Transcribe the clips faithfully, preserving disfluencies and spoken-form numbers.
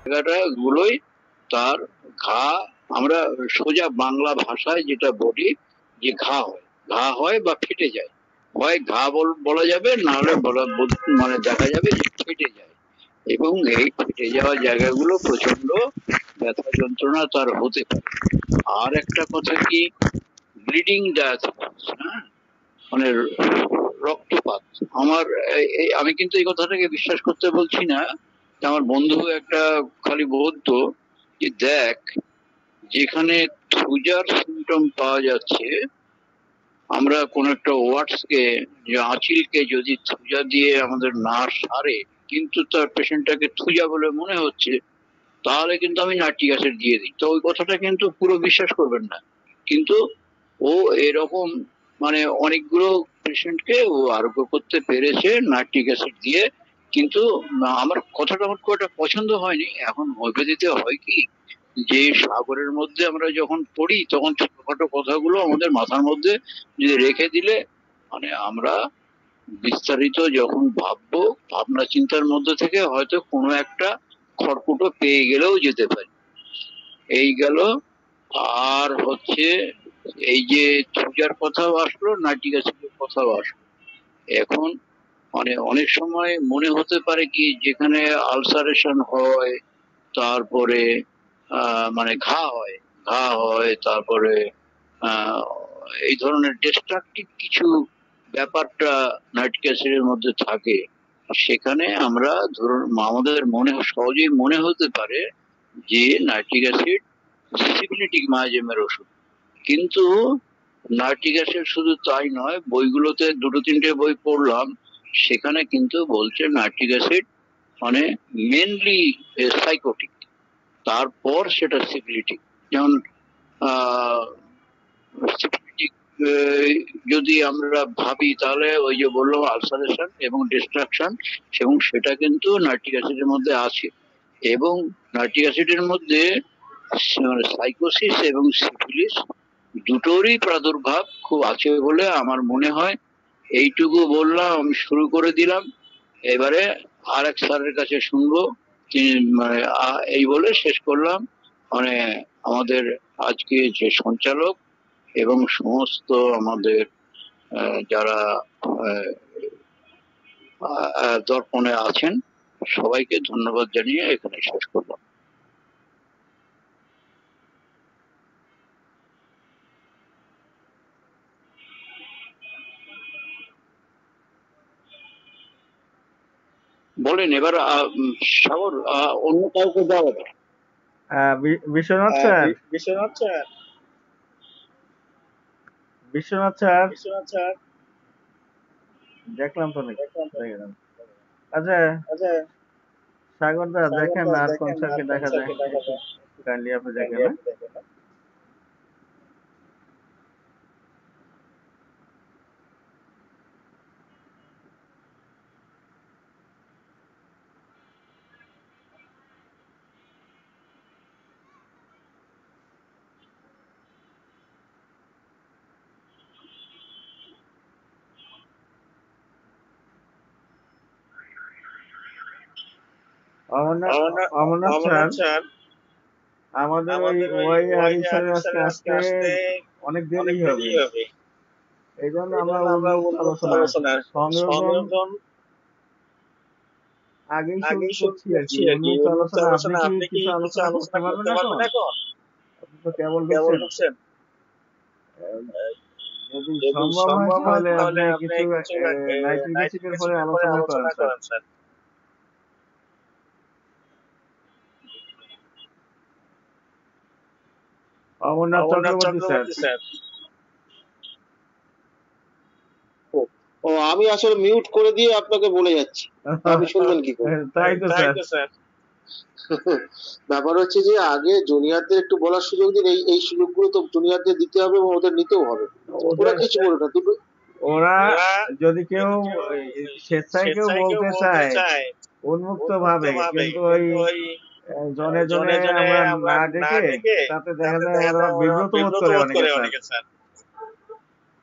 জায়গাটা গুলোই তার ঘা, আমরা সোজা বাংলা ভাষায় যেটা বলি যে ঘা হয়, ঘা হয় বা ফেটে যায়, হয় ঘা বলা যাবে, না হলে বলা মানে দেখা যাবে যে ফেটে যায়। এবং এই ফেটে যাওয়া জায়গাগুলো প্রচন্ড ব্যথা যন্ত্রণা তার হতে পারে। আর একটা কথা কি, ব্লিডিং ডায়াথিস, হ্যাঁ, মানে রক্তপাত। আমার আমি কিন্তু এই কথাটাকে বিশ্বাস করতে বলছি না। আমার বন্ধু একটা খালি বলতো যে দেখ, যেখানে থুজার সিমটম পাওয়া যাচ্ছে, আমরা কোন একটা ওয়ার্ডস কে, যে আঁচিলকে যদি থুজা দিয়ে আমাদের না সারে, কিন্তু তার পেশেন্টটাকে থুজা বলে মনে হচ্ছে, তাহলে কিন্তু আমি নাইট্রিক অ্যাসিড দিয়ে দিই। তো ওই কথাটা কিন্তু পুরো বিশ্বাস করবেন না, কিন্তু ও এরকম মানে অনেকগুলো পেশেন্টকে ও আরোগ্য করতে পেরেছে নাইট্রিক অ্যাসিড দিয়ে। কিন্তু আমার কথাটা আমার খুব একটা পছন্দ হয়নি। এখন হোমিওপ্যাথিতে হয় কি, যে সাগরের মধ্যে আমরা যখন পড়ি তখন ছোটখাটো কথাগুলো আমাদের মাথার মধ্যে যদি রেখে দিলে, মানে আমরা বিস্তারিত যখন ভাববো, ভাবনা চিন্তার মধ্যে থেকে হয়তো কোনো একটা খড়কুটো পেয়ে গেলেও যেতে পারি। এই গেল। আর হচ্ছে এই যে থুজার কথাও আসলো, নাইট্রিক অ্যাসিডের কথাও আসলো। এখন মানে অনেক সময় মনে হতে পারে কি, যেখানে আলসারেশন হয়, তারপরে আহ মানে ঘা হয়, ঘা হয় তারপরে আহ এই ধরনের ডিস্ট্রাকটিভ কিছু ব্যাপারটা নাইট্রিক অ্যাসিডের মধ্যে থাকে। সেখানে আমরা ধরুন আমাদের মনে সহজেই মনে হতে পারে যে নাইট্রিক অ্যাসিড সিফিলিটিক মায়াজেমের ওষুধ। কিন্তু নাইট্রিক অ্যাসিড শুধু তাই নয়, বইগুলোতে দুটো তিনটে বই পড়লাম, সেখানে কিন্তু বলছে নাইট্রিক অ্যাসিড মানে মেনলি সাইকোটিক, তারপর সেটা সিফিলিটিক। যেমন আহ সিফিলিটিক যদি আমরা ভাবি, তাহলে ওই যে বললাম আলসারেশন এবং ডিস্ট্রাকশন, এবং সেটা কিন্তু নাইট্রিক অ্যাসিডের মধ্যে আছে। এবং নাইট্রিক অ্যাসিডের মধ্যে সাইকোসিস এবং সিফিলিস দুটোরই প্রাদুর্ভাব খুব আছে বলে আমার মনে হয়। এইটুকু বললাম, আমি শুরু করে দিলাম। এবারে আর এক স্যারের কাছে শুনবো, তিনি মানে এই বলে শেষ করলাম। মানে আমাদের আজকে যে সঞ্চালক এবং সমস্ত আমাদের যারা দর্পণে আছেন, সবাইকে ধন্যবাদ জানিয়ে এখানে শেষ করলাম। বলেন এবার সাগর, অন্য কাউকে দেওয়া হবে। Biswanath sir, Biswanath sir, Biswanath sir, Biswanath sir, দেখলাম তো নাকি, দেখলাম। আচ্ছা আচ্ছা সাগর দা, দেখেন আর কোন স্যারকে দেখা যায়, কাইন্ডলি আপনি দেখেন। অমরনাথ স্যার, আমাদের ওই ওয়াই স্যারের আজকে আসতে অনেক দেরি হবে, এই জন্য আমরা উন্মুক্ত আলোচনা সংযোজন আগেই শুরু করছি আর কি। উন্মুক্ত আলোচনা আপনি কি কিছু আলোচনা করতে পারবেন এখন? আপনি তো কেবল ঢুকছেন, যদি সম্ভব হয় তাহলে আপনি কিছু নাইট্রিক অ্যাসিডের পরে আলোচনা করেন স্যার। অমরনাথ চক্রবর্তী স্যার। ও, আমি আসলে মিউট করে দিয়ে আপনাকে বলে যাচ্ছি, আপনি শুনবেন কি করে? তাই তো স্যার। ব্যাপার হচ্ছে যে আগে জুনিয়রদের একটু বলার সুযোগ দিন। এই এই সুযোগগুলো তো জুনিয়রদের দিতে হবে এবং ওদের নিতেও হবে। ওরা কিছু বলবে না, দুটো ওরা যদি কেউ স্বেচ্ছায় কেউ বলতে চায় উন্মুক্ত ভাবে, কিন্তু ওই জনে জনে আমরা না ডেকে তাতে দেখা যায় ওরা বিব্রত বোধ করে অনেকে স্যার।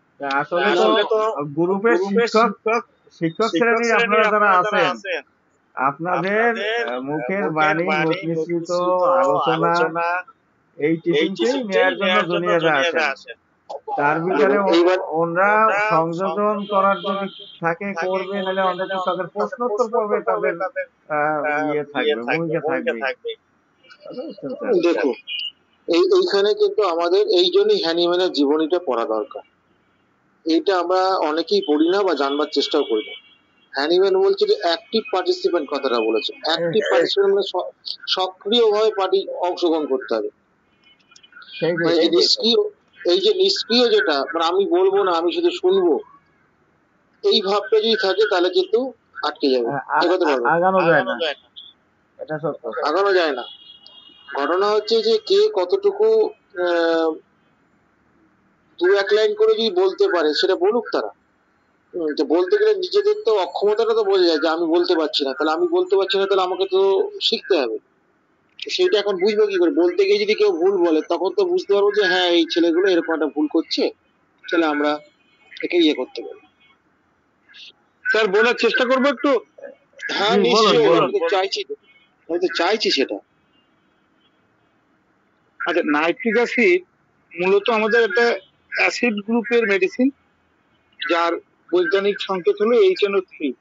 আসলে তো গ্রুপের শিক্ষক শিক্ষক শ্রেণীর আপনারা যারা আছেন, আপনাদের আহ, মুখের বাণী মুখ নিঃসৃত আলোচনা এই টিচিংসেই নেয়ার জন্য জুনিয়ররা আসেন। তার ভিতরে ও- ওনরা সংযোজন করার যদি থাকে করবে, নাহলে অন্তত তাদের প্রশ্নোত্তর পর্বে তাদের আহ, ইয়ে থাকবে, ভূমিকা থাকবে। বুঝতে পারছেন স্যার? দেখো, এই এইখানে কিন্তু আমাদের এই জন্যই হ্যানিম্যানের জীবনীটা পড়া দরকার। এইটা আমরা অনেকেই পড়ি না বা জানবার চেষ্টাও করি না। হ্যানিম্যান বলছে যে অ্যাক্টিভ পার্টিসিপেন্ট কথাটা বলেছে। অ্যাক্টিভ পার্টিসিপেন্ট মানে স- সক্রিয়ভাবে পার্টি অংশগ্রহণ করতে হবে। সেইটাই মানে এই সেইটাই তো। নিষ্ক্রিয়, এই যে নিষ্ক্রিয় যেটা, মানে আমি বলবো না, আমি শুধু শুনবো, এই ভাবটা যদি থাকে তাহলে কিন্তু আটকে যাবে, আ- আ- এগোতে আ- পারবে না, আগানো যায় না, এটা সত্য। আগানো যায় না। ঘটনা হচ্ছে যে কে কতটুকু আহ, দু এক লাইন করে যদি বলতে পারে সেটা বলুক তারা। হুম, তো বলতে গেলে নিজেদের তো অক্ষমতাটা তো বোঝা যায় যে আমি বলতে পারছি না, তাহলে আমি বলতে পারছি না, তাহলে আমাকে তো শিখতে হবে। তো সেইটা এখন বুঝবো কি করে? বলতে গিয়ে যদি কেউ ভুল বলে তখন তো বুঝতে পারবো যে হ্যাঁ এই ছেলেগুলো এরকম একটা ভুল করছে, তাহলে আমরা একে ইয়ে করতে পারি। স্যার বলার চেষ্টা করবো একটু। হ্যাঁ জি, বলুন নিশ্চয়ই, বলুন। আমি তো চাইছি, আমি তো চাইছি সেটা। আচ্ছা, নাইট্রিক অ্যাসিড মূলত আমাদের একটা অ্যাসিড গ্রুপের মেডিসিন, যার বৈজ্ঞানিক সংকেত হলো এইচ এন ও থ্রি।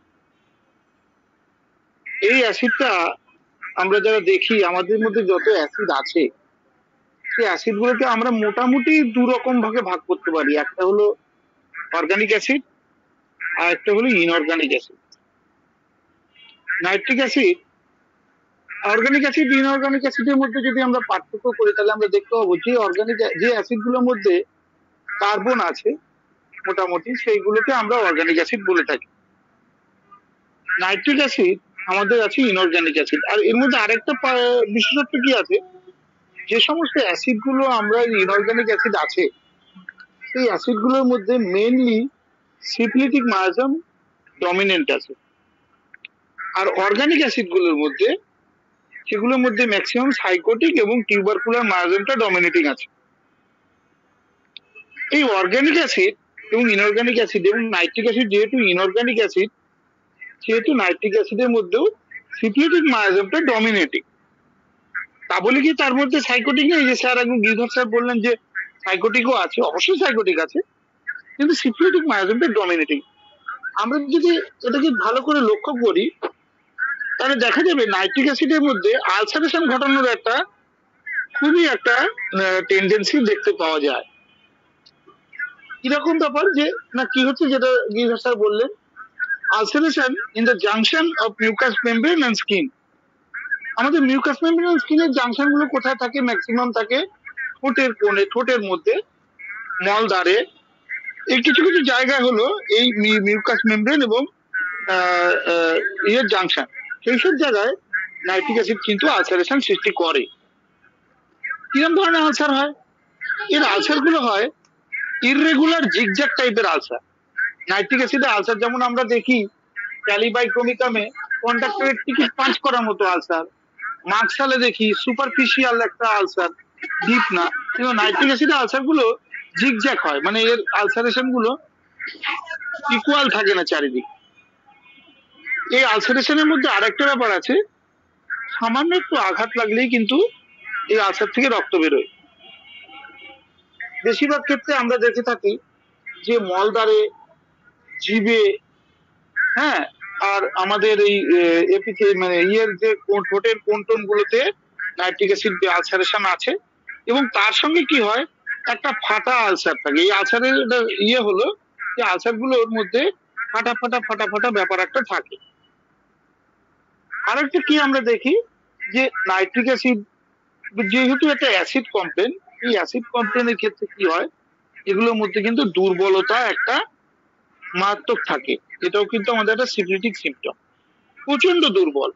এই অ্যাসিডটা আমরা যারা দেখি, আমাদের মধ্যে যত অ্যাসিড আছে, সেই অ্যাসিড গুলোকে আমরা মোটামুটি দু রকম ভাগে ভাগ করতে পারি। একটা হলো অর্গানিক অ্যাসিড, আর একটা হলো inorganic acid. Nitric acid, organic acid, inorganic অ্যাসিডের মধ্যে যদি আমরা পার্থক্য করি, তাহলে আমরা দেখতে পাবো যে অর্গানিক যে অ্যাসিড গুলোর মধ্যে কার্বন আছে মোটামুটি, সেইগুলোকে আমরা অর্গানিক অ্যাসিড বলে থাকি। নাইট্রিক অ্যাসিড আমাদের আছে ইনঅর্গানিক অ্যাসিড। আর এর মধ্যে আরেকটা পা- বিশেষত্ব কি আছে, যে সমস্ত অ্যাসিড গুলো আমরা ইনঅর্গানিক অ্যাসিড আছে, সেই অ্যাসিড গুলোর মধ্যে মেইনলি সিপ্লিটিক মায়াজম ডমিনেন্ট আছে। আর অর্গানিক অ্যাসিড গুলোর মধ্যে, সেগুলোর মধ্যে ম্যাক্সিমাম সাইকোটিক এবং টিউবারকুলার মায়াজমটা ডমিনেটিং আছে। এই অর্গানিক অ্যাসিড এবং ইনঅর্গানিক অ্যাসিড এবং নাইট্রিক অ্যাসিড যেহেতু ইনঅর্গানিক অ্যাসিড, সেহেতু নাইট্রিক অ্যাসিডের মধ্যেও সিপ্লিটিক মায়াজমটা ডমিনেটিং। তা বলে কি তার মধ্যে সাইকোটিক নেই? যে স্যার একদম গিরধর স্যার বললেন যে সাইকোটিকও আছে, অবশ্যই সাইকোটিক আছে, কিন্তু সিপ্লিটিক মায়াজমটা ডমিনেটিং। আমরা যদি এটাকে ভালো করে লক্ষ্য করি, তাহলে দেখা যাবে নাইট্রিক অ্যাসিডের মধ্যে আলসারেশন ঘটানোর একটা খুবই একটা টেন্ডেন্সি দেখতে পাওয়া যায়। কিরকম ব্যাপার, যে না কি হচ্ছে, যেটা গিরধর স্যার বললেন, ulceration in the junction of mucous membrane and skin. আমাদের মিউকাস মেমব্রেন এন্ড স্কিনের জাংশন গুলো কোথায় থাকে? ম্যাক্সিমাম থাকে ঠোঁটের কোণে, ঠোঁটের মধ্যে, মলদ্বারে। এই কিছু কিছু জায়গায় হলো এই মিউকাস মেমব্রেন এবং আহ, আহ, ইয়ের জাংশন, সেই সব জায়গায় নাইট্রিক অ্যাসিড কিন্তু আলসারেশন সৃষ্টি করে। কিরকম ধরনের আলসার হয়? এর আলসার গুলো হয় ইররেগুলার জিগজ্যাগ টাইপের আলসার। নাইট্রিক অ্যাসিডের আলসার যেমন আমরা দেখি ক্যালিবাইক্রোমিকামে কন্ডাক্টরের টিকিট পাঞ্চ করার মতো আলসার, মার্কসালে দেখি সুপারফিশিয়াল একটা আলসার, ডিপ না। কিন্তু নাইট্রিক অ্যাসিডের আলসার গুলো জিগজ্যাগ হয়, মানে এর আলসারেশন গুলো ইকুয়াল থাকে না চারিদিক। এই আলসারেশনের মধ্যে আরেকটা ব্যাপার আছে, সামান্য একটু আঘাত লাগলেই কিন্তু এই আলসার থেকে রক্ত বেরোয়। বেশিরভাগ ক্ষেত্রে আমরা দেখে থাকি যে মলদ্বারে, জিভে, হ্যাঁ, আর আমাদের এই এপিথে মানে ইয়ের যে কোন- ঠোঁটের কোনটন গুলোতে নাইট্রিক অ্যাসিড আলসারেশন আছে। এবং তার সঙ্গে কি হয়, একটা ফাটা আলসার থাকে। এই আলসারের একটা ইয়ে হলো যে আলসার গুলোর মধ্যে ফাটা ফাটা ফাটা ফাটা ব্যাপার একটা থাকে। আরেকটা কি আমরা দেখি, যে নাইট্রিক অ্যাসিড যেহেতু একটা অ্যাসিড কমপ্লেন, এই অ্যাসিড কমপ্লেনের ক্ষেত্রে কি হয়, এগুলোর মধ্যে কিন্তু দুর্বলতা একটা মারাত্মক থাকে। এটাও কিন্তু আমাদের একটা সিপ্লিটিক সিমটম, প্রচন্ড দুর্বল।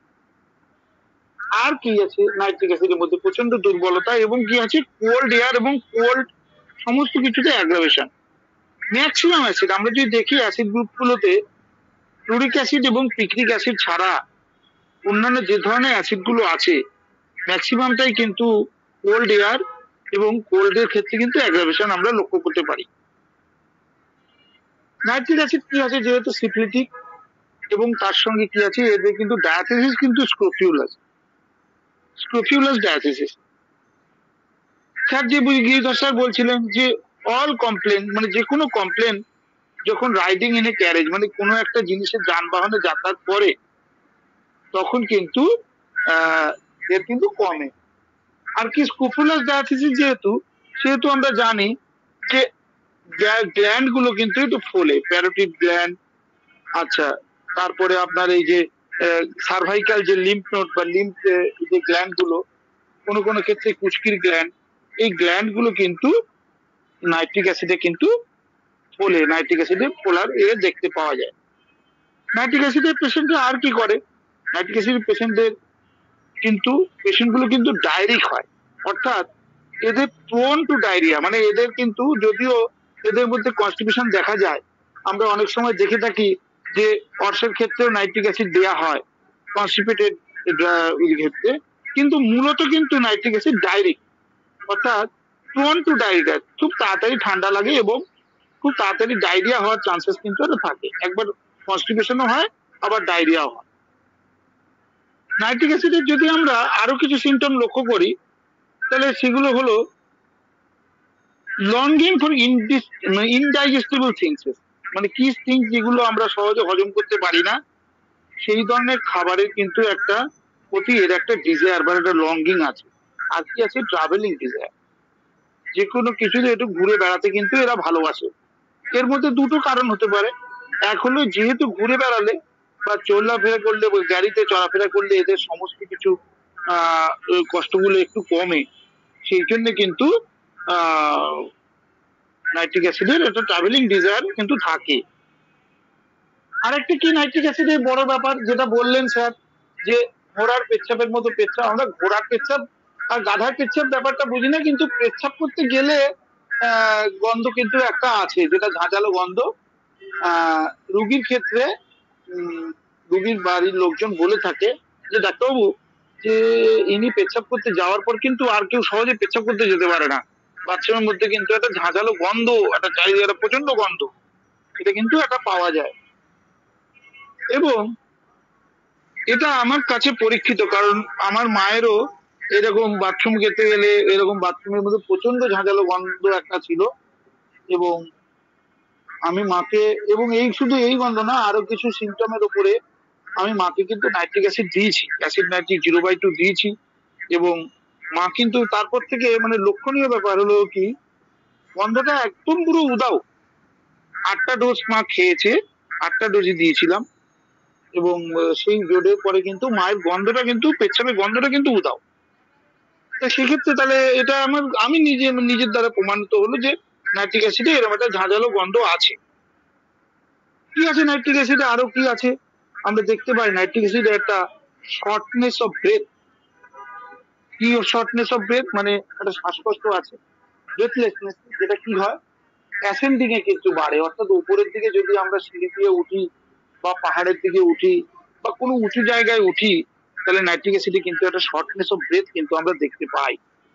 আর কি আছে নাইট্রিক অ্যাসিডের মধ্যে? প্রচন্ড দুর্বলতা, এবং কি আছে, কোল্ড এয়ার এবং কোল্ড সমস্ত কিছুতে অ্যাগ্রাভেশন। ম্যাক্সিমাম অ্যাসিড আমরা যদি দেখি, অ্যাসিড গ্রুপগুলোতে ফ্লুরিক অ্যাসিড এবং পিক্রিক অ্যাসিড ছাড়া অন্যান্য যে ধরনের অ্যাসিড গুলো আছে, ম্যাক্সিমামটাই কিন্তু কোল্ড এয়ার এবং কোল্ডের ক্ষেত্রে কিন্তু অ্যাগ্রাভেশন আমরা লক্ষ্য করতে পারি। নাইট্রিক অ্যাসিড কি আছে, যেহেতু সিপ্লিটিক, এবং তার সঙ্গে কি আছে, এদের কিন্তু ডায়াথেসিস কিন্তু স্ক্রোফিউলাস স্ক্রোফিউলাস ডায়াথেসিস। স্যার যে গিরিধর স্যার বলছিলেন যে অল কমপ্লেন মানে যে কোনো কমপ্লেন যখন রাইডিং ইন এ ক্যারেজ মানে কোনো একটা জিনিসের যানবাহনে যাতায়াত করে তখন কিন্তু আহ এর কিন্তু কমে। আর কি স্ক্রোফিউলাস ডায়াথেসিস যেহেতু সেহেতু আমরা জানি যে গ্ল্যান্ড গুলো কিন্তু একটু ফোলে, প্যারোটিড গ্ল্যান্ড, আচ্ছা তারপরে আপনার এই যে সার্ভাইকাল যে লিম্ফ নোড বা লিম্ফ যে গ্ল্যান্ড গুলো, কোনো কোনো ক্ষেত্রে কুচকির গ্ল্যান্ড, এই গ্ল্যান্ড গুলো কিন্তু নাইট্রিক অ্যাসিডে কিন্তু ফোলে, নাইট্রিক অ্যাসিডে ফোলার এ দেখতে পাওয়া যায়। নাইট্রিক অ্যাসিডের পেশেন্টরা আর কি করে, নাইট্রিক অ্যাসিডের পেশেন্টদের কিন্তু পেশেন্ট গুলো কিন্তু ডায়রিক হয়, অর্থাৎ এদের প্রোন টু ডায়রিয়া, মানে এদের কিন্তু যদিও এদের মধ্যে কনস্টিপেশন দেখা যায়, আমরা অনেক সময় দেখে থাকি যে অর্শের ক্ষেত্রেও নাইট্রিক অ্যাসিড দেওয়া হয় কনস্টিপেটেড ক্ষেত্রে, কিন্তু মূলত কিন্তু নাইট্রিক অ্যাসিড ডাইরেক্ট, অর্থাৎ প্রোন টু ডায়রিয়া, খুব তাড়াতাড়ি ঠান্ডা লাগে এবং খুব তাড়াতাড়ি ডায়রিয়া হওয়ার চান্সেস কিন্তু থাকে, একবার কনস্টিপেশনও হয় আবার ডায়রিয়াও হয়। নাইট্রিক অ্যাসিডের যদি আমরা আরো কিছু সিমটম লক্ষ্য করি তাহলে সেগুলো হলো লঙ্গিং ফর ইনডাইজেস্টিবল থিংস, মানে কি থিংস যেগুলো আমরা সহজে হজম করতে পারি না সেই ধরনের খাবারের কিন্তু একটা প্রতি এর একটা ডিজায়ার বা একটা লঙ্গিং আছে। আর কি আছে, ট্রাভেলিং ডিজায়ার, যে কোনো কিছুতে একটু ঘুরে বেড়াতে কিন্তু এরা ভালোবাসে। এর মধ্যে দুটো কারণ হতে পারে, এক হলো যেহেতু ঘুরে বেড়ালে বা চলাফেরা করলে গাড়িতে চলাফেরা করলে এদের সমস্ত কিছু আহ কষ্টগুলো একটু কমে, সেই জন্য কিন্তু আহ নাইট্রিক অ্যাসিডের একটা ট্রাভেলিং ডিজায়ার কিন্তু থাকে। আরেকটা কি নাইট্রিক অ্যাসিডের বড় ব্যাপার যেটা বললেন স্যার, যে ঘোড়ার পেচ্ছাপের মতো পেচ্ছাপ, আমরা ঘোড়ার পেচ্ছাপ আর গাধার পেচ্ছাপ ব্যাপারটা বুঝি না, কিন্তু পেচ্ছাপ করতে গেলে আহ গন্ধ কিন্তু একটা আছে, যেটা ঝাঁঝালো গন্ধ। আহ রুগীর ক্ষেত্রে উম রুগীর বাড়ির লোকজন বলে থাকে যে ডাক্তারবাবু যে ইনি পেচ্ছাপ করতে যাওয়ার পর কিন্তু আর কেউ সহজে পেচ্ছাপ করতে যেতে পারে না, বাথরুমের মধ্যে কিন্তু একটা ঝাঁঝালো গন্ধ, একটা চারিদিকে একটা প্রচন্ড গন্ধ, এটা কিন্তু একটা পাওয়া যায়। এবং এটা আমার কাছে পরীক্ষিত, কারণ আমার মায়েরও এরকম বাথরুম যেতে গেলে এরকম বাথরুমের মধ্যে প্রচন্ড ঝাঁঝালো গন্ধ একটা ছিল, এবং আমি মাকে, এবং এই শুধু এই গন্ধ না আরো কিছু সিমটমের উপরে আমি মাকে কিন্তু নাইট্রিক অ্যাসিড দিয়েছি, acid nitric zero by two দিয়েছি, এবং মা কিন্তু তারপর থেকে মানে লক্ষণীয় ব্যাপার হলো কি গন্ধটা একদম পুরো উদাও। আটটা ডোজ মা খেয়েছে, আটটা ডোজই দিয়েছিলাম, এবং সেই ডোজের পরে কিন্তু মায়ের গন্ধটা কিন্তু পেচ্ছাপের গন্ধটা কিন্তু উদাও। তো সেক্ষেত্রে তাহলে এটা আমার আমি নিজে নিজের দ্বারা প্রমাণিত হলো যে নাইট্রিক অ্যাসিডে এরকম একটা ঝাঁঝালো গন্ধ আছে। কি আছে নাইট্রিক অ্যাসিডে, আরো কি আছে আমরা দেখতে পাই, নাইট্রিক অ্যাসিডে একটা শর্টনেস অফ ব্রেথ। কি শর্টনেস অফ ব্রেথ মানে একটা শ্বাসকষ্ট আছে, ব্রেথলেসনেস, যেটা কি হয় অ্যাসেন্ডিং এ কিন্তু বাড়ে, অর্থাৎ উপরের দিকে যদি আমরা সিঁড়ি দিয়ে উঠি বা পাহাড়ের দিকে উঠি বা কোনো উঁচু জায়গায় উঠি তাহলে নাইট্রিক অ্যাসিডে কিন্তু একটা শর্টনেস অফ ব্রেথ কিন্তু আমরা দেখতে পাই।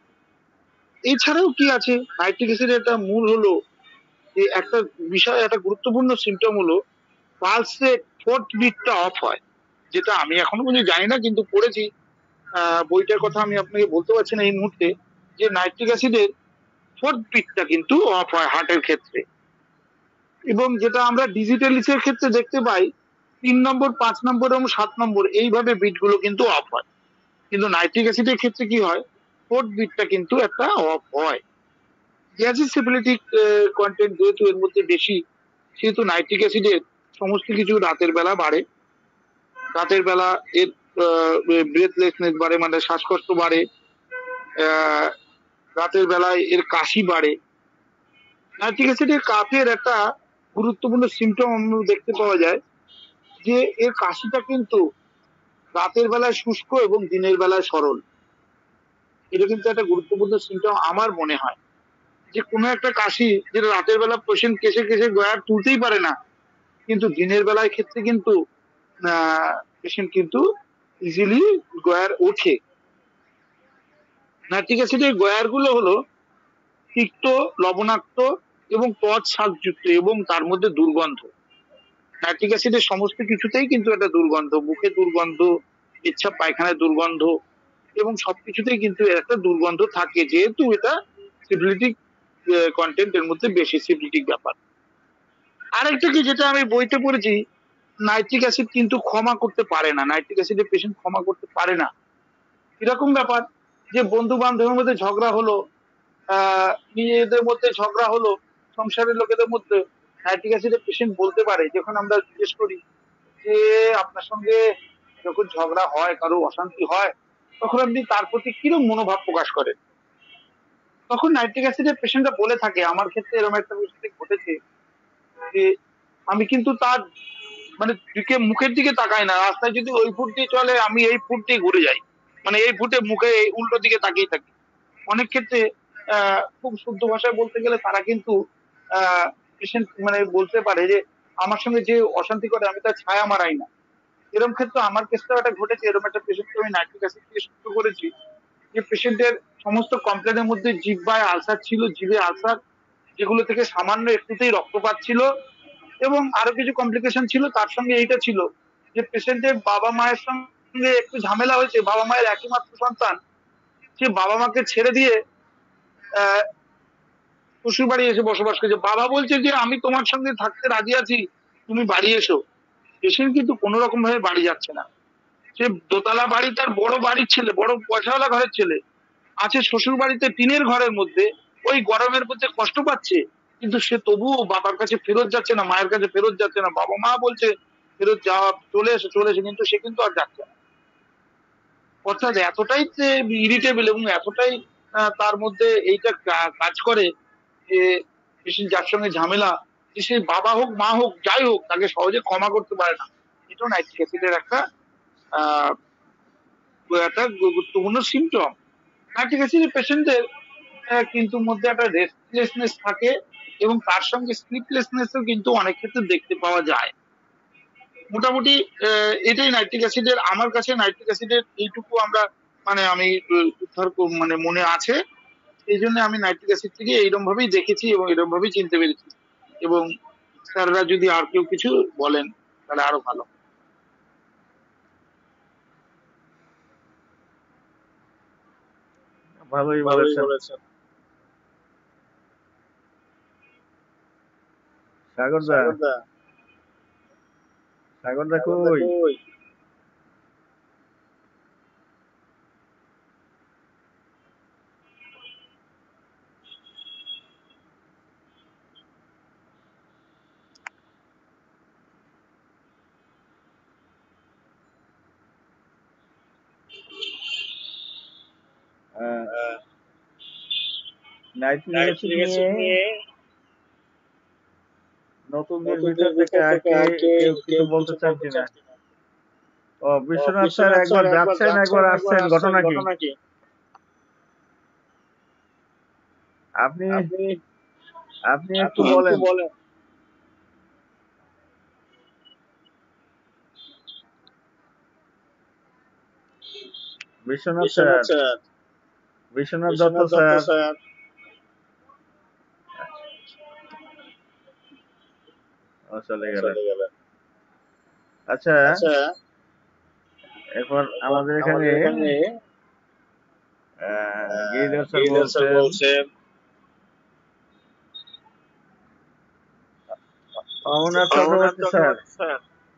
এছাড়াও কি আছে, নাইট্রিক অ্যাসিডের একটা মূল হলো যে একটা বিষয়, একটা গুরুত্বপূর্ণ সিমটম হলো পালসে ফোর্থ বিটটা অফ হয়, যেটা আমি এখনো পর্যন্ত জানি না কিন্তু পড়েছি, আহ বইটার কথা আমি আপনাকে বলতে পারছি না এই মুহূর্তে, যে নাইট্রিক অ্যাসিডের ফোর্থ বিটটা কিন্তু অফ হয় হার্টের ক্ষেত্রে। এবং যেটা আমরা ডিজিটালিসের ক্ষেত্রে দেখতে পাই তিন নম্বর, পাঁচ নম্বর এবং সাত নম্বর এইভাবে বিট গুলো কিন্তু অফ হয়, কিন্তু নাইট্রিক অ্যাসিডের ক্ষেত্রে কি হয় ফোর্থ বিটটা কিন্তু একটা অফ হয়। গ্যাসিসিবিলিটি কন্টেন্ট যেহেতু এর মধ্যে বেশি, সেহেতু নাইট্রিক অ্যাসিডের সমস্ত কিছু রাতের বেলা বাড়ে, রাতের বেলা এর ব্রেথলেসনেস বাড়ে মানে শ্বাসকষ্ট বাড়ে, আহ রাতের বেলায় এর কাশি বাড়ে। নাইট্রিক অ্যাসিডের কাফের একটা গুরুত্বপূর্ণ সিমটম আমরা দেখতে পাওয়া যায় যে এর কাশিটা কিন্তু রাতের বেলায় শুষ্ক এবং দিনের বেলায় সরল, এটা কিন্তু একটা গুরুত্বপূর্ণ সিমটম আমার মনে হয়, যে কোনো একটা কাশি যেটা রাতের বেলা পেশেন্ট কেসে কেসে গয়ার তুলতেই পারে না, কিন্তু দিনের বেলায় ক্ষেত্রে কিন্তু আহ পেশেন্ট কিন্তু ইজিলি গয়ার ওঠে। নাইট্রিক অ্যাসিডের গয়ার গুলো হলো তিক্ত, লবণাক্ত এবং পচ শাকযুক্ত এবং তার মধ্যে দুর্গন্ধ। নাইট্রিক অ্যাসিডের সমস্ত কিছুতেই কিন্তু একটা দুর্গন্ধ, মুখে দুর্গন্ধ, পেচ্ছাপ পায়খানায় দুর্গন্ধ এবং সবকিছুতেই কিন্তু একটা দুর্গন্ধ থাকে, যেহেতু এটা সিফিলিটিক কন্টেন্ট এর মধ্যে বেশি, সিফিলিটিক ব্যাপার। আরেকটা কি যেটা আমি বইতে পড়েছি, নাইট্রিক অ্যাসিড কিন্তু ক্ষমা করতে পারে না, নাইট্রিক অ্যাসিডের পেশেন্ট ক্ষমা করতে পারে না। এরকম ব্যাপার যে বন্ধু বান্ধবের মধ্যে ঝগড়া হলো, আহ নিজেদের মধ্যে ঝগড়া হলো, সংসারের লোকেদের মধ্যে, নাইট্রিক অ্যাসিডের পেশেন্ট বলতে পারে, যখন আমরা জিজ্ঞেস করি যে আপনার সঙ্গে যখন ঝগড়া হয়, কারো অশান্তি হয়, তখন আপনি তার প্রতি কিরকম মনোভাব প্রকাশ করেন, তখন নাইট্রিক অ্যাসিডের পেশেন্টরা বলে থাকে, আমার ক্ষেত্রে এরকম একটা বিষয় ঘটেছে যে আমি কিন্তু তার মানে দিকে মুখের দিকে তাকাই না, রাস্তায় যদি ওই ফুট দিয়ে চলে আমি এই ফুট দিয়ে ঘুরে যাই, মানে এই ফুটে মুখে এই উল্টো দিকে তাকিয়ে থাকি। অনেক ক্ষেত্রে আহ খুব শুদ্ধ ভাষায় বলতে গেলে তারা কিন্তু আহ পেশেন্ট মানে বলতে পারে যে আমার সঙ্গে যে অশান্তি করে আমি তার ছায়া মারাই না। এরকম ক্ষেত্রে আমার কেসটাও একটা ঘটেছে, এরকম একটা পেশেন্টকে আমি নাইট্রিক অ্যাসিড দিয়ে শুরু করেছি, যে পেশেন্টের সমস্ত কমপ্লেনের মধ্যে জিহ্বায় আলসার ছিল, জিভে আলসার, যেগুলো থেকে সামান্য একটুতেই রক্তপাত ছিল, এবং আরো কিছু কমপ্লিকেশন ছিল। তার সঙ্গে এইটা ছিল যে পেশেন্টের বাবা মায়ের সঙ্গে একটু ঝামেলা হয়েছে, বাবা মায়ের একই মাত্র সন্তান, সে বাবা মাকে ছেড়ে দিয়ে আহ শ্বশুর বাড়ি এসে বসবাস করছে। বাবা বলছে যে আমি তোমার সঙ্গে থাকতে রাজি আছি, তুমি বাড়ি এসো। পেশেন্ট কিন্তু কোনো রকম ভাবে বাড়ি যাচ্ছে না, সে দোতলা বাড়ি, তার বড় বাড়ির ছেলে, বড় পয়সাওয়ালা ঘরের ছেলে, আছে শ্বশুর বাড়িতে টিনের ঘরের মধ্যে, ওই গরমের মধ্যে কষ্ট পাচ্ছে, কিন্তু সে তবুও বাবার কাছে ফেরত যাচ্ছে না, মায়ের কাছে ফেরত যাচ্ছে না। বাবা মা বলছে ফেরত যাওয়া, চলে এসে চলে এসে, কিন্তু সে কিন্তু আর যাচ্ছে না। অর্থাৎ এতটাই যে ইরিটেবল এবং এতটাই আহ, তার মধ্যে এইটা কা- কাজ করে যে পেশেন্ট যার সঙ্গে ঝামেলা, যে সে বাবা হোক মা হোক যাই হোক, তাকে সহজে ক্ষমা করতে পারে না। এটাও নাইট্রিক অ্যাসিডের একটা আহ একটা গুরুত্বপূর্ণ সিমটম। নাইট্রিক অ্যাসিডের পেশেন্টদের কিন্তু মধ্যে একটা রেস্টলেসনেস থাকে, এবং তার সঙ্গে স্লিপলেসনেসও কিন্তু অনেক ক্ষেত্রে দেখতে পাওয়া যায়। মোটামুটি আহ, এটাই নাইট্রিক অ্যাসিডের, আমার কাছে নাইট্রিক অ্যাসিডের এইটুকু আমরা মানে আমি আহ, উদ্ধার কর- মানে মনে আছে, এই জন্য আমি নাইট্রিক অ্যাসিড থেকে এইরকম ভাবেই দেখেছি এবং এরকম ভাবেই চিনতে পেরেছি। এবং স্যাররা যদি আর কেউ কিছু বলেন তাহলে আরো ভালো। ভালোই ভালোই বলেছেন। বলেছেন। সাগরদা, সাগরদা, সাগরদা সাগরদা কই? কই? নাইট্রিক অ্যাসিড নাইট্রিক নিয়ে অ্যাসিড নিয়ে নতুনদের নতুনদের ভিতর থেকে ভিতর আর থেকে কে আর কে কেউ কিছু কেউ বলতে কিছু চান বলতে কিনা? চান কিনা? ও, ও, বিশ্বনাথ স্যার বিশ্বনাথ একবার স্যার একবার যাচ্ছেন, একবার যাচ্ছেন, একবার আসছেন, আসছেন, ঘটনা কি? ঘটনা কি? আপনি আপনি আপনি একটু আপনি একটু বলেন। বলেন। Biswanath Biswanath sir, sir, Biswanath Dutta Biswanath Dutta sir. Sir. ও, চলে গেলেন। চলে গেলেন। আচ্ছা, আচ্ছা, এরপর এরপর আমাদের এখানে আমাদের এখানে আহ, আহ, গিরিধর স্যার গিরিধর স্যার বলছেন বলছেন, অমরনাথ অমরনাথ চক্রবর্তী স্যার, চক্রবর্তী স্যার,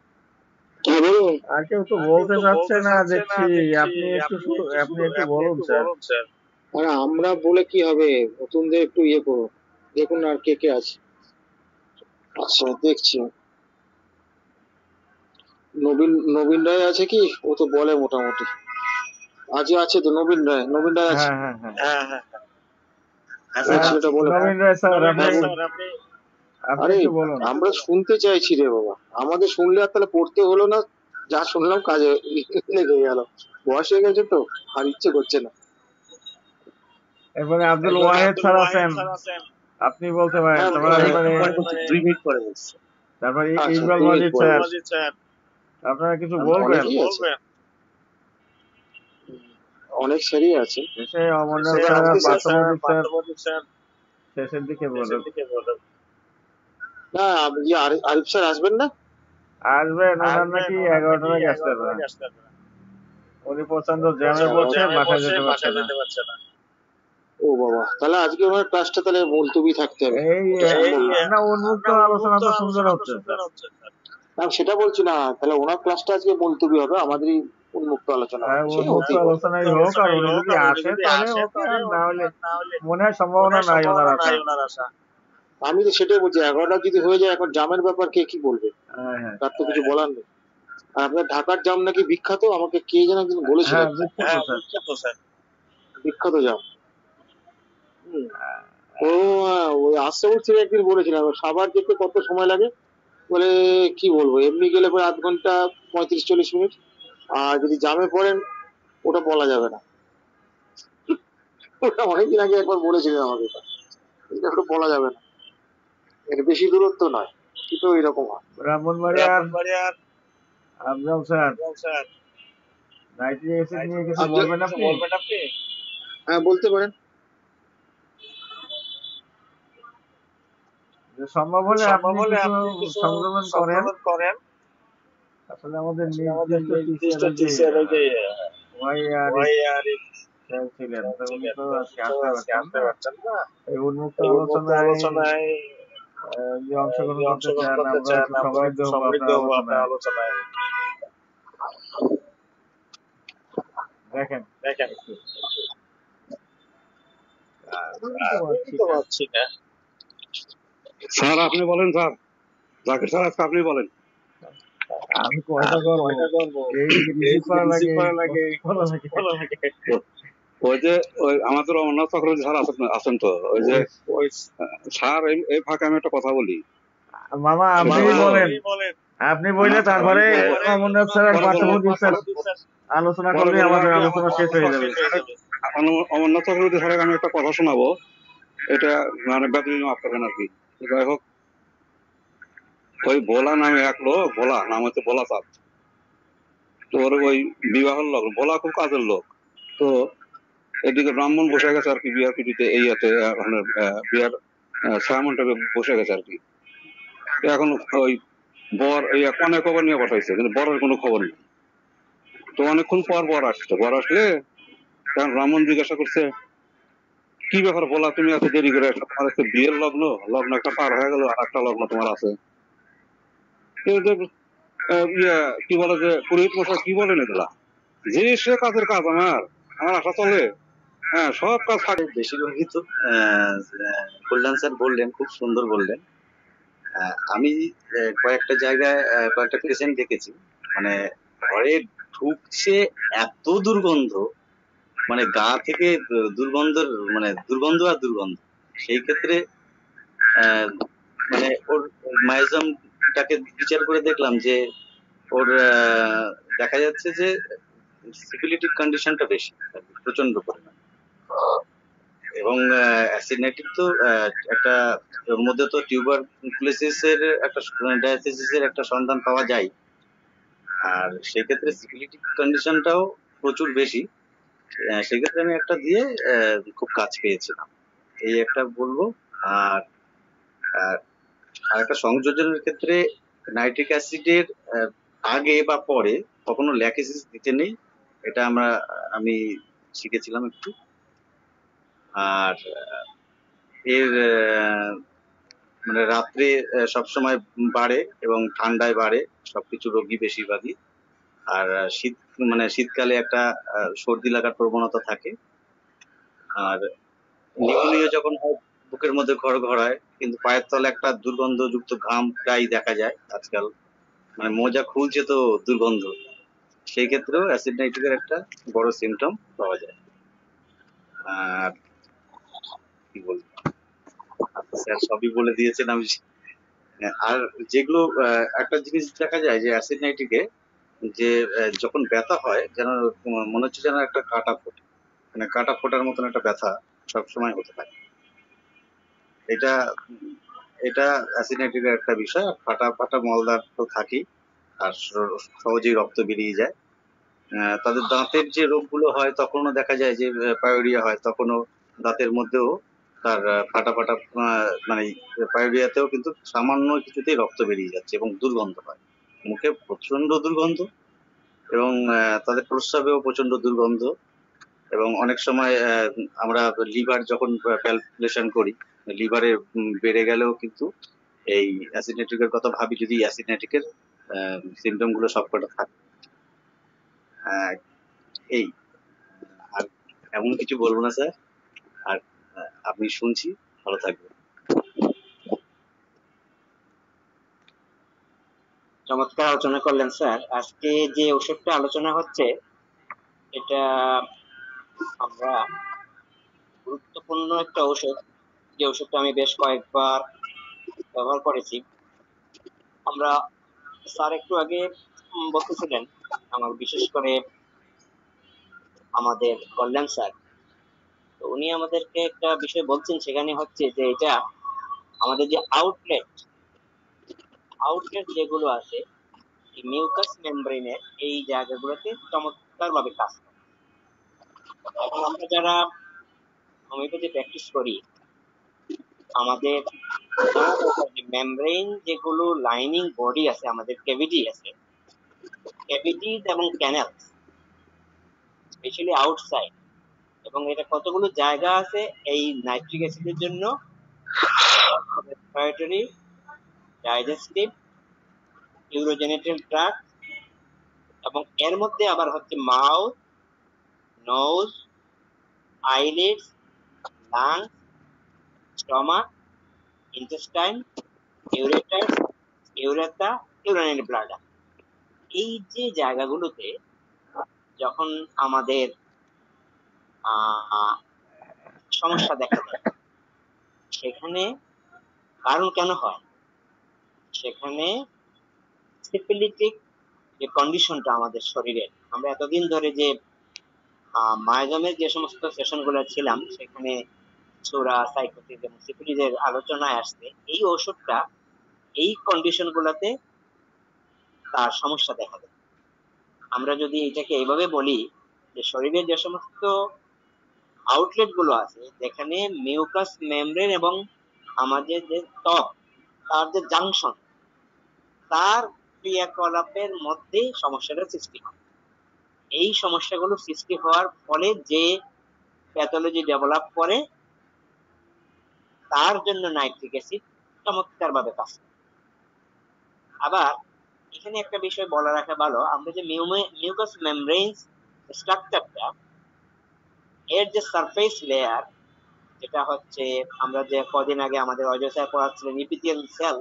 আর কেউ তো আর কেউ বলতে তো চাচ্ছে বলতে না চাচ্ছে না দেখছি। দেখছি, আপনি একটু আপনি শুরু- একটু আপনি শুরু- একটু আপনি বলুন একটু স্যার। বলুন স্যার। আর আমরা বলে কি হবে, নতুনদের একটু ইয়ে করো, দেখুন আর কে কে আছে। আচ্ছা, দেখছি নবীন নবীন রায় আছে কি? ও তো বলে মোটামুটি। আজও আছে তো নবীন রায়, নবীন রায় আছে। হ্যাঁ হ্যাঁ হ্যাঁ হ্যাঁ হ্যাঁ হ্যাঁ। ওই আহ, ছেলেটা বলে। নবীন রায় স্যার, নবীন আপনি রায় স্যার, আপনি আপনি আরে একটু বলুন। আমরা শুনতে চাইছি রে বাবা, আমাদের শুনলে আর তাহলে পড়তে হলো না, যা শুনলাম কাজে লেগে গেল। বয়স হয়ে গেছে তো আর ইচ্ছে করছে না। এরপরে আব্দুল এরপরে ওয়াহেদ আব্দুল স্যার ওয়াহেদ আছেন, স্যার আছেন। আপনি বলতে পারেন। হ্যাঁ, তারপরে আরে, এরপরে পরে বলছি, দুই মিনিট পরে বলছি। তারপরে আচ্ছা, ইকবাল দুই মিনিট মজিদ পরে স্যার, বলছি। মজিদ স্যার, আপনারা কিছু আর বলবেন? অনেকেই আছে, বলবেন। অনেক স্যারই আছে। শেষে অমরনাথ সে স্যার, আজকে sir Parthamjit sir Parthamjit sir শেষের দিকে শেষের বলুন। দিকে বলেন। না, ইয়ে আরি- আরিফ স্যার আসবেন না? আসবেন, ওনার নাকি এগারোটার আগে আসতে হবে না। উনি প্রচন্ড জ্যামে পড়ছে, বাসায় যেতে পারছে না। ও বাবা, তাহলে আজকে ওনার ক্লাসটা তাহলে মুলতবি থাকতে হবে। এই না, উন্মুক্ত আলোচনা তো সুন্দর হচ্ছে স্যার। আমি সেটা বলছি না, তাহলে ওনার ক্লাসটা আজকে মুলতবি হবে, আমাদেরই উন্মুক্ত আলোচনা হ্যাঁ, হবে। সে উন্মুক্ত হতেই পারে। আলোচনাই হোক, আর উনি যদি আসে তাহলে ওকে, আর না হলে মনে হয় সম্ভাবনা নাই ওনার আসা। আমি তো সেটাই বলছি, এগারোটা যদি হয়ে যায়, এখন জামের ব্যাপার কে কি বলবে, হ্যাঁ হ্যাঁ তার তো কিছু বলার নেই। আর আপনার ঢাকার জাম নাকি বিখ্যাত, আমাকে কে যেন একদিন বলেছিল। হ্যাঁ, বিখ্যাত স্যার। বিখ্যাত জাম। হুম। ও আহ, ওই আশরাফুল ছেলে একদিন বলেছিলাম, সাভার যেতে কত সময় লাগে, বলে কি বলবো, এমনি গেলে পরে আধ ঘন্টা পঁয়ত্রিশ চল্লিশ মিনিট, আর যদি জামে পড়েন ওটা বলা যাবে না। ওটা অনেকদিন আগে একবার বলেছিলেন আমাকে, এটা ওটা বলা যাবে না, এর বেশি দূরত্ব নয়, কিন্তু এরকম হয়। ব্রাহ্মণবাড়িয়ার আফজাল স্যার, নাইট্রিক অ্যাসিড নিয়ে কিছু বলবেন আপনি? হ্যাঁ, বলতে পারেন। যে সম্ভব হলে আপনি কিছু সংযোজন করেন। আসলে আমাদের নির্দিষ্ট টিচার যে ওয়াই আর স্যার ছিলেন, তো উনি তো আজকে আসতে পারছেন না। এই উন্মুক্ত আলোচনায় আহ, যে অংশগ্রহণ করতে চান, আমরা একটু সমৃদ্ধ হবো আপনার আলোচনায়। দেখেন দেখেন স্যার আপনি বলেন স্যার, জাকির স্যার আজকে আপনি বলেন। আমি কয়টা করবো, এই রিসিভ করা লাগে বলা লাগে। ওই যে ওই আমাদের অমরনাথ চক্রবর্তী স্যার আছেন আছেন তো, ওই যে ওই স্যার এই- এই ফাঁকে আমি একটা কথা বলি। মামা আপনি বলেন, আপনি বললে তারপরে অমরনাথ স্যার আর পার্থবতী স্যার আলোচনা করলে আমাদের আলোচনা শেষ হয়ে যাবে। অমর- অমরনাথ চক্রবর্তী স্যারের আমি একটা কথা শোনাবো, এটা মানে বেদনী মাফ করবেন আর কি। যাই হোক, ওই ভোলা নামে এক লোক, ভোলা নাম হচ্ছে ভোলা চাঁদ, তোর ওই বিবাহের লোক, ভোলা খুব কাজের লোক। তো এদিকে ব্রাহ্মণ বসে গেছে আর কি বিয়ার পিটিতে, এই আছে বিয়ার সায়ামনটা বসে গেছে আর কি। তো এখন ওই বর এই কনে খবর নিয়ে পাঠাইছে, কিন্তু বরের কোনো খবর নেই। তো অনেকক্ষণ পর বর আসছে, বর আসলে তখন ব্রাহ্মণ জিজ্ঞাসা করছে, কি ব্যাপার বলা, তুমি এত দেরি করে, তোমার একটা বিয়ের লগ্ন, লগ্ন একটা পার হয়ে গেল, আর একটা লগ্ন তোমার আছে। তো যে, আহ, ইয়ে, কি বলে যে পুরোহিত মশাই কি বলেন এগুলা, যে সে কাজের কাজ, আমার আমার আশা চলে, হ্যাঁ সব কাজ থাকে। বেশিরভাগই তো আহ, কল্যাণ স্যার বললেন, খুব সুন্দর বললেন। আহ, আমি আহ, কয়েকটা জায়গায় আহ, কয়েকটা পেশেন্ট দেখেছি, মানে ঘরে ঢুকছে এত দুর্গন্ধ, মানে গা থেকে দু- দুর্গন্ধের মানে দুর্গন্ধ আর দুর্গন্ধ। সেই ক্ষেত্রে আহ, মানে ওর মায়োজমটাকে বিচার করে দেখলাম যে ওর আহ, দেখা যাচ্ছে যে সিফিলিটিক কন্ডিশনটা বেশি, প্রচন্ড পরিমাণে। এবং অ্যাসিড নাইট্রিক তো আহ, একটা, ওর মধ্যে তো টিউবারকুলোসিস এর একটা ডায়াথেসিস এর একটা সন্ধান পাওয়া যায়, আর সেক্ষেত্রে সিফিলিটিক কন্ডিশনটাও প্রচুর বেশি। আহ, সেক্ষেত্রে আমি একটা দিয়ে আহ, খুব কাজ পেয়েছিলাম, এই একটা বলবো। আর আর আর একটা সংযোজনের ক্ষেত্রে নাইট্রিক অ্যাসিডের আগে বা পরে কখনো ল্যাকেসিস দিতে নেই, এটা আমরা আমি শিখেছিলাম একটু। আর আহ, এর আহ, মানে রাত্রে আহ, সবসময় বাড়ে এবং ঠান্ডায় বাড়ে সবকিছু, রোগী বেশিরভাগই। আর আহ, শীত মানে শীতকালে একটা আহ, সর্দি লাগার প্রবণতা থাকে। আর নিউমোনিয়া যখন হয় বুকের মধ্যে ঘর ঘরায়, কিন্তু পায়ের তলে একটা দুর্গন্ধযুক্ত ঘাম প্রায় দেখা যায় আজকাল, মানে মোজা খুলছে তো দুর্গন্ধ। সেই ক্ষেত্রেও অ্যাসিড নাইট্রিকের একটা বড় সিমটম পাওয়া যায়। আর কি বলবো, স্যার সবই বলে দিয়েছেন। আমি আর যেগুলো আহ, একটা জিনিস দেখা যায় যে অ্যাসিড নাইট্রিকে, যে আহ, যখন ব্যথা হয় যেন মনে হচ্ছে যেন একটা কাটা ফোটে, মানে কাটা ফোটার মতন একটা ব্যথা সবসময় হতে থাকে। এটা এটা অ্যাসিড নাইট্রিকের একটা বিষয়। আর ফাটা ফাটা মলদার তো থাকেই, আর স- সহজেই রক্ত বেরিয়ে যায়। আহ, তাদের দাঁতের যে রোগগুলো হয় তখনও দেখা যায় যে পায়োরিয়া হয়, তখনও দাঁতের মধ্যেও তার আহ, ফাটা ফাটা আহ, মানে পায়োরিয়াতেও কিন্তু সামান্য কিছুতেই রক্ত বেরিয়ে যাচ্ছে এবং দুর্গন্ধ হয়। মুখে প্রচন্ড দুর্গন্ধ এবং আহ, তাদের প্রস্রাবেও প্রচন্ড দুর্গন্ধ, এবং অনেক সময় আহ, আমরা লিভার যখন ক্যালকুলেশন করি, লিভারে বেড়ে গেলেও কিন্তু এই অ্যাসিড কথা ভাবি, যদি অ্যাসিড সিমটম গুলো সবকটা থাকে। আহ, এই আর এমন কিছু বলবো না স্যার, আর আহ, আপনি শুনছি, ভালো থাকবেন। চমৎকার আলোচনা করলেন স্যার। আজকে যে ওষুধটা আলোচনা হচ্ছে এটা আমরা গুরুত্বপূর্ণ একটা ওষুধ, যে ওষুধটা আমি বেশ কয়েকবার ব্যবহার করেছি। আমরা স্যার একটু আগে উম, বলতেছিলেন, আমার বিশেষ করে আমাদের কল্যাণ স্যার, তো উনি আমাদেরকে একটা বিষয় বলছেন, সেখানে হচ্ছে যে এটা আমাদের যে আউটলেট আউটলেট যেগুলো আছে মিউকাস মেমব্রেনের এই জায়গাগুলোতে চমৎকার ভাবে কাজ করে। এখন আমরা যারা হোমিওপ্যাথি প্র্যাকটিস করি, আমাদের মেমব্রেন যেগুলো লাইনিং বডি আছে, আমাদের ক্যাভিটি আছে, ক্যাভিটিজ এবং ক্যানেল স্পেশালি আউটসাইড, এবং এটা কতগুলো জায়গা আছে এই নাইট্রিক অ্যাসিডের জন্য, রেসপিরেটরি, ডাইজেস্টিভ, ইউরোজেনিটাল ট্র্যাক্ট, এবং এর মধ্যে আবার হচ্ছে mouth, nose, eyelids, lungs, stomach, intestine, ureter, urethra, urinary bladder. এই যে জায়গাগুলোতে যখন আমাদের আহ সমস্যা দেখা দেয়, সেখানে কারণ কেন হয়, সেখানে সিফিলিটিক যে কন্ডিশনটা আমাদের শরীরের, আমরা এতদিন ধরে যে মায়াজমের যে সমস্ত সেশন গুলো ছিলাম, সেখানে সোরা, সাইকোসিস এবং সিফিলিসের আলোচনায় আসছে, এই ওষুধটা এই কন্ডিশন গুলাতে তার সমস্যা দেখা দেয়। আমরা যদি এটাকে এইভাবে বলি যে শরীরের যে সমস্ত আউটলেট গুলো আছে, যেখানে মিউকাস মেমব্রেন এবং আমাদের যে ত্বক, তার যে জাংশন, তার ক্রিয়াকলাপের মধ্যে সমস্যাটা সৃষ্টি হয়। এই সমস্যাগুলো সৃষ্টি হওয়ার ফলে যে প্যাথোলজি ডেভেলপ করে, তার জন্য নাইট্রিক অ্যাসিড চমৎকার ভাবে কাজ করে। আবার এখানে একটা বিষয় বলা রাখা ভালো, আমরা যে মিউকাস মেমব্রেন স্ট্রাকচারটা, এর যে সারফেস লেয়ার, যেটা হচ্ছে আমরা যে কদিন আগে আমাদের অজয় পড়াচ্ছিলেন ইপিথেলিয়াল সেল,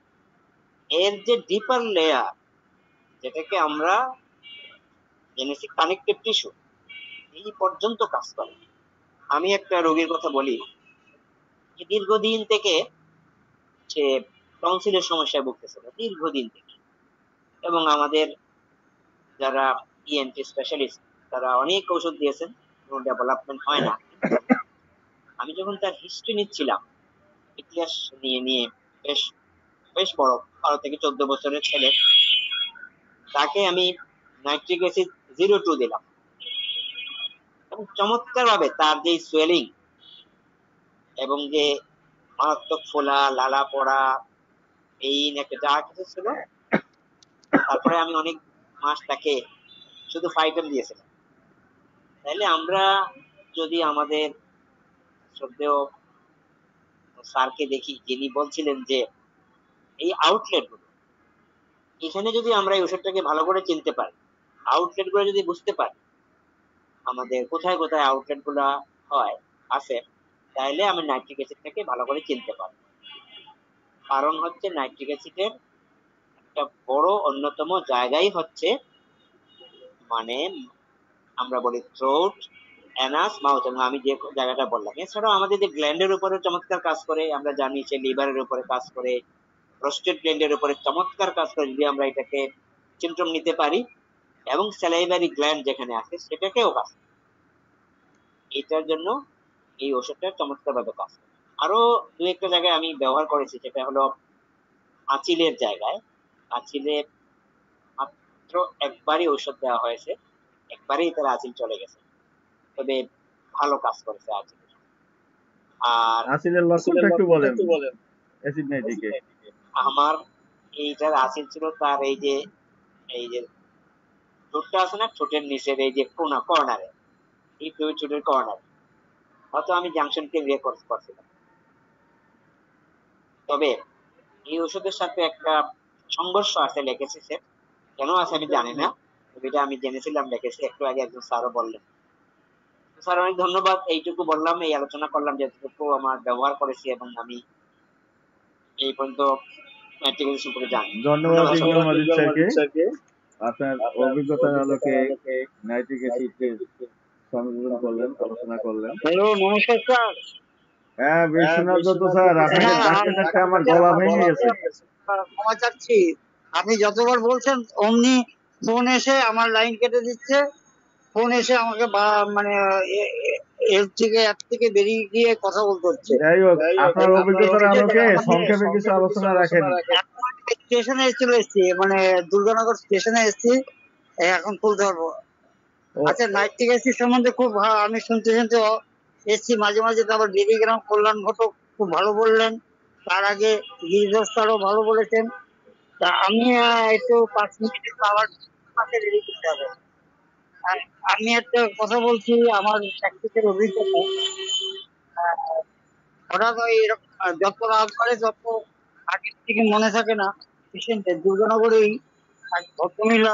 এর যে ডিপার লেয়ার, যেটাকে আমরা জেনেছি কানেকটিভ টিস্যু, এই পর্যন্ত কাজ করে। আমি একটা রোগীর কথা বলি, যে দীর্ঘদিন থেকে সে টনসিলের সমস্যায় ভুগতেছিল, দীর্ঘদিন থেকে, এবং আমাদের যারা ইএনটি স্পেশালিস্ট তারা অনেক ঔষধ দিয়েছেন, কোনো ডেভেলপমেন্ট হয় না। আমি যখন তার হিস্ট্রি নিচ্ছিলাম, ইতিহাস নিয়ে নিয়ে বেশ বেশ বড়, বারো থেকে চোদ্দ বছরের ছেলে, তাকে আমি নাইট্রিক অ্যাসিড জিরো টু দিলাম, এবং চমৎকার ভাবে তার যে সোয়েলিং এবং যে মারাত্মক ফোলা, লালা পড়া, এই একটা যা কিছু ছিল, তারপরে আমি অনেক মাস তাকে শুধু ফাইটাম দিয়েছিলাম। তাইলে আমরা যদি আমাদের শ্রদ্ধেয় স্যারকে দেখি, যিনি বলছিলেন যে এই আউটলেট গুলো, এখানে যদি আমরা এই ওষুধটাকে ভালো করে চিনতে পারি, আউটলেট গুলো যদি বুঝতে পারি আমাদের কোথায় কোথায় আউটলেট গুলা হয় আছে, তাহলে আমি নাইট্রিক অ্যাসিডটাকে ভালো করে চিনতে পারবো। কারণ হচ্ছে নাইট্রিক অ্যাসিডের একটা বড় অন্যতম জায়গাই হচ্ছে, মানে আমরা বলি থ্রোট, অ্যানাস, মাউথ, এবং আমি যে জায়গাটা বললাম। এছাড়াও আমাদের যে গ্ল্যান্ডের উপরে চমৎকার কাজ করে, আমরা জানি সে লিভারের উপরে কাজ করে, প্রোস্টেট গ্ল্যান্ডের উপরে চমৎকার কাজ করে, যদি আমরা এটাকে সিমটম নিতে পারি, এবং স্যালাইভারি গ্ল্যান্ড যেখানে আছে সেটাকেও কাজ করে। এটার জন্য এই ওষুধটা চমৎকার ভাবে কাজ করে। আরো দু একটা জায়গায় আমি ব্যবহার করেছি, সেটা হলো আঁচিলের জায়গায়। আঁচিলে মাত্র একবারই ঔষধ দেওয়া হয়েছে, একবারেই তার আঁচিল চলে গেছে, তবে ভালো কাজ করেছে আঁচিল। আর আঁচিলের লক্ষণটা একটু বলেন অ্যাসিড নাইট্রিকে। আমার এইটার আসিল ছিল তার এই যে এই যে ঠোঁটটা আছে না, ঠোঁটের নিচের এই যে কোনা কর্নারে, এই দুই ঠোঁটের কর্নার, হয়তো আমি জাংশনকে বিয়ে করছিলাম। তবে এই ওষুধের সাথে একটা সংঘর্ষ আছে লেগেছে, সে কেন আছে আমি জানি না, এটা আমি জেনেছিলাম লেগেছে, একটু আগে একজন স্যারও বললেন। স্যার অনেক ধন্যবাদ, এইটুকু বললাম, এই আলোচনা করলাম যতটুকু আমার ব্যবহার করেছি এবং আমি এই পর্যন্ত অ্যান্টিবায়োটিক সম্পর্কে জানি। ধন্যবাদ ইকবাল মাজিদ স্যারকে স্যারকে আপনার অভিজ্ঞতার আলোকে নাইট্রিক অ্যাসিডের সংযোজন করলেন, আলোচনা করলেন। হ্যালো, নমস্কার স্যার। হ্যাঁ, বিশ্বনাথ দত্ত স্যার, আপনাকে ডাকতে ডাকতে আমার গলা ভেঙে গেছে। ক্ষমা চাচ্ছি, আপনি যতবার বলছেন অমনি ফোন এসে আমার লাইন কেটে দিচ্ছে, ফোন এসে আমাকে বা- মানে এ- এ- এর থেকে অ্যাপ থেকে বেরিয়ে গিয়ে কথা বলতে হচ্ছে। যাই হোক, আপনার অভিজ্ঞতার আলোকে সংক্ষেপে কিছু আলোচনা রাখেন। স্টেশনে চলে এসেছি, মানে দুর্গানগর স্টেশনে এসেছি, এই এখন খুলতে পারবো। ও, আচ্ছা, নাইট্রিক অ্যাসিড সম্বন্ধে খুব ভা- আমি শুনতে শুনতে অ- এসেছি, মাঝে মাঝে তো আবার বেরিয়ে গেলাম। কল্যাণ ঘটক খুব ভালো বললেন, তার আগে গিরিধর স্যারও ভালো বলেছেন। তা আমি আহ, একটু পাঁচ মিনিট আবার পাশে রেডি করতে হবে। আর আমি একটা কথা বলছি, আমার প্র্যাকটিসের অভিজ্ঞতা। আহ, হঠাৎ ওই এরকম আহ, যত রাত করে যত আগের থেকে মনে থাকে না পেশেন্টের। দুর্গানগরেই এক ভদ্রমহিলা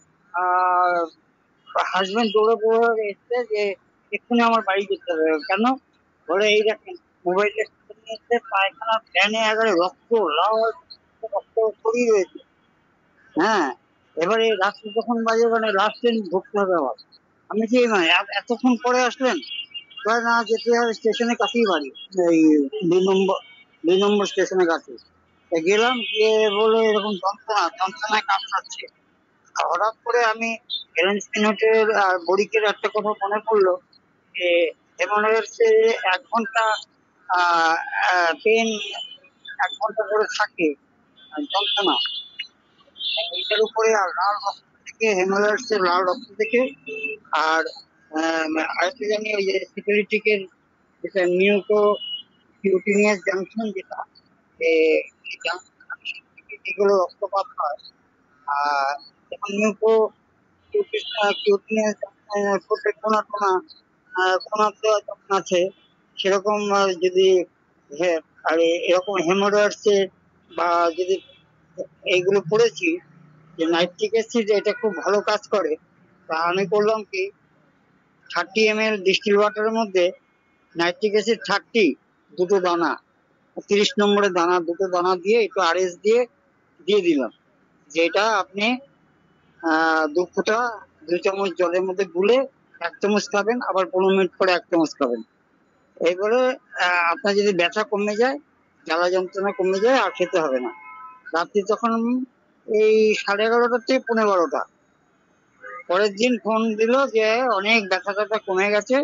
হাজবেন্ড দৌড়ে পড়ে এসছে যে এক্ষুনি আমার বাড়ি যেতে হবে। কেন? বলে এই দেখেন মোবাইলটা নিয়ে এসছে, পায়খানা ফ্যানে একেবারে রক্ত লাল রক্ত ছড়িয়ে রয়েছে। হ্যাঁ, এবারে রাত্রি যখন বাজে মানে লাস্ট ট্রেন ধরতে হবে আমার। আমি কি মানে এত- এতক্ষণ পরে আসলেন? বলে না, যেতে হবে, স্টেশনের কাছেই বাড়ি, এই দুই নম্বর দুই নম্বর স্টেশনের কাছে। তা গেলাম, গিয়ে বলে এরকম যন্ত্রণা যন্ত্রণায় কামড়াচ্ছে। হঠাৎ করে আমি হেলেন্স মিনিটের আর বরিকের একটা কথা মনে পড়লো যে হেমোনেটসে এক ঘন্টা পেন এক ঘন্টা করে থাকে আহ, যন্ত্রণা। এইটার উপরে আর লাল রক্ত থেকে, হেমোনেটসের লাল রক্ত থেকে, আর আহ, আরেকটা জানি ওই যে সিকিউরিটিকের যেটা নিউকো কিউটিনিয়াস জাংশন, যেটা এ, এই junction থেকে যেগুলো রক্তপাত হয়, আর যেমন নিউকো কিউটিনিয়াস কোনা টোনা কোনাতে যখন আছে, সেরকম আহ, যদি হে- আর এ- এরকম হেমোরয়েডসে বা যদি এইগুলো পড়েছি যে নাইট্রিক অ্যাসিড এটা খুব ভালো কাজ করে। তা আমি করলাম কি, থার্টি এম এল ডিস্টিল ওয়াটারের মধ্যে নাইট্রিক অ্যাসিড থার্টি দুটো দানা, তিরিশ নম্বরের দানা দুটো দানা দিয়ে একটু আরএস দিয়ে দিয়ে দিলাম। যেটা আপনি আহ দু ফোঁটা দুই চামচ জলের মধ্যে গুলে এক চামচ খাবেন, আবার পনেরো মিনিট পরে এক চামচ খাবেন। এবারে আহ, আপনার যদি ব্যথা কমে যায়, জ্বালা যন্ত্রণা কমে যায়, আর খেতে হবে না। রাত্রি তখন এই সাড়ে এগারোটা থেকে পনেরো বারোটা। পরের দিন ফোন দিল যে অনেক ব্যথা ট্যাথা কমে গেছে।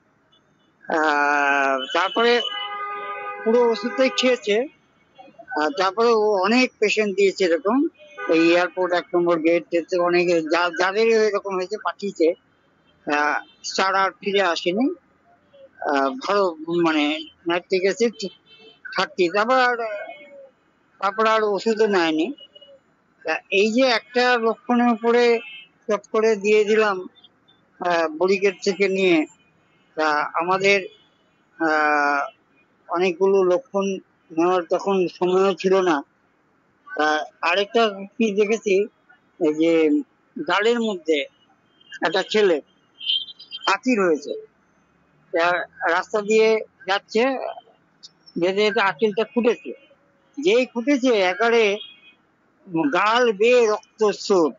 আহ তারপরে পুরো ওষুধটাই খেয়েছে। আর তারপরে ও অনেক পেশেন্ট দিয়েছে এরকম, এই এয়ারপোর্ট এক নম্বর গেট অনেক যা- যাদের এরকম হয়েছে পাঠিয়েছে। আহ, স্যার আর ফিরে আসেনি। আহ, ভালো মানে নাইট্রিক অ্যাসিড থার্টি, তারপর আর তারপর আর ওষুধও নেয়নি। তা এই যে একটা লক্ষণের উপরে চট করে দিয়ে দিলাম আহ, বড়িগেট থেকে নিয়ে। তা আমাদের আহ অনেকগুলো লক্ষণ নেওয়ার তখন সময়ও ছিল না। তা আরেকটা কি দেখেছি, এই যে গালের মধ্যে একটা ছেলে আঁচি রয়েছে। তা রাস্তা দিয়ে যাচ্ছে, যেতে যেতে আঁচিলটা ফুটেছে। যেই ফুটেছে একেবারে গাল বেয়ে রক্ত স্রোত।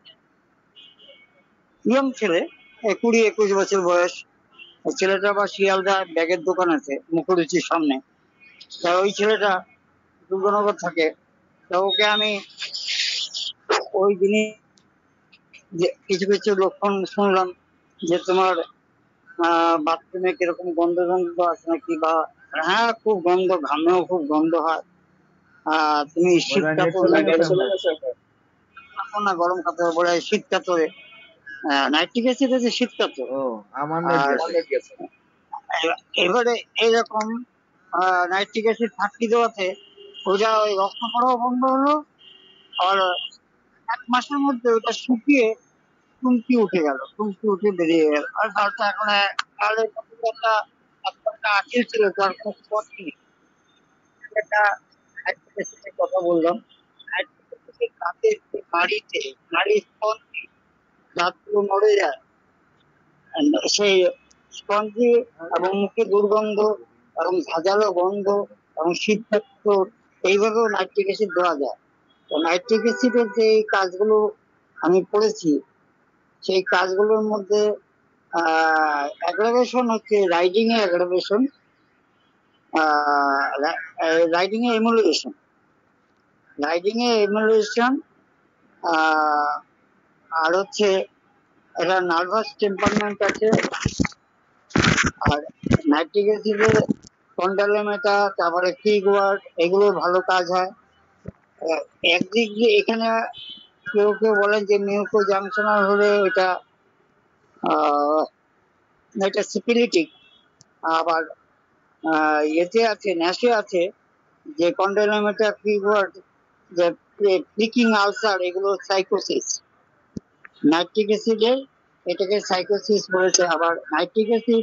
ইয়ং ছেলে, এই কুড়ি একুশ বছর বয়স। ওই ছেলেটা আবার শিয়ালদা ব্যাগের দোকান আছে মুখরুচির সামনে। তা ওই ছেলেটা দুর্গানগর থাকে। তা ওকে আমি ওই দিনই যে কিছু কিছু লক্ষণ শুনলাম যে তোমার আহ বাথরুমে কিরকম গন্ধ গন্ধ আছে নাকি, বা হ্যাঁ খুব গন্ধ, ঘামেও খুব গন্ধ হয়। আহ তুমি শীত বোধহয় নেট কাপড় চলে গেছে আপনার। এখন না গরম কাপড় বলে শীত কাপড়ে নাইট্রিক অ্যাসিড আছে শীত কাপড়। ও, আমার নেট আর গেছে। এ- এবারে এইরকম নাইট্রিক অ্যাসিড থার্টি দেওয়াতে ওইটা ওই রক্ত পড়াও বন্ধ হলো, আর এক মাসের মধ্যে ওটা শুকিয়ে টুনকি উঠে গেল, টুনকি উঠে বেরিয়ে গেল। আর গালটা এখন এক- গালের মধ্যে যে একটা একটা আঁচিল ছিল তার কোনো স্পট নেই। একটা অ্যাডভোকেসির কথা বললাম, অ্যাডভোকেসির দাঁতের যে নাড়িতে নাড়ির স্পঞ্জি দাঁতগুলো নড়ে যায়, and সেই স্পঞ্জি এবং মুখে দুর্গন্ধ এবং ঝাঁঝালো গন্ধ এবং শীতকাক্ত এইভাবেও নাইট্রিক অ্যাসিড দেওয়া যায়। তো নাইট্রিক অ্যাসিডের যে এই কাজগুলো আমি করেছি, সেই কাজগুলোর মধ্যে অ্যাগ্রাভেশন হচ্ছে riding a aggravation, riding a emulation, riding a emulation আর হচ্ছে একটা নার্ভাস টেম্পারমেন্ট আছে। আর নাইট্রিক অ্যাসিডের কন্ডালোমেটা, তারপরে ফিগওয়ার্ড, এগুলো ভালো কাজ হয়। আহ, একদিক দিয়ে এখানে কেউ কেউ বলেন যে মিউকো জাংশনাল হলে এটা আহ, এটা সিপিলিটিক, আবার আহ, এতে আছে ন্যাশে আছে যে কন্ডালোমেটা, ফিগওয়ার্ড, যে প্লিকিং আলসার, এগুলো সাইকোসিস। নাইট্রিক অ্যাসিডের এটাকে সাইকোসিস বলেছে। আবার নাইট্রিক অ্যাসিড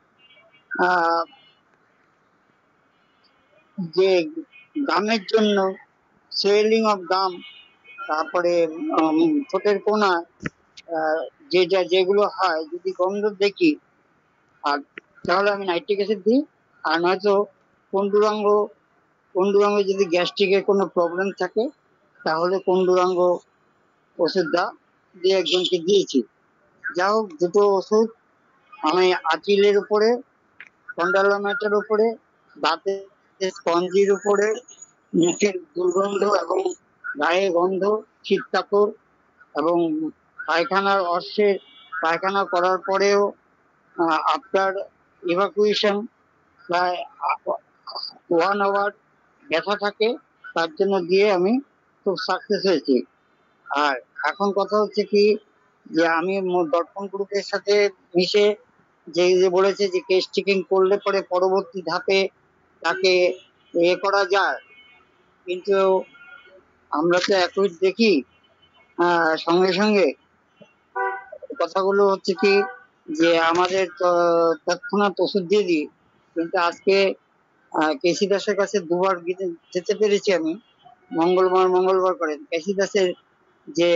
যে গামের জন্য, সোয়েলিং অফ গাম, তারপরে উম, ঠোঁটের কোনা আহ, যে যা যেগুলো হয়, যদি গন্ধ দেখি আর তাহলে আমি নাইট্রিক অ্যাসিড দিই। আর নয়তো পন্ডুরাঙ্গ, পন্ডুরাঙ্গে যদি গ্যাস্ট্রিকের কোনো প্রবলেম থাকে তাহলে পন্ডুরাঙ্গ ওষুধটা দিয়ে একজনকে দিয়েছি। যা হোক, দুটো ওষুধ আমি আঁচিলের উপরে, কন্ডালোমেটের উপরে, দাঁতের স্পঞ্জির উপরে, মুখের দুর্গন্ধ এবং গায়ে গন্ধ, শীত কাপড় এবং পায়খানার অর্শে পায়খানা করার পরেও আফটার ইভাকুয়েশন প্রায় ওয়ান আওয়ার ব্যথা থাকে, তার জন্য দিয়ে আমি খুব সাকসেস হয়েছি। আর এখন কথা হচ্ছে কি, যে আমি ম- দর্পণ গ্রুপের সাথে মিশে যে যে বলেছে যে কেস চেকিং করলে পরে পরবর্তী ধাপে তাকে এ করা যায়, কিন্তু আমরা তো একই দেখি আহ, সঙ্গে সঙ্গে কথাগুলো হচ্ছে কি, যে আমাদের তো- তৎক্ষণাৎ ওষুধ দিয়ে দিই। কিন্তু আজকে আহ, কেসি দাসের কাছে দুবার গিয়ে- যেতে পেরেছি আমি, মঙ্গলবার মঙ্গলবার করে। কেসি দাসের যে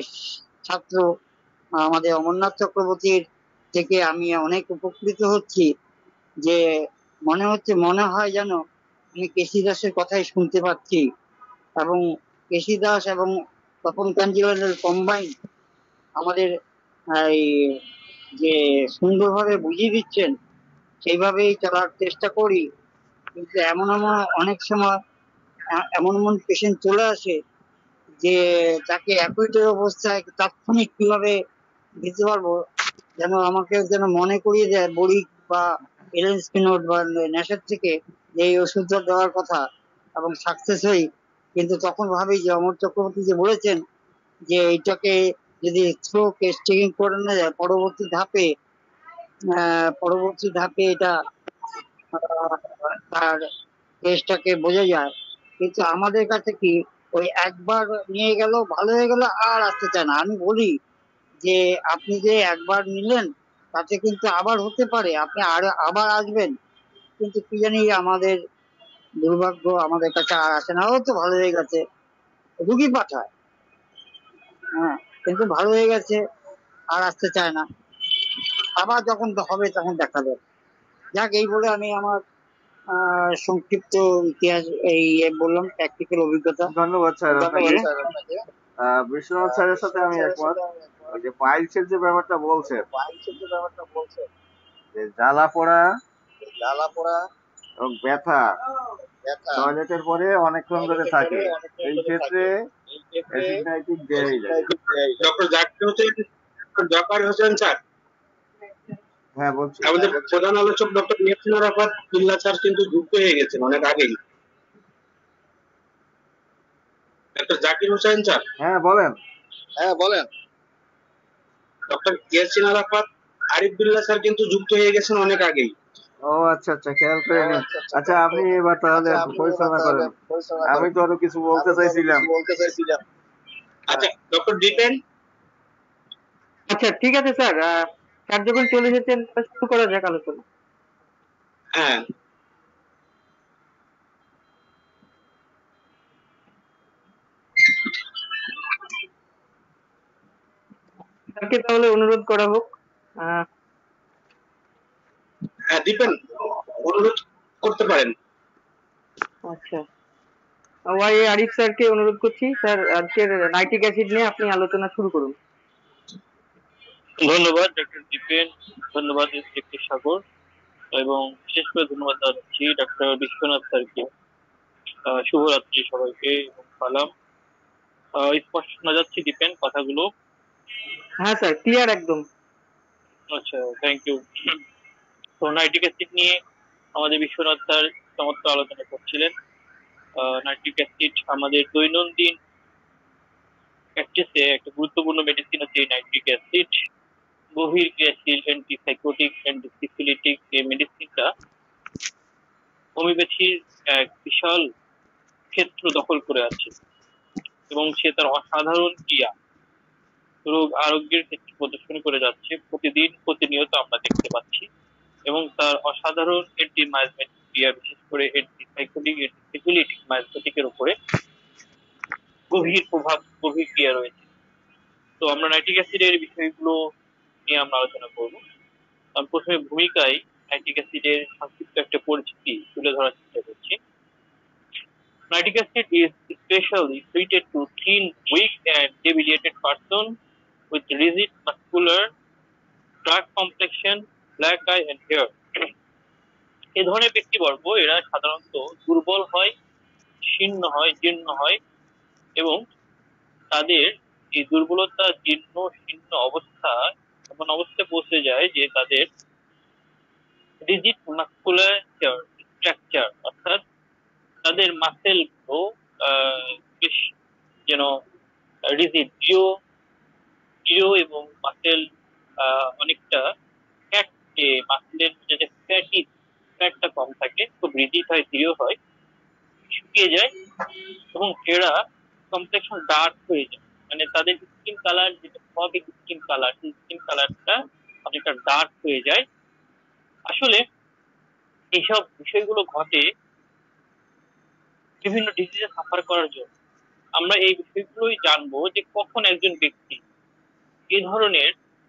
ছাত্র আমাদের অমরনাথ চক্রবর্তীর থেকে আমি অনেক উপকৃত হচ্ছি, যে মনে হচ্ছে, মনে হয় যেন আমি কেসি দাসের কথাই শুনতে পাচ্ছি। এবং কেসি দাস এবং তপন কাঞ্জিলালের কম্বাইন আমাদের এই যে সুন্দরভাবে বুঝিয়ে দিচ্ছেন, সেইভাবেই চলার চেষ্টা করি। কিন্তু এমন এমন অনেক সময় এ- এমন এমন পেশেন্ট চলে আসে যে তাকে অ্যাকুইটের অবস্থায় তাৎক্ষণিক কিভাবে দিতে পারবো, যেন আমাকে যেন মনে করিয়ে দেয় বড়ি বা এলেন স্পিনোট বা নেশার থেকে যে এই ওষুধটা দেওয়ার কথা, এবং সাকসেস হই। কিন্তু তখন ভাবি যে অমর চক্রবর্তী যে বলেছেন যে এইটাকে যদি থ্রো কেস চেকিং করে না যায়, পরবর্তী ধাপে আহ, পরবর্তী ধাপে এটা আহ, তার কেসটাকে বোঝা যায়। কিন্তু আমাদের কাছে কি, ওই একবার নিয়ে গেল, ভালো হয়ে গেল, আর আসতে চায় না। আমি বলি যে আপনি যে একবার নিলেন তাতে কিন্তু আবার হতে পারে, আপনি আর আবার আসবেন, কিন্তু কি জানি আমাদের দুর্ভাগ্য, আমাদের কাছে আর আসে না। ও তো ভালো হয়ে গেছে, রুগী পাঠায়, হ্যাঁ, কিন্তু ভালো হয়ে গেছে আর আসতে চায় না, আবার যখন হবে তখন দেখাবে। যাক, এই বলে আমি আমার আহ সংক্ষিপ্ত ইতিহাস এই এ বললাম, প্র্যাকটিক্যাল অভিজ্ঞতা। ধন্যবাদ স্যার ধন্যবাদ আপনাকে। স্যার আপনাকে। আহ, বিশ্বনাথ স্যারের সাথে আমি একমত। ওই যে পাইলসের যে ব্যাপারটা বলছেন, পাইলসের যে ব্যাপারটা বলছেন, যে জ্বালা পোড়া জ্বালা পোড়া এবং ব্যথা ব্যথা টয়লেটের পরে অনেকক্ষণ ধরে টয়লেটের পরে থাকে, অনেকক্ষণ এই ধরে ক্ষেত্রে থাকে, এই ক্ষেত্রে অ্যাসিড দেয়াই লাগে। অ্যাসিড দেয়। ডক্টর জাকির হোসেন, জাকার হোসেন স্যার, হ্যাঁ বলছি। আমাদের প্রধান আলোচক ডক্টর ইয়াসিন আরাফাত বিল্লাহ স্যার কিন্তু যুক্ত হয়ে গেছেন অনেক আগেই। ডক্টর জাকির হোসেন স্যার, হ্যাঁ বলেন। হ্যাঁ বলেন। ডক্টর ইয়াসিন আরাফাত আরিফ বিল্লাহ স্যার কিন্তু যুক্ত হয়ে গেছেন অনেক আগেই। ও আচ্ছা আচ্ছা, খেয়াল ও করিনি। আচ্ছা আচ্ছা, আচ্ছা, খেয়াল আপনি করিনি। এবার তাহলে আচ্ছা, একটু আপনি এবার পরিচালনা তাহলে করেন। পরিচালনা আমি করেন। তো আরো কিছু বলতে আমি তো আরো চাইছিলাম। কিছু বলতে চাইছিলাম। আচ্ছা ডক্টর দীপেন, আচ্ছা ঠিক আছে স্যার, স্যার যখন চলে এসেছেন শুরু করা যাক আলোচনা। হ্যাঁ স্যারকে তাহলে অনুরোধ করা হোক। আহ, হ্যাঁ দীপেন অনুরোধ করতে পারেন। আচ্ছা, ওয়াই আরিফ স্যারকে অনুরোধ করছি, স্যার আজকের নাইট্রিক অ্যাসিড নিয়ে আপনি আলোচনা শুরু করুন। ধন্যবাদ ডক্টর দীপেন, ধন্যবাদ ডক্টর সাগর, এবং বিশেষ করে ধন্যবাদ জানাচ্ছি ডক্টর বিশ্বনাথ স্যারকে। আহ, শুভরাত্রি সবাইকে এবং সালাম। আহ, স্পষ্ট শোনা যাচ্ছে দীপেন কথাগুলো? হ্যাঁ স্যার, ক্লিয়ার একদম। আচ্ছা, থ্যাংক ইউ। তো নাইট্রিক অ্যাসিড নিয়ে আমাদের বিশ্বনাথ স্যার চমৎকার আলোচনা করছিলেন। নাইট্রিক অ্যাসিড আমাদের দৈনন্দিন প্র্যাকটিসে একটা গুরুত্বপূর্ণ মেডিসিন হচ্ছে এই নাইট্রিক অ্যাসিড। গভীর ক্রিয়াশীল অ্যান্টিসাইকোটিক অ্যান্টিসিফিলিটিক এই মেডিসিনটা হোমিওপ্যাথির এক বিশাল ক্ষেত্র দখল করে আছে, এবং সে তার অসাধারণ ক্রিয়া রোগ আরোগ্যের ক্ষেত্রে প্রদর্শন করে যাচ্ছে, প্রতিদিন প্রতিনিয়ত আমরা দেখতে পাচ্ছি। এবং তার অসাধারণ অ্যান্টি মায়োপ্যাথিক ক্রিয়া, বিশেষ করে অ্যান্টিসাইকোটিক অ্যান্টিসিফিলিটিক মায়োপ্যাথিকের উপরে গভীর প্রভাব, গভীর ক্রিয়া রয়েছে। তো আমরা নাইট্রিক অ্যাসিডের বিষয়গুলো নিয়ে আমরা আলোচনা করবো। আমি প্রথমে ভূমিকায় নাইট্রিক অ্যাসিডের সংক্ষিপ্ত একটা পরিচিতি তুলে ধরার চেষ্টা করছি। Nitric acid is especially treated to thin, weak and debilitated person with rigid muscular, dark complexion, black eye and hair. এই ধরনের ব্যক্তিবর্গ এরা সাধারণত দুর্বল হয়, শীর্ণ হয়, জীর্ণ হয়, এবং তাদের এই দুর্বলতা, জীর্ণ, শীর্ণ অবস্থা এমন অবস্থায় পৌঁছে যায় যে তাদের রিজিড মাস্কুলার স্ট্রাকচার, অর্থাৎ তাদের মাসেল গুলো বেশ যেন রিজিড, দৃঢ় দৃঢ় এবং মাসেল অনেকটা ফ্যাট, যে মাসেলের যে ফ্যাটি ফ্যাটটা কম থাকে, খুব রিজিড হয়, দৃঢ় হয়, শুকিয়ে যায়, এবং এরা কমপ্লেক্সন ডার্ক হয়ে যায়। মানে তাদের স্কিন কালার, যেটা স্বাভাবিক স্কিন কালার, সেই স্কিন কালারটা অনেকটা ডার্ক হয়ে যায়। আসলে এইসব বিষয়গুলো ঘটে বিভিন্ন ডিজিজে সাফার করার জন্য। আমরা এই বিষয়গুলোই জানবো যে কখন একজন ব্যক্তি এই ধরনের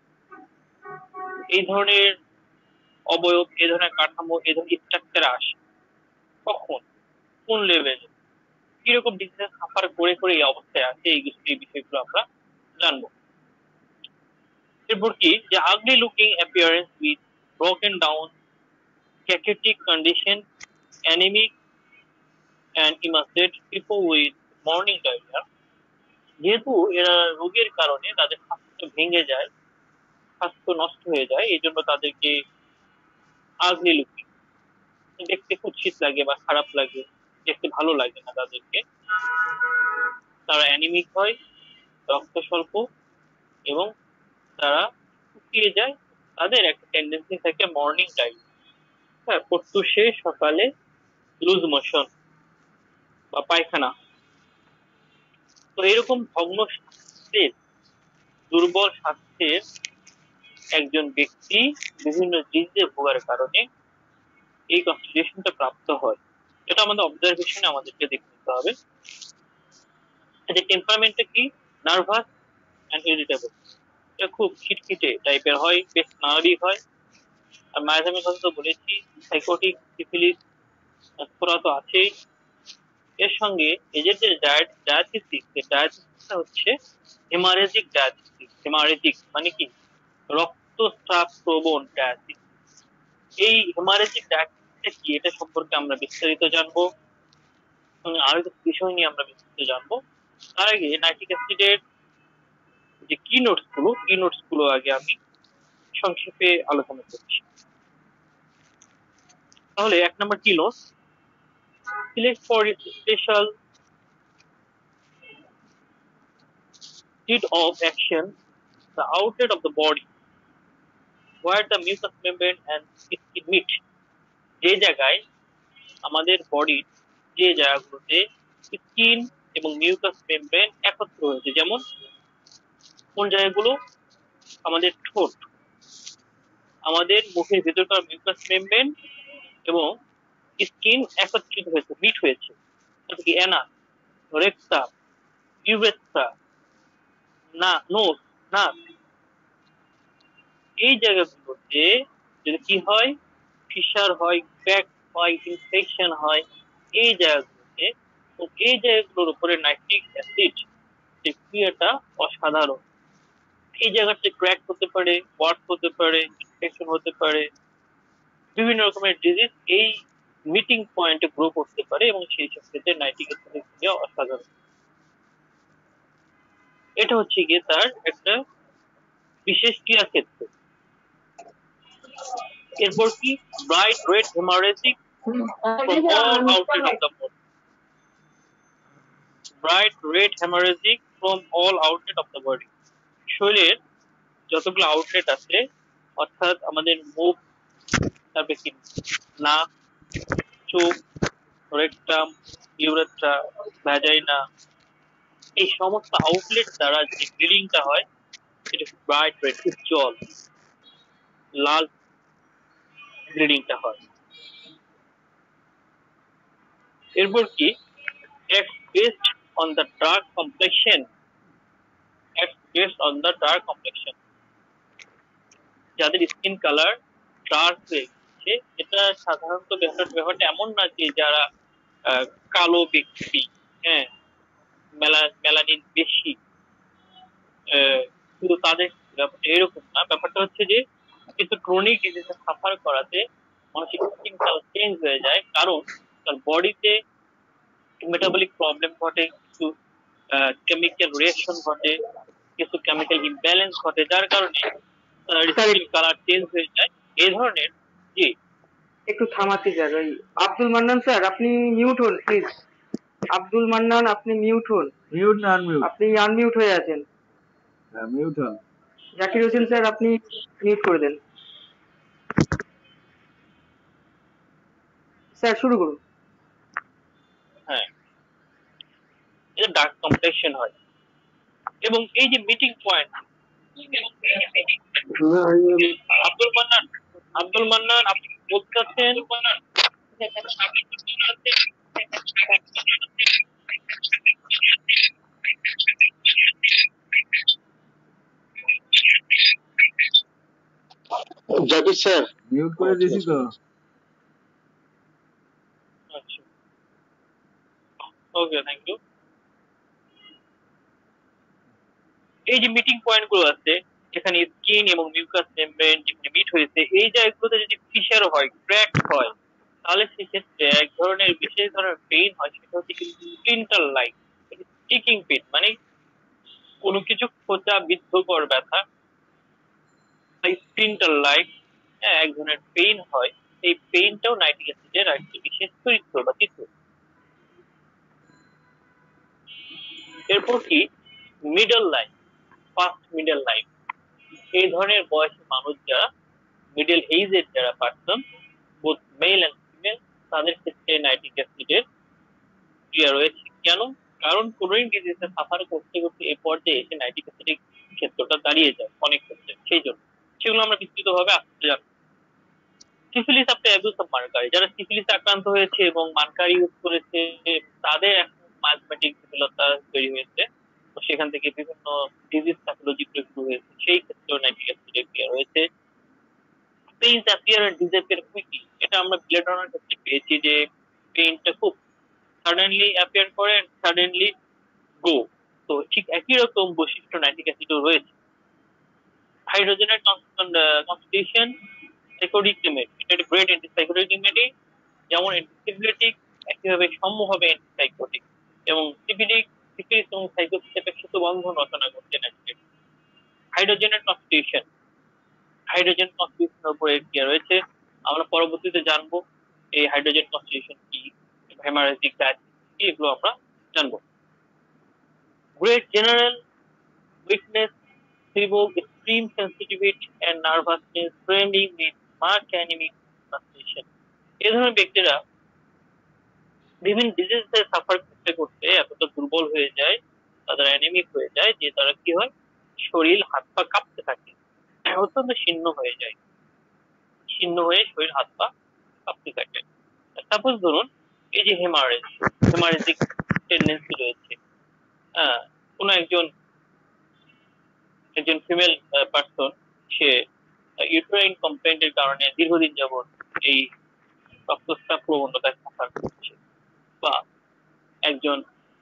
এই ধরনের অবয়ব, এই ধরনের কাঠামো, এই ধরনের স্ট্রাকচার আসে, কখন, কোন লেভেলে, কিরকম ডিজিজে সাফার করে করে এই অবস্থায় আছে, এই এই বিষয়গুলো আমরা জানবো। এরপর কি, যে ugly looking appearance with broken down cachectic condition, anemic and emaciate people with morning diarrhea, যেহেতু এরা রোগের কারণে তাদের স্বাস্থ্য ভেঙে যায়, স্বাস্থ্য নষ্ট হয়ে যায়, এই জন্য তাদেরকে আগলি লুকিং, দেখতে কুৎসিত লাগে বা খারাপ লাগে, দেখতে ভালো লাগে না তাদেরকে। তারা অ্যানিমিক হয়, রক্ত স্বল্প, এবং তারা শুকিয়ে যায়। তাদের একটা টেন্ডেন্সি থাকে মর্নিং টাইম, হ্যাঁ, প্রত্যুষে সকালে লুজ মোশন বা পায়খানা। তো এরকম ভগ্ন স্বাস্থ্যের, দুর্বল স্বাস্থ্যের একজন ব্যক্তি বিভিন্ন ডিজিজে ভোগার কারণে এই কনস্টিটিউশনটা প্রাপ্ত হয়। এটা আমাদের অবজারভেশনে আমাদেরকে দেখতে নিতে হবে। যে টেম্পারমেন্টটা কি, নার্ভাস এন্ড ইরিটেবল, এটা খুব খিটখিটে টাইপের হয়, বেশ স্নায়বিক হয়। আর মায়াজামের কথা তো বলেছি, সাইকোটিক, সিফিলিস, স্পোরা তো আছেই। এর সঙ্গে এদের যে ডায়াথিসিস, এই ডায়াথিসিসটা হচ্ছে হেমারেজিক ডায়াথিসিস। হেমারেজিক মানে কি, রক্তস্রাব প্রবণ ডায়াথিসিস। এই হেমারেজিক ডায়াথিসিসটা কি, এটা সম্পর্কে আমরা বিস্তারিত জানবো, আরো কিছু বিষয় নিয়ে আমরা বিস্তারিত জানবো। তার আগে নাইট্রিক অ্যাসিডের যে কি নোটস গুলো, কি নোটস গুলো আগে আমি সংক্ষেপে আলোচনা করছি। তাহলে এক নম্বর কি notes, select for its special site of action the outlet of the body where the mucous membrane and skin meet, যে জায়গায় আমাদের বডির যে জায়গাগুলোতে স্কিন এবং মিউকাস মেমব্রেন একত্র হয়েছে। যেমন কোন জায়গাগুলো? আমাদের ঠোঁট, আমাদের মুখের ভেতরকার মিউকাস মেমব্রেন এবং স্কিন একত্রিত হয়েছে, মিট হয়েছে। তারপর কি অ্যানাস, রেকটাম, ইউরেথ্রা, না নোজ, নাক, এই জায়গাগুলোতে যদি কি হয়, ফিশার হয়, ক্র্যাক হয়, ইনফেকশন হয় এই জায়গাগুলোতে, তো এই জায়গাগুলোর উপরে নাইট্রিক অ্যাসিড এর ক্রিয়াটা অসাধারণ। এই জায়গাতে ক্র্যাক হতে পারে, ওয়ার্ড হতে পারে, ইনফেকশন হতে পারে, বিভিন্ন রকমের ডিজিজ এই মিটিং পয়েন্টে গ্রো করতে পারে এবং সেই ক্ষেত্রে নাইট্রিক অ্যাসিডের ক্রিয়া অসাধারণ। এটা হচ্ছে গিয়ে তার একটা বিশেষ ক্রিয়া ক্ষেত্র। এরপর কি? Bright red haemorrhagic from all outlet of the body. Bright red hemorrhagic from all outlet of the body. শরীরের যতগুলো আউটলেট আছে, অর্থাৎ আমাদের মুখ, তারপরে কি নাক, চোখ, রেকটাম, ইউরেথ্রা, ভ্যাজাইনা, এই সমস্ত আউটলেট দ্বারা যে ব্লিডিংটা হয় সেটা ব্রাইট রেড, উজ্জ্বল লাল ব্লিডিংটা হয়। এরপর কি? acts based on the dark complexion, acts based on the dark complexion, যাদের স্কিন কালার ডার্ক হয়ে গেছে, এটা সাধারণত ব্যাপারটা ব্যাপারটা এমন না যে যারা কালো ব্যক্তি, হ্যাঁ মেলানিন বেশি, শুধু তাদের ব্যাপারটা এরকম না। ব্যাপারটা হচ্ছে যে কিছু ক্রনিক ডিজিজে সাফার করাতে মানুষের স্কিন কালার চেঞ্জ হয়ে যায়, কারণ তার বডিতে মেটাবলিক প্রবলেম ঘটে, কিছু কেমিক্যাল রিঅ্যাকশন ঘটে, কিছু কেমিক্যাল ইমব্যালেন্স ঘটে, যার কারণে স্কিন কালার চেঞ্জ হয়ে যায়। এই ধরনের জি একটু থামাতে স্যার, ওই আব্দুল মান্নান স্যার আপনি মিউট হন প্লিজ। আব্দুল মান্নান আপনি মিউট হন। মিউট না আনমিউট? আপনি আনমিউট হয়ে আছেন। হ্যাঁ মিউট হন। জাকির হোসেন স্যার আপনি মিউট করে দেন। স্যার শুরু করুন। হ্যাঁ, এটা ডার্ক কমপ্লেকশন হয় এবং এই যে মিটিং পয়েন্ট, আব্দুল মান্নান আব্দুল মান্নান আপনি বলতে চাচ্ছেন? জাকির স্যার মিউট করে দিয়েছি তো। আচ্ছা, ওকে, থ্যাংক ইউ। এই যে মিটিং পয়েন্ট গুলো আছে, যেখানে স্কিন এবং মিউকাস মেমব্রেন যেখানে মিট হয়েছে, এই জায়গাগুলোতে যদি ফিশার হয়, ক্র্যাক হয়, তাহলে সেক্ষেত্রে এক ধরনের বিশেষ ধরনের পেইন হয়, সেটা হচ্ছে কিন্তু স্প্লিন্টার লাইক স্টিকিং পেইন, মানে কোনো কিছু খোঁচা বিদ্ধকর ব্যথা, স্প্লিন্টার লাইক এক ধরনের পেইন হয়। এই পেইনটাও নাইট্রিক অ্যাসিডের একটা বিশেষ চরিত্র বা চিত্র। এরপর কি? Middle life, first middle life, এই ধরনের বয়সী মানুষ যারা মিডল এজের যারা person, both male and female, তাদের ক্ষেত্রে নাইট্রিক অ্যাসিডের ক্রিয়া রয়েছে। কেন? কারণ ক্রনিক ডিজিজে সাফার করতে করতে এই পর্যায়ে এসে নাইট্রিক অ্যাসিডের ক্ষেত্রটা দাঁড়িয়ে যায় অনেক ক্ষেত্রে। সেই জন্য সেগুলো আমরা বিস্তৃত ভাবে আসতে জানবো। সিফিলিস আপনি অ্যাবিউস অফ মার্কারি, যারা সিফিলিস আক্রান্ত হয়েছে এবং মার্কারি ইউজ করেছে, তাদের এখন মাইজমেটিক জটিলতা তৈরি হয়েছে, তো সেখান থেকে বিভিন্ন ডিজিজ প্যাথোলজি শুরু হয়েছে, সেই ক্ষেত্রেও নাইট্রিক অ্যাসিডের ক্রিয়া রয়েছে। Pains appear and disappear quickly, এটা আমরা ব্লেডনের ক্ষেত্রে পেয়েছি যে পেইনটা খুব সাডেনলি অ্যাপিয়ার করে, সাডেনলি গো। তো ঠিক একই রকম বৈশিষ্ট্য নাইট্রিক অ্যাসিডও রয়েছে। হাইড্রোজেনের কনসেন্ট্রেশন সাইকোটিক রেমেডি, এটা একটা গ্রেট অ্যান্টিসাইকোটিক রেমেডি, যেমন অ্যান্টিসিপিলেটিক, একইভাবে সম্যভাবে অ্যান্টিসাইকোটিক, এবং সিপিলিক সিপিলিস এবং সাইকোসিস একটা সেতু বন্ধন রচনা করছে নাইট্রিক। হাইড্রোজেনের কনসেন্ট্রেশন, হাইড্রোজেন কনসেন্ট্রেশনের উপরে ক্রিয়া রয়েছে, আমরা পরবর্তীতে জানবো এই হাইড্রোজেন কনসেন্ট্রেশন কি, হেমারেজিক ডায়াসিস কি, এগুলো আমরা জানবো। Great general weakness, feeble, extreme sensitivity and nervousness, trembling with marked anemic frustration, এই ধরনের ব্যক্তিরা বিভিন্ন ডিজিজে সাফার করতে করতে এতটা দুর্বল হয়ে যায়, তাদের অ্যানিমিক হয়ে যায় যে তারা কি হয়, শরীর হাত পা কাঁপতে থাকে, অত্যন্ত শীর্ণ হয়ে যায়, শীর্ণ হয়ে শরীর হাত পা কাঁপতে থাকে। সাপোজ ধরুন এই যে হেমারেজ, হেমারেজিক টেন্ডেন্সি রয়েছে, হ্যাঁ, কোন একজন একজন ফিমেল পার্সন সে ইউটেরাইন কমপ্লেন্টের কারণে দীর্ঘদিন যাবত এই রক্তস্রাব প্রবণতায় সাফার করছে, বা একজন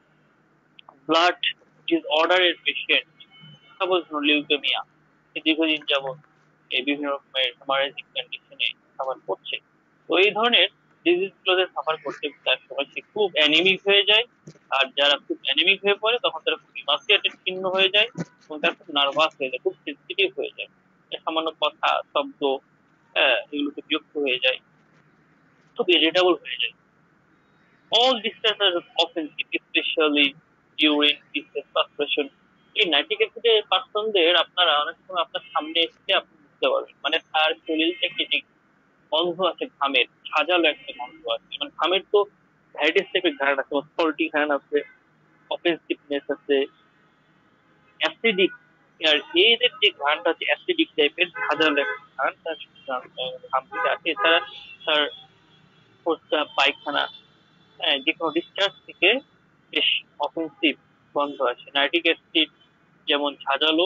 ব্লাড ডিসঅর্ডারের পেশেন্ট, সাপোজ ধরুন লিউকেমিয়া, সে দীর্ঘদিন যাবত এই বিভিন্ন রকমের হেমারেজিক কন্ডিশনে সাফার করছে। তো এই ধরনের ডিজিজ গুলোতে সাফার করতে তার সময় সে খুব অ্যানিমিক হয়ে যায়, আর যারা খুব অ্যানিমিক হয়ে পড়ে তখন তারা খুব ইমাসিয়েটেড চিহ্ন হয়ে যায় এবং তারা খুব নার্ভাস হয়ে যায়, খুব সেন্সিটিভ হয়ে যায়, সামান্য কথা শব্দ হ্যাঁ এগুলোতে বিরক্ত হয়ে যায়, খুব ইরিটেবল হয়ে যায়। All these are offensive, especially during distress frustration. এই নাইট্রিক অ্যাসিডের পার্সনদের আপনারা অনেক সময় আপনার সামনে এসে আপনি বুঝতে পারবেন, মানে তার শরীর থেকে যে গন্ধ আছে ঘামের, সাজালো একটা গন্ধ আছে, মানে ঘামের তো ভ্যারাইটিস টাইপের ঘ্রাণ আছে, সল্টি ঘ্রাণ আছে, অফেন্সিভনেস আছে, অ্যাসিডিক, আর এদের যে ঘ্রাণটা আছে অ্যাসিডিক টাইপের সাজালো একটা ঘ্রাণ তার ঘাম থেকে আছে। এছাড়া তার প্রস্রাব পায়খানা, হ্যাঁ, যে কোনো ডিসচার্জ থেকে বেশ অফেন্সিভ গন্ধ আছে। নাইট্রিক অ্যাসিড যেমন ঝাঁঝালো,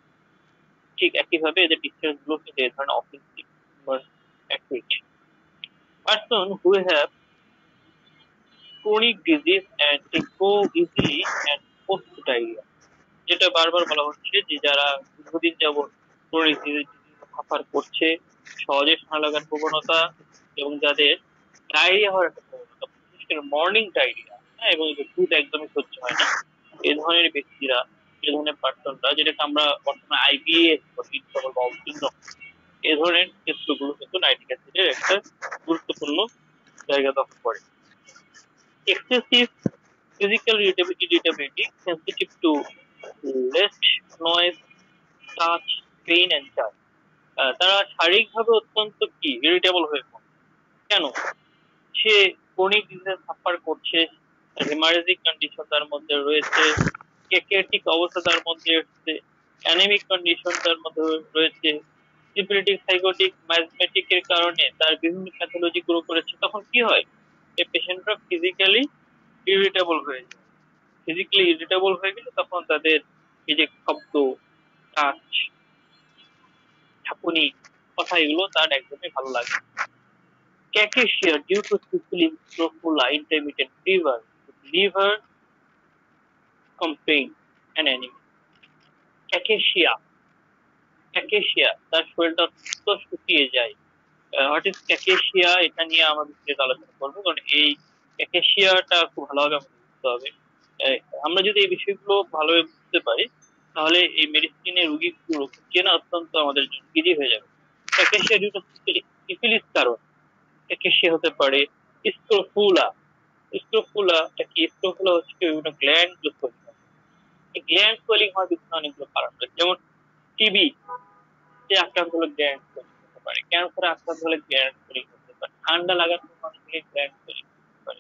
ঠিক একইভাবে এদের ডিসচার্জ গুলো কিন্তু এই ধরনের offensive activity. Person who have chronic disease and they go easily and post diarrhea, যেটা বারবার বলা হচ্ছে যে যারা দীর্ঘদিন যাবত ক্রনিক ডিজিজ সাফার করছে, সহজে ঠান্ডা লাগার প্রবণতা এবং যাদের ডায়রিয়া হওয়ার একটা প্রবণতা, বিশেষ করে মর্নিং ডায়রিয়া, হ্যাঁ, এবং দুধ একদমই সহ্য হয় না, এই ধরনের ব্যক্তিরা, এই ধরনের পার্সনরা, যেটাকে আমরা বর্তমানে আইবিএস বলি, সকল বাউল সিনড্রোম, এই ধরনের ক্ষেত্রগুলো কিন্তু নাইট্রিক অ্যাসিডের একটা গুরুত্বপূর্ণ জায়গা দখল করে। Excessive physical irritability, sensitive to light, noise, touch, pain and charge. তারা শারীরিকভাবে অত্যন্ত কি ইরিটেবল হয়ে পড়ে। কেন? সে ক্রনিক ডিজিজ সাফার করছে, হেমারেজিক কন্ডিশন তার মধ্যে রয়েছে, কেকেটিক অবস্থা তার মধ্যে রয়েছে, অ্যানিমিক কন্ডিশন তার মধ্যে রয়েছে, সিপিলিটিক, সাইকোটিক, ম্যাজমেটিক এর কারণে তার বিভিন্ন প্যাথোলজি গ্রো করেছে। তখন কি হয়, এই পেশেন্টরা ফিজিক্যালি ইরিটেবল হয়ে যায়। ফিজিক্যালি ইরিটেবল হয়ে গেলে তখন তাদের এই যে শব্দ, টাচ, ঝাঁকুনি, কথা, এগুলো তার একদমই ভালো লাগে। Cachexia due to syphilis, scrofula, intermittent fever, liver complaint and anemia. Cachexia, Cachexia, তার শরীরটা অত্যন্ত শুকিয়ে যায়। হোয়াট ইজ ক্যাকেশিয়া, এটা নিয়ে আমরা বিস্তারিত আলোচনা করবো, কারণ এই ক্যাকেশিয়াটা খুব ভালোভাবে আমাদের বুঝতে হবে। আমরা যদি এই বিষয়গুলো ভালোভাবে বুঝতে পারি তাহলে এই মেডিসিনের রোগীগুলো চেনা অত্যন্ত আমাদের জন্য ইজি হয়ে যাবে। ক্যাকেশিয়া ডিউ টু সিফিলিস কারণ ক্যাকেশিয়া হতে পারে। স্ক্রোফুলা, স্ক্রোফুলা কি? স্ক্রোফুলা হচ্ছে বিভিন্ন গ্ল্যান্ড গুলো সোয়েলিং হয়। এই গ্ল্যান্ড সোয়েলিং হওয়ার পিছনে অনেকগুলো কারণ রয়েছে, যেমন টিবি তে আক্রান্ত হলে গ্ল্যান্ড সোয়েলিং হতে পারে, ক্যান্সারে আক্রান্ত হলে গ্ল্যান্ড সোয়েলিং হতে পারে, ঠান্ডা লাগার কারণে গ্ল্যান্ড সোয়েলিং হতে পারে।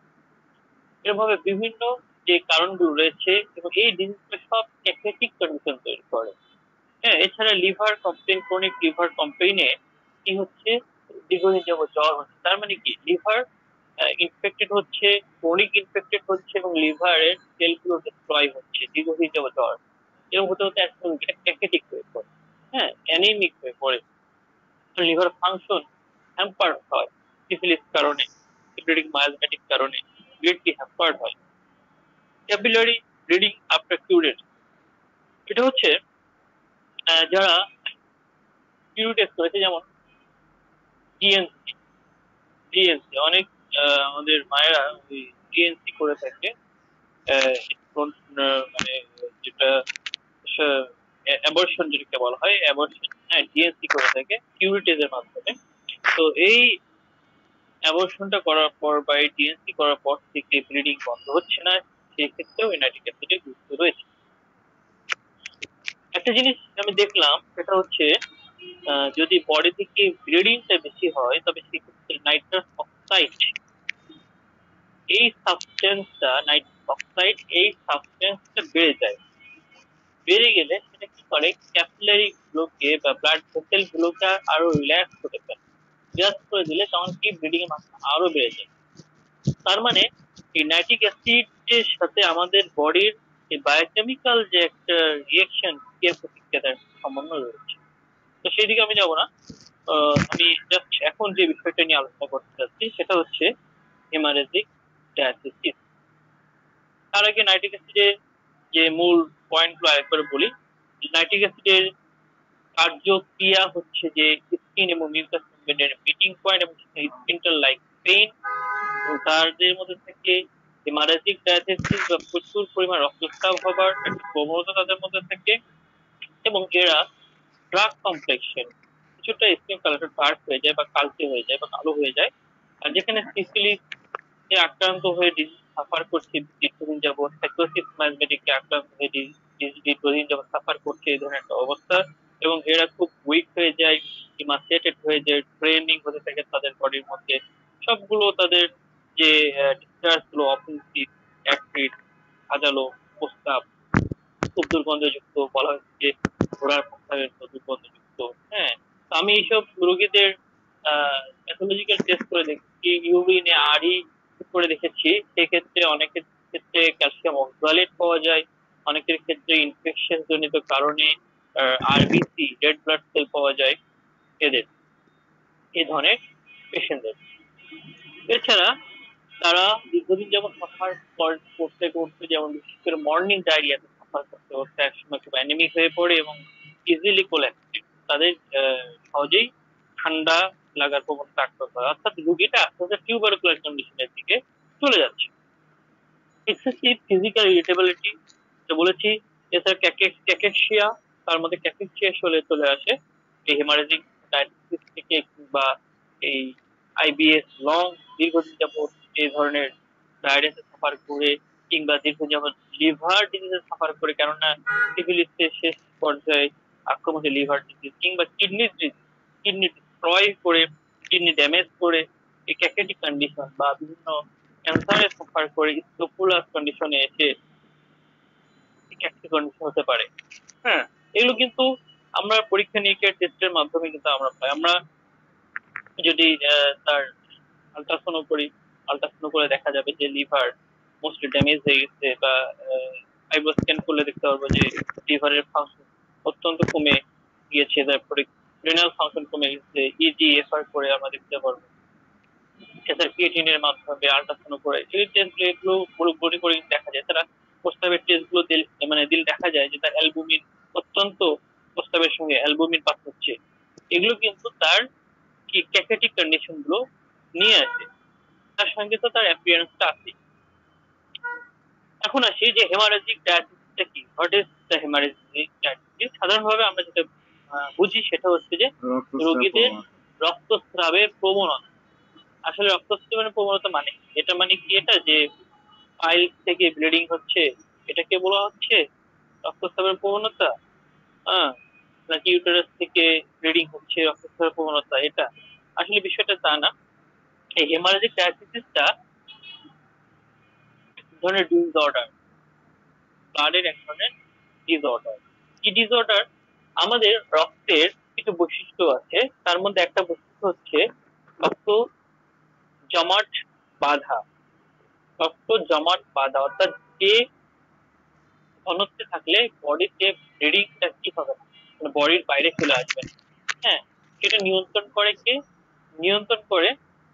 এভাবে বিভিন্ন যে কারণগুলো রয়েছে এবং এই ডিজিজগুলো সব ক্যাথেটিক কন্ডিশন তৈরি করে। হ্যাঁ, এছাড়া লিভার কমপ্লেন, ক্রনিক লিভার কমপ্লেনে কি হচ্ছে, দীর্ঘদিন যাবত জ্বর হচ্ছে, তার মানে কি লিভার ইনফেক্টেড হচ্ছে, ক্রনিক ইনফেক্টেড হচ্ছে এবং লিভারের সেলগুলো ডিস্ট্রয় হচ্ছে দীর্ঘদিন যাবত জ্বর, এবং হতে হতে একদম ক্যাথেটিক হয়ে পড়ে, হ্যাঁ, অ্যানিমিক হয়ে পড়ে, লিভার ফাংশন হ্যাম্পার হয় সিফিলিস কারণে, সিফিলিটিক মায়োজমেটিক কারণে গ্রেটলি হ্যাম্পার্ড হয়। ক্যাপিলারি ব্লিডিং আফটার কিউরেট, এটা হচ্ছে যারা কিউরেট করেছে, যেমন ডিএনসি, ডিএনসি অনেক আমাদের মায়েরা ওই ডিএনসি করে থাকে, মানে যেটা অ্যাবর্শন যেটাকে বলা হয়, অ্যাবর্শন, হ্যাঁ, ডিএনসি করে থাকে কিউরেটেজের মাধ্যমে। তো এই অ্যাবর্শনটা করার পর বা এই ডিএনসি করার পর থেকে ব্লিডিং বন্ধ হচ্ছে না, সেই ক্ষেত্রেও এই নাইট্রিক অ্যাসিডের গুরুত্ব রয়েছে। একটা জিনিস আমি দেখলাম, সেটা হচ্ছে যদি বডি থেকে ব্লিডিংটা বেশি হয় তবে সেক্ষেত্রে নাইট্রাস অক্সাইড এই সাবস্টেন্সটা নাইট্রিক অক্সাইড এই সাবস্টেন্সটা বেড়ে যায়। বেড়ে গেলে সেটা কি করে, ক্যাপিলারি গুলোকে বা ব্লাড ভেসেল গুলোকে আরো রিল্যাক্স করতে পারে। রিল্যাক্স করে দিলে তখন কি ব্লিডিং এর মাত্রা আরো বেড়ে যায়। তার মানে এই নাইট্রিক অ্যাসিডের সাথে আমাদের বডির এই বায়োকেমিক্যাল যে একটা রিয়েকশন, ক্রিয়া প্রতিক্রিয়ার সম্বন্ধ রয়েছে। তো সেই দিকে আমি যাবো না, আমি জাস্ট এখন যে বিষয়টা নিয়ে আলোচনা করতে চাচ্ছি সেটা হচ্ছে হেমারেজিক ডায়াথেসিস। তার আগে নাইট্রিক অ্যাসিডের যে মূল পয়েন্টগুলো আরেকবার বলি। নাইট্রিক অ্যাসিডের কার্যক্রিয়া হচ্ছে যে স্কিন এবং মিউকাস মেমব্রেনের মিটিং পয়েন্ট এবং স্পিন্টার লাইক পেইন। তাদের মধ্যে থেকে হেমারেজিক ডায়াথেসিস বা প্রচুর পরিমাণ রক্তস্রাব হবার একটা প্রবণতা তাদের মধ্যে থেকে, এবং এরা ড্রাগ কমপ্লেক্সন কিছুটা স্কিন কালারটা ডার্ক হয়ে যায় বা কালচে হয়ে যায় বা কালো হয়ে যায়। আর যেখানে সিফিলিস এ আক্রান্ত হয়ে ডিজিজ সাফার করছে দীর্ঘদিন যাবৎ, সাইকোসিস ম্যাজমেটিকে আক্রান্ত হয়ে দীর্ঘদিন যাবৎ সাফার করছে এই ধরনের একটা অবস্থা, এবং এরা খুব উইক হয়ে যায়, ইমাসিয়েটেড হয়ে যায়, ট্রেনিং হতে থাকে তাদের বডির মধ্যে। সবগুলো তাদের যে ডিসচার্জ গুলো অফেন্সিভ, অ্যাক্রিড, সাজালো প্রস্তাব, খুব দুর্গন্ধযুক্ত, বলা হচ্ছে যে ঘোড়ার প্রস্তাবের দুর্গন্ধযুক্ত। হ্যাঁ, তো আমি এইসব রোগীদের প্যাথোলজিক্যাল টেস্ট করে দেখেছি, ইউরিনে আরই করে দেখেছি। সেক্ষেত্রে অনেকের ক্ষেত্রে ক্যালসিয়াম অক্সালেট পাওয়া যায়, অনেকের ক্ষেত্রে ইনফেকশন জনিত কারণে আরবিসি, রেড ব্লাড সেল পাওয়া যায় এদের, এই ধরনের পেশেন্টদের। এছাড়া তারা দীর্ঘদিন যেমন সাফার করতে করতে, যেমন বিশেষ করে মর্নিং ডায়রিয়াতে সাফার করতে করতে একসময় খুব অ্যানিমিক হয়ে পড়ে এবং ইজিলি কোল্যাপস, তাদের সহজেই ঠান্ডা লাগার প্রবণতা আক্রান্ত হয়, অর্থাৎ রোগীটা আস্তে আস্তে টিউবারকুলার কন্ডিশনের দিকে চলে যাচ্ছে। এক্সেসিভ ফিজিক্যাল ইরিটেবিলিটি বলেছি, এছাড়া ক্যাকেশিয়া, তার মধ্যে ক্যাকেশিয়া চলে চলে আসে এই হেমারেজিক ডায়াথেসিস থেকে, কিংবা এই আইবিএস লং দীর্ঘদিন যাবৎ এই ধরনের ডায়াবেটিস সাফার করে, কিংবা দীর্ঘদিন যাবৎ লিভার ডিজিজে সাফার করে, কেননা সিফিলিসের শেষ পর্যায়ে আক্রমণ লিভার ডিজিজ, কিংবা কিডনি ডিজিজ, কিডনি ডিস্ট্রয় করে, কিডনি ড্যামেজ করে, এই ক্যাকেটিক কন্ডিশন বা বিভিন্ন ক্যান্সারের সাফার করে স্কোপুলার কন্ডিশনে এসে ক্যাকেটিক কন্ডিশন হতে পারে। হ্যাঁ, এগুলো কিন্তু আমরা পরীক্ষা নিরীক্ষার টেস্টের মাধ্যমে কিন্তু আমরা পাই। আমরা যদি তার আলট্রাসাউন্ড করি, আলট্রাসাউন্ড করে দেখা যাবে যে লিভার মোস্টলি ড্যামেজ হয়ে গেছে, বা আইব্রো স্ক্যান করলে দেখতে পারবো যে লিভারের ফাংশন অত্যন্ত কমে গিয়েছে, তারপরে রেনাল ফাংশন কমে গেছে, ইজিএফআর করে আমরা দেখতে পারবো। এছাড়া ক্রিয়েটিনের মাধ্যমে আলট্রাসাউন্ড করে এই টেস্ট এগুলো পুরোপুরি করে দেখা যায়। তারা প্রস্তাবের টেস্ট গুলো মানে দিল দেখা যায় যে তার অ্যালবুমিন অত্যন্ত, প্রস্তাবের সঙ্গে অ্যালবুমিন পাস হচ্ছে। এগুলো কিন্তু তার কি ক্যাকেটিক কন্ডিশন গুলো নিয়ে আসে, তার সঙ্গে তো তার অ্যাপিয়ারেন্সটা আছে। এখন আসি যে হেমারেজিক ডায়াথেসিসটা কি, what is the haemorrhagic diathesis. সাধারণভাবে আমরা যেটা বুঝি সেটা হচ্ছে যে রোগীদের রক্তস্রাবের প্রবণতা। আসলে রক্তস্রাবের প্রবণতা মানে এটা মানে কি, এটা যে পাইল থেকে ব্লিডিং হচ্ছে এটাকে বলা হচ্ছে রক্তস্রাবের প্রবণতা, হ্যাঁ, নাকি ইউটেরাস থেকে ব্লিডিং হচ্ছে রক্তস্রাবের প্রবণতা, এটা আসলে বিষয়টা তা না। এই হেমারেজিক ডায়াথেসিসটা ধরনের ডিসঅর্ডার, ব্লাডের এক ধরনের ডিসঅর্ডার। কি ডিসঅর্ডার? আমাদের রক্তের কিছু বৈশিষ্ট্য আছে, তার মধ্যে একটা বৈশিষ্ট্য হচ্ছে রক্ত জমাট বাঁধা। রক্ত জমাট বাঁধা অর্থাৎ যে ঘনত্বে থাকলে বডিতে ব্লিডিংটা কি হবে, মানে বডির বাইরে চলে আসবে। হ্যাঁ, সেটা নিয়ন্ত্রণ করে কে? নিয়ন্ত্রণ করে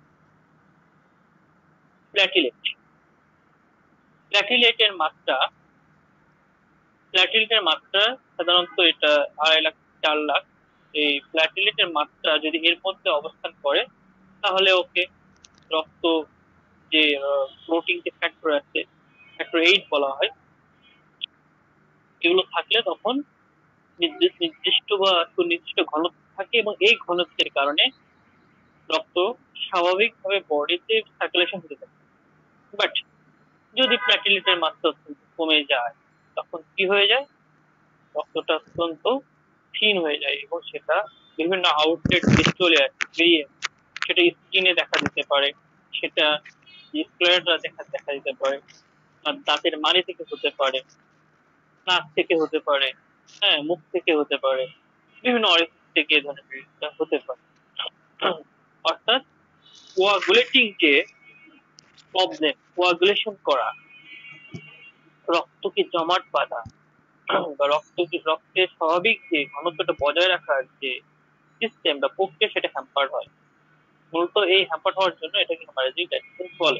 প্ল্যাটিলেট। প্ল্যাটিলেটের মাত্রা প্ল্যাটিলেটের মাত্রা সাধারণত এটা আড়াই লাখ চার লাখ। এই প্ল্যাটিলেটের মাত্রা যদি এর মধ্যে অবস্থান করে তাহলে ওকে রক্ত যে প্রোটিন যে ফ্যাক্টর আছে, ফ্যাক্টর এইট বলা হয়, এগুলো থাকলে তখন নির্দিষ্ট বা সুনির্দিষ্ট ঘনত্ব থাকে, এবং এই ঘনত্বের কারণে রক্ত স্বাভাবিকভাবে বডিতে সার্কুলেশন হতে থাকে। বাট যদি প্ল্যাটিলেটের মাত্রা কমে যায় তখন কি হয়ে যায়, রক্তটা অত্যন্ত থিন হয়ে যায় এবং সেটা বিভিন্ন আউটলেট চলে আসে, বেরিয়ে সেটা স্কিনে দেখা দিতে পারে, সেটা স্ক্লেরোটা দেখা দেখা দিতে পারে, আর দাঁতের মাড়ি থেকে হতে পারে, নাক থেকে হতে পারে, হ্যাঁ মুখ থেকে হতে পারে, বিভিন্ন অরিফিস থেকে এ ধরনের ব্লিডিংটা হতে পারে। অর্থাৎ কোয়াগুলেটিং যে প্রবলেম, কোয়াগুলেশন করা, রক্তকে জমাট বাঁধা বা রক্তকে রক্তের স্বাভাবিক যে ঘনত্বটা বজায় রাখার যে সিস্টেম বা প্রক্রিয়া সেটা হ্যাম্পার হয়। মূলত এই হ্যাম্পার হওয়ার জন্য এটাকে হেমারেজিক ডায়াগনোসিস বলে।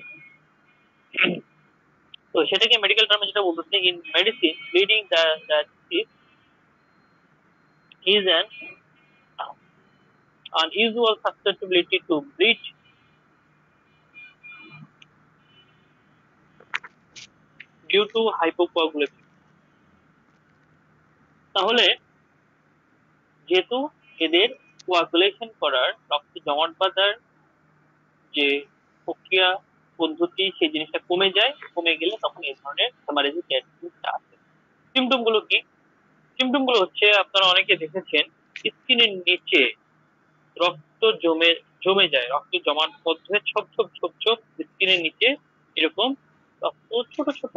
তো সেটাকে মেডিকেল টার্মে যেটা বলতেছে, in medicine bleeding diagnosis is an unusual susceptibility to bleed due to hypocoagulability। তাহলে যেহেতু এদের কোয়াগুলেশন করার, রক্ত জমাট বাঁধার যে প্রক্রিয়া পদ্ধতি সেই জিনিসটা কমে যায়, কমে গেলে তখন এই ধরনের হেমারেজিক ডায়াগনোসিসটা আসে। সিমটম গুলো কি? সিমটম গুলো হচ্ছে আপনারা অনেকে দেখেছেন স্কিনের নিচে রক্ত জমে জমে যায়, রক্ত জমাট বদ্ধ হয়ে ছোপ ছোপ ছোপ ছোপ স্কিনের নিচে এরকম রক্ত ছোট ছোট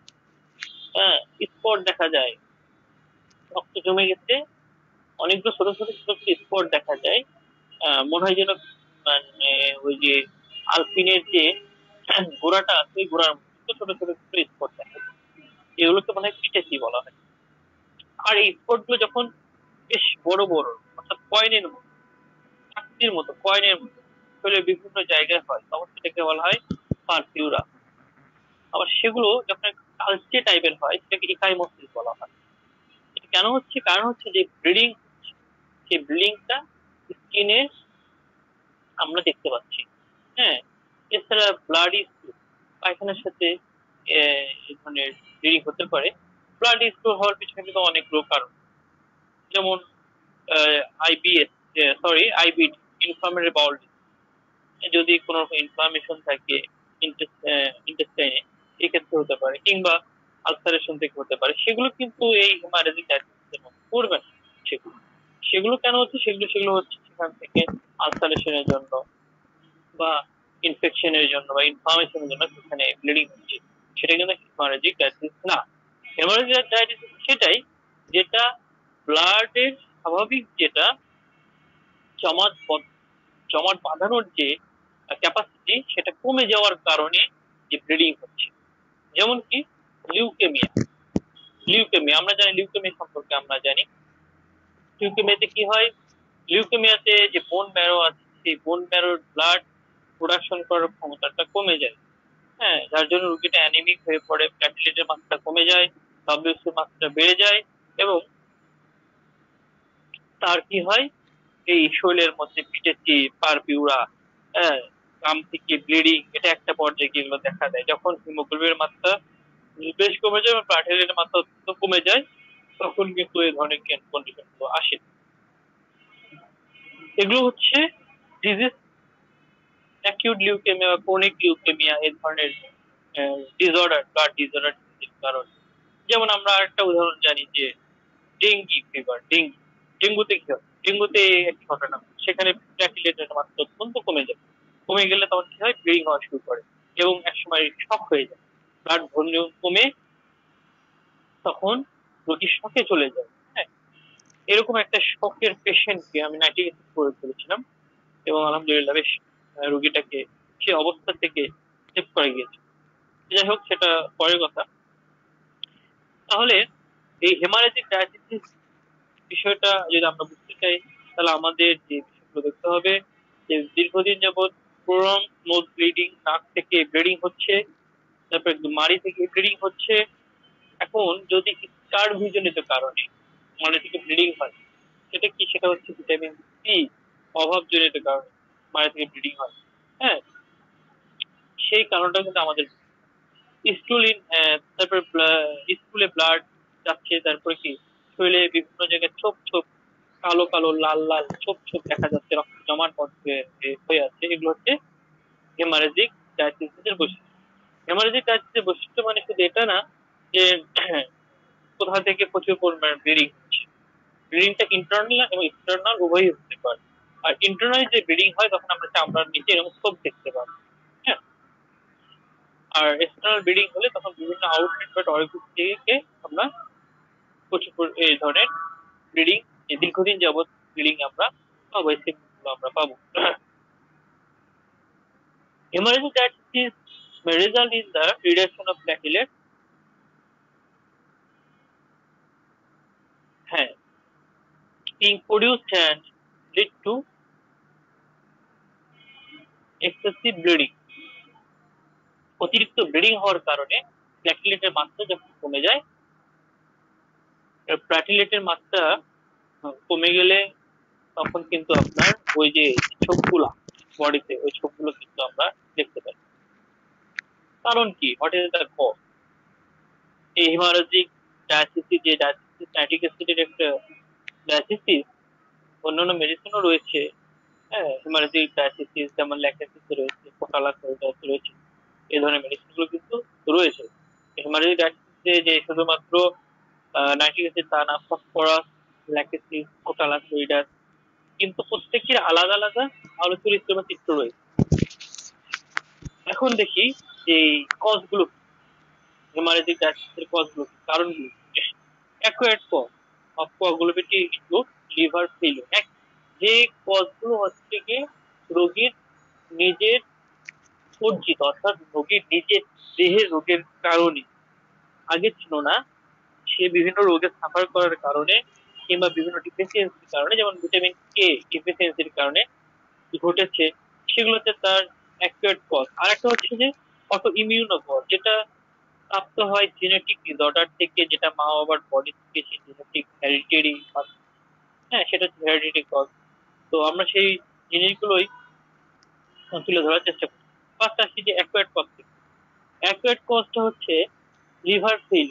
স্পট দেখা যায়, রক্ত জমে গেছে অনেকগুলো ছোট ছোট ছোট স্পট দেখা যায়। আহ মনে হয় যেন মানে ওই যে আলপিনের যে গোড়াটা আছে গোড়ার মধ্যে ছোট ছোট ছোট স্পট দেখা যায়, এগুলোকে মনে হয় পিটেসি বলা হয়। আর এই স্পট গুলো যখন বেশ বড় বড় অর্থাৎ কয়েনের মতো, চাকতির মতো, কয়েনের মতো শরীরের বিভিন্ন জায়গায় হয় তখন সেটাকে বলা হয় পারফিউরা। আবার সেগুলো যখন কালচে টাইপের হয় সেটাকে ইকাইমোসিস বলা হয়। এটা কেন হচ্ছে? কারণ হচ্ছে যে ব্লিডিং, সেই ব্লিডিংটা স্কিনে আমরা দেখতে পাচ্ছি। হ্যাঁ, এছাড়া ব্লাডি স্টোর, পায়খানার সাথে এই ধরনের ব্লিডিং হতে পারে। ব্লাডি স্টোর হওয়ার পিছনে কিন্তু অনেকগুলো কারণ, যেমন IBS sorry IBD, inflammatory bowel disease, যদি কোনো ইনফ্লামেশন থাকে ইন্টেস্টাইনে এক্ষেত্রে হতে পারে, কিংবা আলসারেশন থেকে হতে পারে। সেগুলো কিন্তু এই হেমারেজিক ডায়াগনোসিসের মধ্যে পড়বে না। সেগুলো সেগুলো কেন হচ্ছে? সেগুলো সেগুলো হচ্ছে সেখান থেকে আলসারেশনের জন্য বা ইনফেকশনের জন্য বা ইনফ্লামেশনের জন্য সেখানে ব্লিডিং হচ্ছে, সেটা কিন্তু হেমারেজিক ডায়াগনোসিস না। হেমারেজিক ডায়াগনোসিস সেটাই যেটা ব্লাডের স্বাভাবিক যেটা জমাট জমাট বাঁধানোর যে ক্যাপাসিটি সেটা কমে যাওয়ার কারণে যে ব্লিডিং হচ্ছে। যেমন কি লিউকেমিয়া, লিউকেমিয়া আমরা জানি, লিউকেমিয়া সম্পর্কে আমরা জানি লিউকেমিয়াতে কি হয়, লিউকেমিয়াতে যে বোন ম্যারো আছে সেই বোন ম্যারোর ব্লাড প্রোডাকশন করার ক্ষমতাটা কমে যায়। হ্যাঁ, যার জন্য রোগীটা অ্যানিমিক হয়ে পড়ে, প্ল্যাটিলেটের মাত্রা কমে যায়, ডব্লিউসি এর মাত্রা বেড়ে যায়, এবং তার কি হয় এই শরীরের মধ্যে পিটেসি, পারপিউরা, হ্যাঁ কাম থেকে ব্লিডিং, এটা একটা পর্যায়ে গিয়ে দেখা দেয় যখন হিমোগ্লোবিনের মাত্রা বেশ কমে যায় এবং প্লাটেলেটের মাত্রা কমে যায়, তখন কিন্তু এই ধরনের কন্ডিশন গুলো আসে। এগুলো হচ্ছে ডিজিজ, অ্যাকিউট লিউকেমিয়া বা ক্রনিক লিউকেমিয়া, এই ধরনের ডিসঅর্ডার, ব্লাড ডিসঅর্ডার কারণ। যেমন আমরা আরেকটা উদাহরণ জানি যে ডেঙ্গি ফিভার, ডেঙ্গি ডেঙ্গুতে কি হয়? ডেঙ্গুতে একটি ঘটনা, সেখানে প্ল্যাটিলেটের মাত্রা অত্যন্ত কমে যায়, কমে গেলে তখন কি হয় ব্লিডিং হওয়া শুরু করে এবং একসময় শক হয়ে যায়, ব্লাড ভলিউম কমে তখন রোগী শকে চলে যায়। হ্যাঁ, এরকম একটা শকের পেশেন্টকে আমি নাইটিং করে ফেলেছিলাম এবং আলহামদুলিল্লাহ বেশ রোগীটাকে সে অবস্থা থেকে সেভ করা গিয়েছে। যাই হোক, সেটা পরের কথা। তাহলে এই হেমারেজিক ডায়াগনোসিস বিষয়টা যদি আমরা বুঝতে চাই তাহলে আমাদের যে বিষয়গুলো দেখতে হবে যে দীর্ঘদিন যাবৎ প্রলং নোজ ব্লিডিং, নাক থেকে ব্লিডিং হচ্ছে, তারপরে মাড়ি থেকে ব্লিডিং হচ্ছে। এখন যদি স্টারভিজনিত কারণে মাড়ি থেকে ব্লিডিং হয়, সেটা কি? সেটা হচ্ছে ভিটামিন সি অভাবজনিত কারণে মাড়ি থেকে ব্লিডিং হয়। হ্যাঁ, সেই কারণটা কিন্তু আমাদের স্টুলিন, তারপর স্কুলে ব্লাড যাচ্ছে, তারপরে কি শরীরে বিভিন্ন জায়গায় ছোপ ছোপ কালো কালো লাল লাল ছোপ ছোপ দেখা যাচ্ছে, রক্ত জমাট হয়ে আছে। এগুলো হচ্ছে হেমারেজিক ডায়াগনোসিসের বৈশিষ্ট্য। হেমারেজিক ডায়াগনোসিসের বৈশিষ্ট্য মানে শুধু এটা না যে কোথা থেকে প্রচুর পরিমাণে ব্লিডিং হচ্ছে, ব্লিডিংটা ইন্টারনাল এবং এক্সটার্নাল উভয়ই হতে পারে। আর ইন্টারনাল যে ব্লিডিং হয় তখন আমরা চামড়ার নিচে এরকম ছোপ দেখতে পাবো। হ্যাঁ, আর এক্সটার্নাল ব্লিডিং হলে তখন বিভিন্ন আউটলেট বা অরিফিস থেকে আমরা প্রচুর এই ধরনের ব্লিডিং, দীর্ঘদিন যাবত ব্লিডিং আমরা পাবো, এই symptom আমরা পাবো। Hemorrhagic diastasis may result in the reduction of platelets, হ্যাঁ, being produced and lead to excessive bleeding. অতিরিক্ত ব্লিডিং হওয়ার কারণে প্ল্যাটিলেটের মাত্রা যখন কমে যায়, প্ল্যাটিলেটের মাত্রা কমে গেলে তখন কিন্তু আপনার ওই যে ছোপগুলা বডিতে, ওই ছোপগুলো কিন্তু আমরা দেখতে পাই। কারণ কি, হোয়াট ইজ দ্য কজ? এই হেমারেজিক ডায়াসিসিস, যে ডায়াসিসিস নাইট্রিক অ্যাসিডের একটা ডায়াসিসিস, অন্যান্য মেডিসিনও রয়েছে, হ্যাঁ, হেমারেজিক ডায়াসিসিস যেমন ল্যাকটেসিস রয়েছে, কোটালাসোইডাস রয়েছে, এই ধরনের মেডিসিনগুলো কিন্তু রয়েছে। হেমারেজিক ডায়াসিসিসে যে শুধুমাত্র নাইট্রিক অ্যাসিড তা না, ফসফরাস, ল্যাকটেসিস, কোটালাসোইডাস, কিন্তু প্রত্যেকের আলাদা আলাদা আলোচরিত্র বা চিত্র রয়েছে। এখন দেখি যে কজগুলো, হেমারেজিক ডায়াসিসিসের কজগুলো, কারণগুলো। Acute cause of coagulopathy include liver failure. যে কজগুলো হচ্ছে কি রোগীর নিজের অর্জিত, অর্থাৎ রোগীর নিজের দেহের রোগের কারণে, আগে ছিল না, সে বিভিন্ন রোগের সাফার করার কারণে কিংবা বিভিন্ন ডিফিসিয়েন্সির কারণে, যেমন ভিটামিন কে ডিফিসিয়েন্সির কারণে ঘটেছে, সেগুলোতে তার অ্যাকুয়েট কজ। আর একটা হচ্ছে যে অটো ইমিউনো কজ, যেটা প্রাপ্ত হয় জেনেটিক ডিসঅর্ডার থেকে, যেটা মা বাবার বডি থেকে সেই জেনেটিক হেরিডিটারি, হ্যাঁ, সেটা হচ্ছে হেরিডিটারি কজ। তো আমরা সেই জিনিসগুলোই তুলে ধরার চেষ্টা করি। ফার্স্ট আসছি যে অ্যাকুয়েট কজ থেকে। অ্যাকুয়েট কজটা হচ্ছে লিভার ফেল,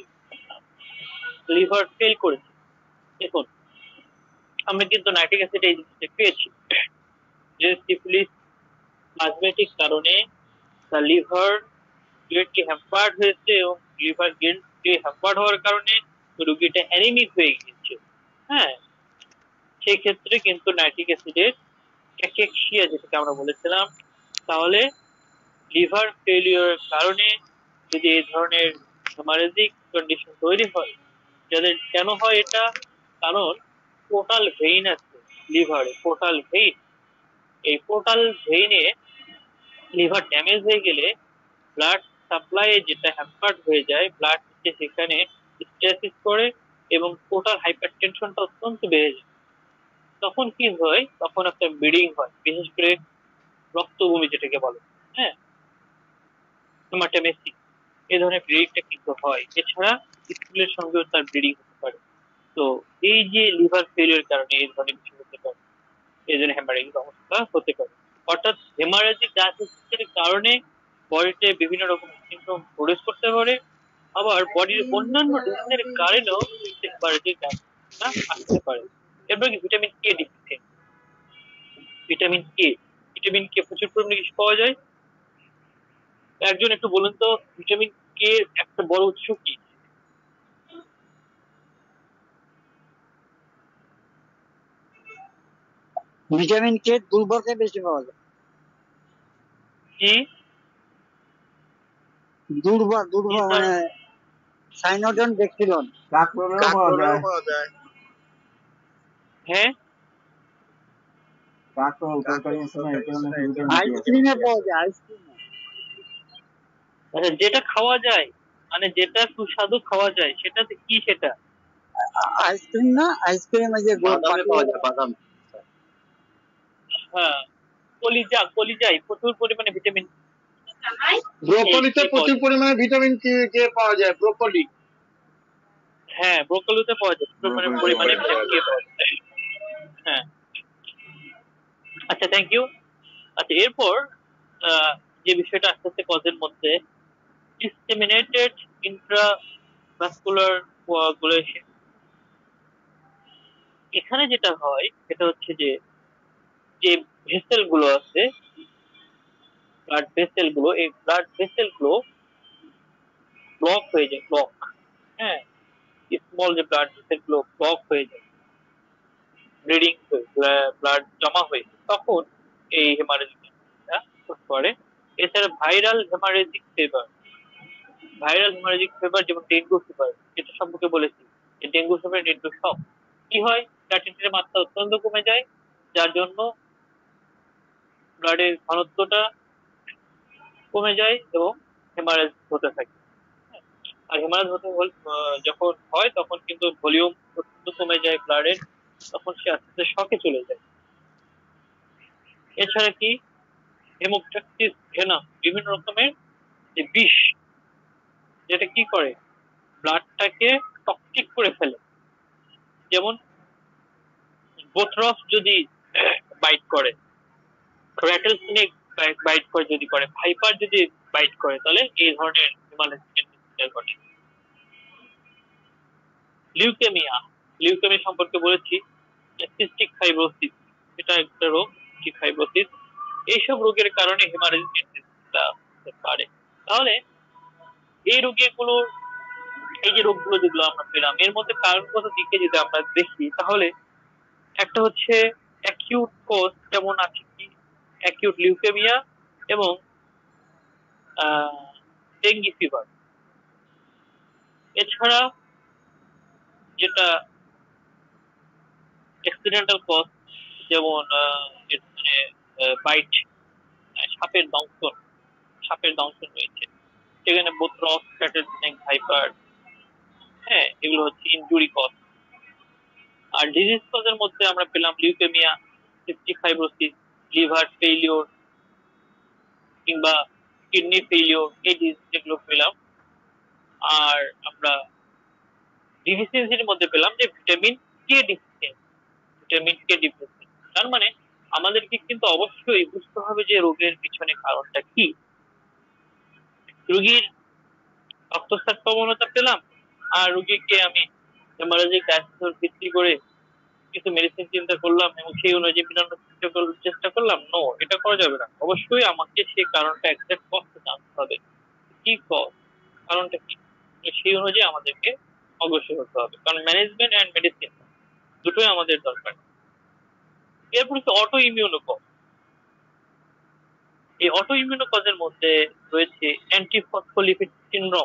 লিভার ফেল করেছে। দেখুন, আমরা কিন্তু নাইট্রিক অ্যাসিড এই জিনিসটা পেয়েছি যে সিফিলিস প্লাজমেটিক কারণে তার লিভার গ্রেটলি হ্যাম্পার্ড হয়েছে, এবং লিভার গ্রেটলি হ্যাম্পার্ড হওয়ার কারণে রোগীটা অ্যানিমিক হয়ে গিয়েছে। হ্যাঁ, সেই ক্ষেত্রে কিন্তু নাইট্রিক অ্যাসিডের ক্যাকেক্সিয়া যেটাকে আমরা বলেছিলাম, তাহলে লিভার ফেলিওরের কারণে যদি এই ধরনের হেমারেজিক কন্ডিশন তৈরি হয়, যাদের কেন হয় এটা, কারণ পোর্টাল ভেইন আছে লিভারে, পোর্টাল ভেইন, এই পোর্টাল ভেইনে লিভার ড্যামেজ হয়ে গেলে ব্লাড সাপ্লাই যেটা হ্যাম্পার্ড হয়ে যায়, ব্লাড সেখানে স্ট্রেসিস করে এবং পোর্টাল হাইপারটেনশনটা অত্যন্ত বেড়ে যায়। তখন কি হয়, তখন একটা ব্লিডিং হয়, বিশেষ করে রক্তভূমি যেটাকে বলে, হ্যাঁ, হেমাটেমেসিস, এই ধরনের ব্লিডিংটা কিন্তু হয়। এছাড়া স্কুলের সঙ্গেও তার ব্লিডিং হতে পারে। তো এই যে লিভার ফেলিওর কারণে এই ধরনের কিছু হতে পারে, এই জন্য হেমারেজিক অবস্থা হতে পারে। অর্থাৎ হেমারেজিক ডায়াসিসিসের কারণে বডিতে বিভিন্ন রকম সিমটম প্রডিউস করতে পারে, আবার বডির অন্যান্য ডিজিজের কারণেও হেমারেজিক ডায়াসিসিসটা আসতে পারে। এরপর কি vitamin K deficiency. Vitamin K, vitamin K প্রচুর পরিমাণে কিছু পাওয়া যায়। একজন একটু বলুন তো, ভিটামিন কে একটা বড় উৎস কি? ভিটামিন কে দুর্বলকে বেশি পাওয়া যায়। কি দুর্বল? দুর্বল মানে সাইনোডন ডেক্সিলন। কাঁকরোলেও পাওয়া যায়। হ্যাঁ, কাঁকরোল তরকারি সময় এতে অনেক ভিটামিন কে আছে। আইসক্রিমে পাওয়া যায়, আইসক্রিমে। আচ্ছা, যেটা খাওয়া যায়, মানে যেটা সুস্বাদু খাওয়া যায়, সেটাতে কি সেটা? আইসক্রিম না, আইসক্রিমে যে বাদামে পাওয়া যায়, বাদাম। হ্যাঁ, কলিজা, কলিজায় প্রচুর পরিমাণে ভিটামিন, ব্রোকলিতে প্রচুর পরিমাণে ভিটামিন কে পাওয়া যায়, ব্রোকলি। হ্যাঁ, ব্রোকলিতে পাওয়া যায় প্রচুর পরিমাণে পরিমাণে ভিটামিন কে পাওয়া যায়। হ্যাঁ, আচ্ছা, থ্যাংক ইউ। আচ্ছা, এরপর আহ, যে বিষয়টা আস্তে আস্তে কজের মধ্যে, ডিসেমিনেটেড ইন্ট্রাভাস্কুলার কোয়াগুলেশন। এখানে যেটা হয় সেটা হচ্ছে যে যে ভেসেল গুলো আছে, ব্লাড ভেসেল গুলো, এই ব্লাড ভেসেল গুলো ব্লক হয়ে যায়, ব্লক, হ্যাঁ, স্মল যে ব্লাড ভেসেল গুলো ব্লক হয়ে যায়, ব্লিডিং ব্লাড জমা হয়ে, তখন এই হেমারেজিক হতে পারে। এছাড়া viral haemorrhagic fever, viral haemorrhagic fever যেমন ডেঙ্গু ফিভার, এটা সম্পর্কে বলেছি যে ডেঙ্গু ফিভার ডেঙ্গু সব কি হয়, প্লাটিলেটের মাত্রা অত্যন্ত কমে যায়, যার জন্য ব্লাডের ঘনত্বটা কমে যায় এবং হেমারেজ হতে থাকে। আর হেমারেজ হতে হল- আহ, যখন হয় তখন কিন্তু ভলিউম অত্যন্ত কমে যায় ব্লাডের, তখন সে আস্তে আস্তে শকে চলে যায়। এছাড়া কি হেমোপ্টাক্সিস ভেনাম বিভিন্ন রকমের যে বিষ, যেটা কি করে ব্লাডটাকে টক্সিক করে ফেলে। যেমন বোথরস যদি বাইট করে, র্যাটেল স্নেক বাইট করে, যদি করে ভাইপার যদি বাইট করে, তাহলে এই ধরনের হিমালয় ঘটে। লিউকেমিয়া, লিউকেমিয়া সম্পর্কে বলেছি, সিস্টিক ফাইব্রোসিস, এটা একটা রোগ, সিস্টিক ফাইব্রোসিস। এইসব রোগের কারণে হেমারেজিক হতে পারে। তাহলে এই রোগগুলোর, এই যে রোগগুলো যেগুলো আমরা পেলাম, এর মধ্যে কারণগত দিকে যদি আমরা দেখি, তাহলে একটা হচ্ছে অ্যাকিউট কজ, যেমন আছে কি অ্যাকিউট লিউকেমিয়া এবং ডেঙ্গি ফিভার। এছাড়া যেটা অ্যাক্সিডেন্টাল কজ, যেমন এখানে বাইট, সাপের দংশন, সাপের দংশন রয়েছে, সেখানে বোথরস, র্যাটেল স্নেক, ভাইপার, হ্যাঁ, এগুলো হচ্ছে ইনজুরি কজ। আর ডিজিজ কজের মধ্যে আমরা পেলাম leukaemia, cystic fibrosis, liver failure কিংবা কিডনি ফেইলিওর, এই ডিজিজ যেগুলো পেলাম। আর আমরা ডিফিসিয়েন্সির মধ্যে পেলাম যে vitamin K deficiency, vitamin K deficiency. তার মানে আমাদেরকে কিন্তু অবশ্যই বুঝতে হবে যে রোগের পিছনে কারণটা কি। রোগীর রক্তচাপ প্রবণতা পেলাম, আর রোগীকে আমি হেমারেজিক ডায়াগনোসিস ভিত্তি করে কিছু মেডিসিন চিন্তা করলাম এবং সেই অনুযায়ী মেটানোর চেষ্টা কর- চেষ্টা করলাম, নো, এটা করা যাবে না। অবশ্যই আমাকে সেই কারণটা একজ্যাক্ট কজটা জানতে হবে, কি কজ, কারণটা কি, তো সেই অনুযায়ী আমাদেরকে অগ্রসর হতে হবে, কারণ ম্যানেজমেন্ট অ্যান্ড মেডিসিন দুটোই আমাদের দরকার। এরপর হচ্ছে অটো ইমিউনো কজ। এই অটো ইমিউনো কজের মধ্যে রয়েছে অ্যান্টিফসফোলিপিড সিনড্রোম।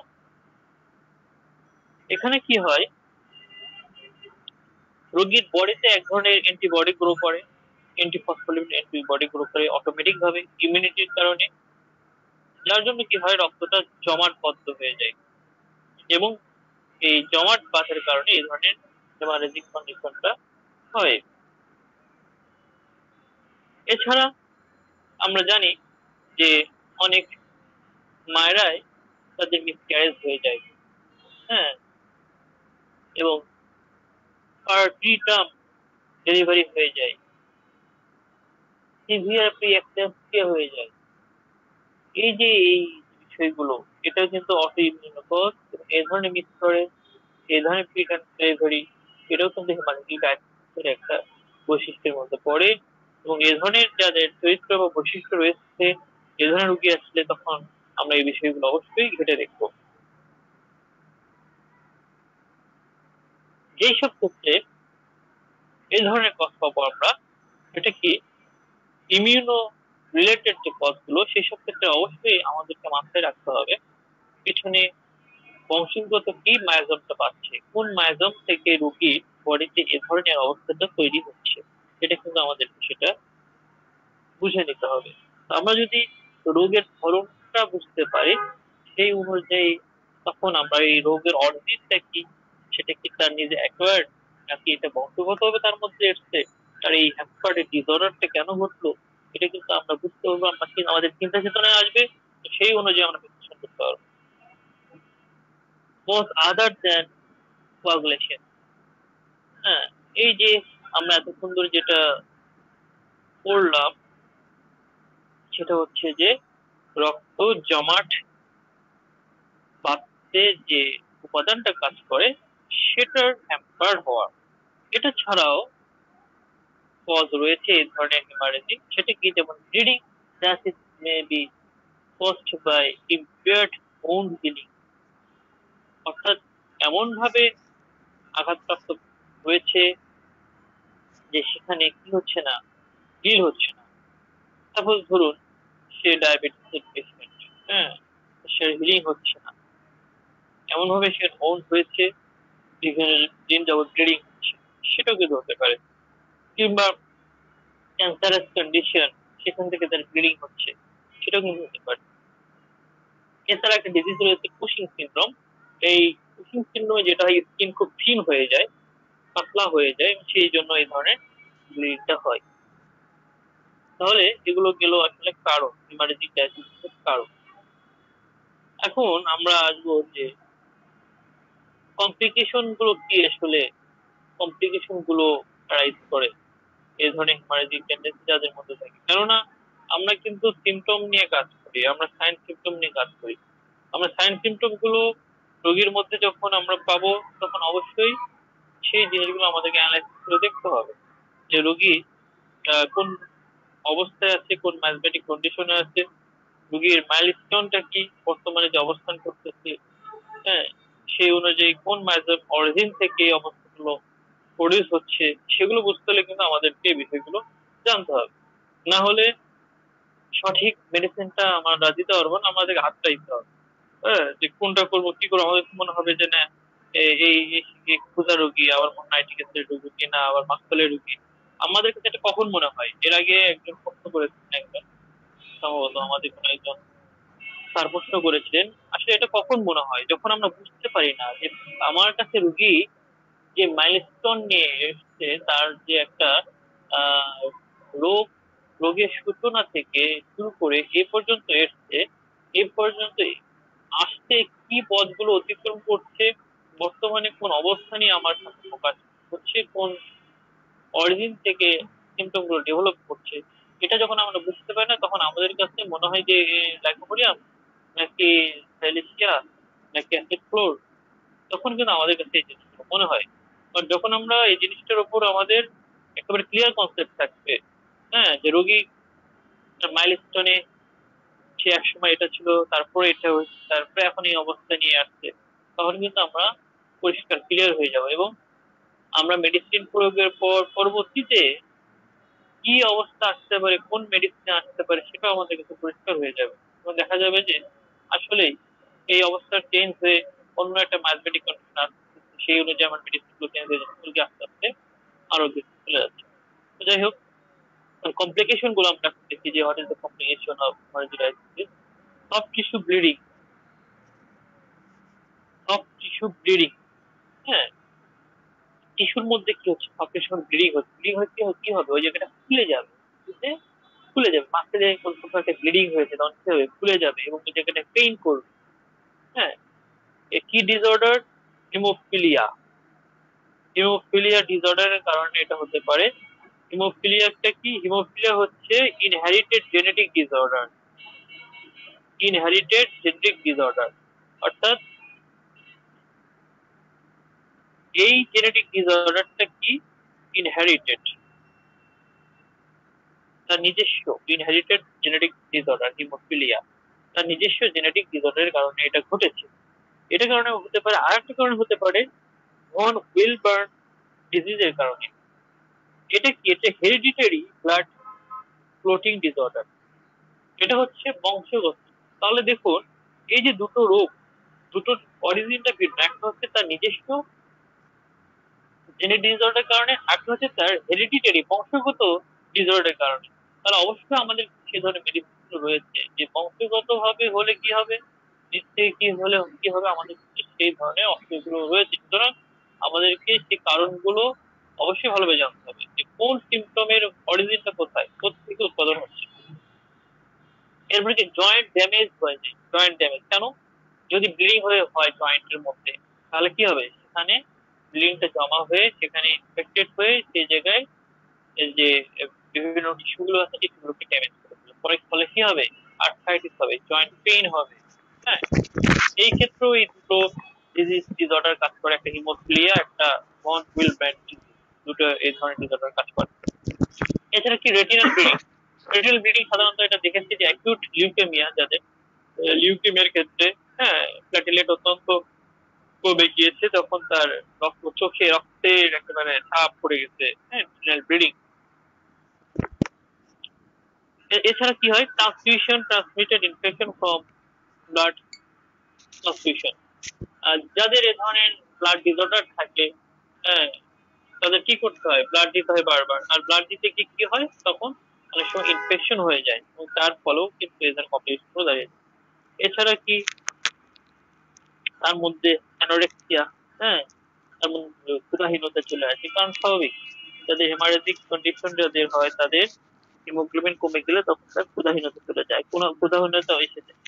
এখানে কি হয়, রোগীর বডিতে এক ধরনের অ্যান্টিবডি গ্রো করে, অ্যান্টিফসফোলিপিড অ্যান্টিবডি গ্রো করে অটোমেটিক ভাবে ইমিউনিটির কারণে, যার জন্য কি হয় রক্তটা জমাটবদ্ধ হয়ে যায় এবং এই জমাট বাঁধার কারণে এই ধরনের হেমারেজিক কন্ডিশনটা হয়। এছাড়া আমরা জানি যে অনেক মায়েরাই তাদের মিসক্যারেজ হয়ে যায়, হ্যাঁ, এবং প্রিটার্ম ডেলিভারি হয়ে যায়, সিভিয়ার প্রি এক্লাম্পসিয়া হয়ে যায়। এই যে এই বিষয়গুলো, এটা কিন্তু অটো ইমিউনো কজ। এই ধরনের মিস করে, এই ধরনের প্রিটার্ম ডেলিভারি, এটাও কিন্তু হেমারেজিক ডায়াগনোসিসের একটা বৈশিষ্ট্যের মধ্যে পড়ে। এবং এই ধরনের যাদের চরিত্র বা বৈশিষ্ট্য রয়েছে, এই ধরনের রোগী আসলে তখন আমরা এই বিষয়গুলো অবশ্যই ঘেটে দেখবো। যেসব ক্ষেত্রে এই ধরনের কজ পাবো আমরা, এটা কি ইমিউনো রিলেটেড যে কজগুলো, সেই সব ক্ষেত্রে অবশ্যই আমাদেরকে মাথায় রাখতে হবে পিছনে বংশগত কি মায়াজমটা পাচ্ছে, কোন মায়াজম থেকে রোগীর বডিতে এ ধরনের অবস্থাটা তৈরি হচ্ছে, এটা কিন্তু আমাদেরকে সেটা বুঝে নিতে হবে। আমরা যদি রোগের ধরনটা বুঝতে পারি, সেই অনুযায়ী তখন আমরা এই রোগের অরিজিনটা কি, সেটা কি তার নিজে অ্যাকোয়ার্ড নাকি এটা বংশগত ভাবে তার মধ্যে এসছে, তার এই হ্যাপকার্ডের ডিসঅর্ডারটা কেন ঘটলো, এটা কিন্তু আমরা বুঝতে পারবো, আমরা কি আমাদের চিন্তা চেতনায় আসবে, তো সেই অনুযায়ী আমরা বিশ্লেষণ করতে পারবো। both other than coagulation, হ্যাঁ, এই যে আমরা এত সুন্দর যেটা পড়লাম, সেটা হচ্ছে যে রক্ত জমাট বাঁধতে যে উপাদানটা কাজ করে সেটার হ্যাম্পার হওয়া। এটা ছাড়াও কজ রয়েছে এই ধরনের হেমারেজিক, সেটা কি, যেমন bleeding that is may be caused by impaired wound healing, অর্থাৎ এমন ভাবে আঘাতপ্রাপ্ত হয়েছে যে সেখানে কি হচ্ছে না, হিল হচ্ছে না। সাপোজ ধরুন সে ডায়াবেটিসের পেশেন্ট, হ্যাঁ, সে হিলিং হচ্ছে না, এমন ভাবে সে ওন হয়েছে যেখানে দিন যাবত ব্লিডিং হচ্ছে, সেটাও কিন্তু হতে পারে। কিংবা ক্যান্সারাস কন্ডিশন, সেখান থেকে তার ব্লিডিং হচ্ছে, সেটাও কিন্তু হতে পারে। এছাড়া একটা ডিজিজ রয়েছে কুশিং সিনড্রোম। এই কুশিং সিনড্রোমে যেটা হয়, স্কিন খুব থিন হয়ে যায়, পাতলা হয়ে যায়, সেই জন্য এই ধরনের ব্লিডিংটা হয়। তাহলে এগুলো গেল আসলে কারণ, ইমার্জিং ডায়াগনোসিসের কারণ। এখন আমরা আসবো যে কমপ্লিকেশন গুলো কি, আসলে কমপ্লিকেশন গুলো রাইজ করে এই ধরনের ইমার্জিং টেন্ডেন্সি যাদের মধ্যে থাকে। কেননা আমরা কিন্তু সিমটম নিয়ে কাজ করি, আমরা সাইন সিমটম নিয়ে কাজ করি। আমরা সাইন সিমটম গুলো রোগীর মধ্যে যখন আমরা পাবো, তখন অবশ্যই সেই জিনিসগুলো আমাদেরকে অ্যানালাইসিস করে দেখতে হবে যে রোগী আহ, কোন অবস্থায় আছে, কোন ম্যাথমেটিক কন্ডিশনে আছে, রোগীর মাইলস্টোনটা কি, বর্তমানে যে অবস্থান করতেছে, হ্যাঁ, সেই অনুযায়ী কোন ম্যাথম অরিজিন থেকে এই অবস্থাগুলো প্রডিউস হচ্ছে, সেগুলো বুঝতে হলে কিন্তু আমাদেরকে এই বিষয়গুলো জানতে হবে। না হলে সঠিক মেডিসিনটা আমরা দিতে পারবো না, আমাদেরকে হাতটা দিতে হবে। হ্যাঁ, যে কোনটা করবো কি করবো, আমাদের মনে হবে যে না এই এই ক্ষুধা রোগী, আবার নাইট্রিক অ্যাসিড রোগী, না আবার মাসকালের রোগী। আমাদের কাছে এটা কখন মনে হয়? এর আগে একজন প্রশ্ন করেছিলেন, একজন সম্ভবত আমাদের কোনো একজন স্যার প্রশ্ন করেছিলেন, আসলে এটা কখন মনে হয়? যখন আমরা বুঝতে পারি না যে আমার কাছে রুগী যে মাইলস্টোন নিয়ে এসছে, তার যে একটা আহ রোগ, রোগের সূচনা থেকে শুরু করে এ পর্যন্ত এসছে, এ পর্যন্ত আসতে কি পথগুলো অতিক্রম করছে, বর্তমানে কোন অবস্থানে আমার সাথে প্রকাশ হচ্ছে, কোন অরিজিন থেকে সিমটম গুলো ডেভেলপ করছে, এটা যখন আমরা বুঝতে পারি না, তখন আমাদের কাছে মনে হয় যে লাইকোপোডিয়াম নাকি সাইলেশিয়া নাকি অ্যাসিড ফ্লোর, তখন কিন্তু আমাদের কাছে এই জিনিসগুলো মনে হয়। আর যখন আমরা এই জিনিসটার উপর আমাদের একেবারে ক্লিয়ার কনসেপ্ট থাকবে, হ্যাঁ, যে রোগী মাইলস্টোনে সে এক সময় এটা ছিল, তারপরে এটা হয়েছে, তারপরে এখন এই অবস্থা নিয়ে আসছে, তখন কিন্তু আমরা পরিষ্কার ক্লিয়ার হয়ে যাব এবং আমরা মেডিসিন প্রয়োগের পর পরবর্তীতে কি অবস্থা আসতে পারে, কোন মেডিসিন আসতে পারে, সেটাও আমাদের কাছে পরিষ্কার হয়ে যাবে এবং দেখা যাবে যে আসলেই এই অবস্থা চেঞ্জ হয়ে অন্য একটা ম্যাথমেটিক কন্ডিশন আসছে, সেই অনুযায়ী আমার মেডিসিন গুলো চেঞ্জ হয়ে যাচ্ছে, আস্তে আস্তে আরো বেশি চলে যাচ্ছে। তো যাই হোক, কমপ্লিকেশন গুলো আমরা দেখি যে what is the complication of marginitis. Soft tissue bleeding, soft tissue bleeding, হ্যাঁ, টিস্যুর মধ্যে কি হচ্ছে, অপারেশন ব্লিডিং হচ্ছে, ব্লিডিং হচ্ছে কি হবে, ওই জায়গাটা ফুলে যাবে, বুঝলে? ফুলে যাবে, মাসেলে কোথাও একটা ব্লিডিং হয়েছে, তখন কি হবে, ফুলে যাবে এবং ওই জায়গাটা পেইন করবে। হ্যাঁ, এ কি ডিসঅর্ডার? হিমোফিলিয়া। হিমোফিলিয়া ডিসঅর্ডারের কারণে এটা হতে পারে। হিমোফিলিয়াটা কি? হিমোফিলিয়া হচ্ছে inherited genetic disorder, inherited genetic disorder, অর্থাৎ এই জেনেটিক ডিসঅর্ডারটা কি? ইনহেরিটেড, তার নিজস্ব ইনহেরিটেড জেনেটিক ডিসঅর্ডার হিমোফিলিয়া, তার নিজস্ব জেনেটিক ডিসঅর্ডারের কারণে এটা ঘটেছে। এটা কারণে হতে পারে, আর একটা কারণে হতে পারে ভন উইলবার্ন ডিজিজের কারণে। এটা কি? এটা হেরিডিটারি ব্লাড ক্লটিং ডিসঅর্ডার, এটা হচ্ছে বংশগত। তাহলে দেখুন, এই যে দুটো রোগ, দুটোর অরিজিনটা ভিন্ন, একটা হচ্ছে তার নিজস্ব জেনেটিক ডিসঅর্ডারের কারণে, একটা হচ্ছে তার হেরিডিটারি বংশগত ডিসঅর্ডারের কারণে। তাহলে অবশ্যই আমাদের সে ধরনের মেডিসিন রয়েছে যে বংশগত ভাবে হলে কি হবে, নিশ্চয়ই কি হলে কি হবে, আমাদের সেই ধরনের অসুখগুলো রয়েছে। সুতরাং আমাদেরকে সেই কারণগুলো অবশ্যই ভালোভাবে জানতে হবে যে কোন সিমটমের অরিজিনটা কোথায়, কোথেকে উৎপাদন হচ্ছে। এরপরে কি জয়েন্ট ড্যামেজ হয়ে যায়, জয়েন্ট ড্যামেজ কেন? যদি ব্লিডিং হয়ে হয় জয়েন্টের মধ্যে, তাহলে কি হবে, সেখানে ব্লিডিংটা জমা হয়ে সেখানে ইনফেক্টেড হয়ে সেই জায়গায় যে বিভিন্ন টিস্যু গুলো আছে, টিস্যুগুলোকে ড্যামেজ করে দিল, পরে ফলে কি হবে, আর্থ্রাইটিস হবে, জয়েন্ট পেইন হবে। হ্যাঁ, এই ক্ষেত্রেও এই দুটো ডিজিজ ডিসঅর্ডার কাজ করে, একটা হিমোফিলিয়া, একটা ভন উইলবার্ন ডিজিজ, দুটো এই ধরনের ডিসঅর্ডার কাজ করে। এছাড়া কি রেটিনাল ব্লিডিং, রেটিনাল ব্লিডিং সাধারণত এটা দেখেছি যে অ্যাকিউট লিউকেমিয়া, যাদের লিউকেমিয়ার ক্ষেত্রে, হ্যাঁ, প্ল্যাটিলেট অত্যন্ত কমে গিয়েছে, তখন তার রক্ত, চোখে রক্তের একেবারে ছাপ পড়ে গেছে, হ্যাঁ, রেটিনাল ব্লিডিং। এছাড়া কি হয়, transmission transmitted infection from blood transfusion, আর যাদের এ ধরনের ব্লাড ডিসঅর্ডার থাকে, হ্যাঁ, তাদের কি করতে হয়, ব্লাড দিতে হয় বারবার, আর ব্লাড দিতে কি কি হয় তখন অনেক সময় ইনফেকশন হয়ে যায় এবং তার ফলেও কিন্তু এদের কমপ্লিকেশন দাঁড়িয়ে যায়। এছাড়া কি তার মধ্যে অ্যানোরেক্সিয়া, হ্যাঁ, তার মধ্যে ক্ষুধাহীনতা চলে আসে, কারণ স্বাভাবিক যাদের হেমারেজিক কন্ডিশন যাদের হয় তাদের হিমোগ্লোবিন কমে গেলে তখন তার ক্ষুধাহীনতা চলে যায়, কোন ক্ষুধাহীনতা এসে যায়।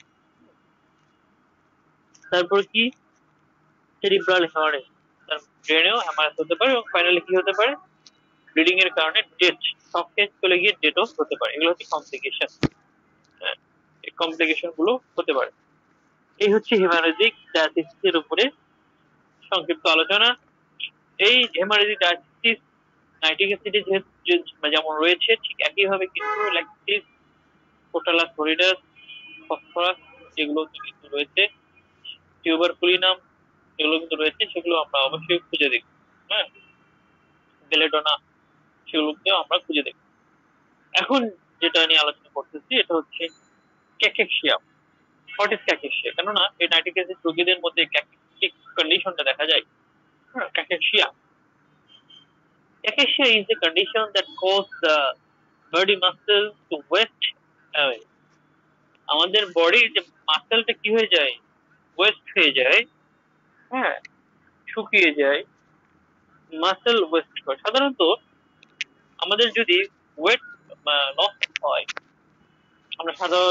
তারপর কি সেরিব্রাল হ্যামারেজ, তার ব্রেনেও হ্যামারেজ হতে পারে এবং ফাইনালি কি হতে পারে, ব্লিডিং এর কারণে ডেথ, শকেজ চলে গিয়ে ডেথও হতে পারে। এগুলো হচ্ছে কমপ্লিকেশন, এই কমপ্লিকেশন গুলো হতে পারে। এই হচ্ছে হেমারেজিক ডায়াথিসিসের উপরে সংক্ষিপ্ত আলোচনা। এই হেমারেজিক ডায়াথিসিস নাইট্রিক অ্যাসিডে যেমন রয়েছে ঠিক একইভাবে কিন্তু ল্যাকটিস, পোটালাস হরিডাস, ফসফরাস এগুলো কিন্তু রয়েছে, টিউবারকুলিনাম এগুলো কিন্তু রয়েছে, সেগুলো আমরা অবশ্যই খুঁজে দেখব। হ্যাঁ, বেলেডোনা সেগুলোকেও আমরা খুঁজে দেখব। এখন যেটা নিয়ে আলোচনা করতেছি এটা হচ্ছে ক্যাকেশিয়া। What is ক্যাকেশিয়া? কেননা এই নাইট্রিক অ্যাসিড রোগীদের মধ্যে ক্যাকেটিক কন্ডিশনটা দেখা যায়। ক্যাকেশিয়া Cachexia is a condition that causes the body muscles to waste away. আমাদের বডির যে মাসেলটা কি হয়ে যায়, ওয়েস্ট হয়ে যায়, হ্যাঁ, শুকিয়ে যায়, মাসেল ওয়েস্ট করে। সাধারণত আমাদের যদি ওয়েট লস হয়, আমরা সাধারণ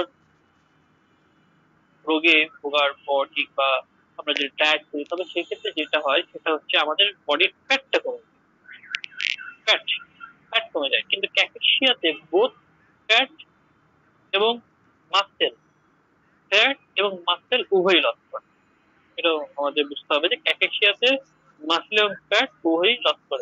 রোগে ভোগার পর কিংবা আমরা যদি ডায়েট করি, তবে সেক্ষেত্রে যেটা হয় সেটা হচ্ছে আমাদের বডির ফ্যাটটা কমে যায়, ফ্যাট ফ্যাট কমে যায়। কিন্তু ক্যাকেশিয়াতে বোথ ফ্যাট এবং মাসেল, ফ্যাট এবং মাসেল উভয়ই লস করে। এটা আমাদের বুঝতে হবে যে ক্যাকেশিয়াতে মাসেল এবং ফ্যাট উভয়ই লস করে।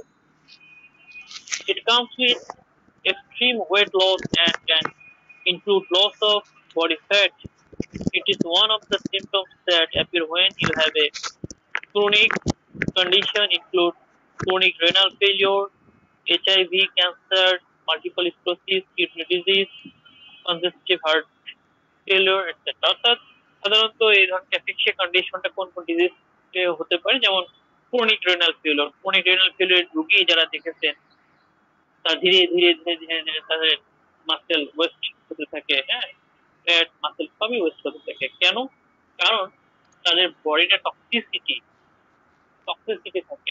It comes with extreme weight loss and can include loss of body fat. It is one of the symptoms that appear when you have a chronic condition include chronic renal failure, H I V, cancer, multiple sclerosis, kidney disease, congestive heart failure, et cetera. অর্থাৎ সাধারণত এই ধরনের ক্যাকেশিয়া কন্ডিশনটা কোন কোন disease হতে পারে, যেমন chronic renal failure. Chronic renal failure রোগী যারা দেখেছেন তারা ধীরে ধীরে ধীরে ধীরে ধীরে তাদের মাসেল ওয়েস্ট হতে থাকে, হ্যাঁ, ফ্যাট মাসেল সবই ওয়েস্ট হতে থাকে। কেন? কারণ তাদের বডিটা টক্সিসিটি টক্সিসিটি থাকে,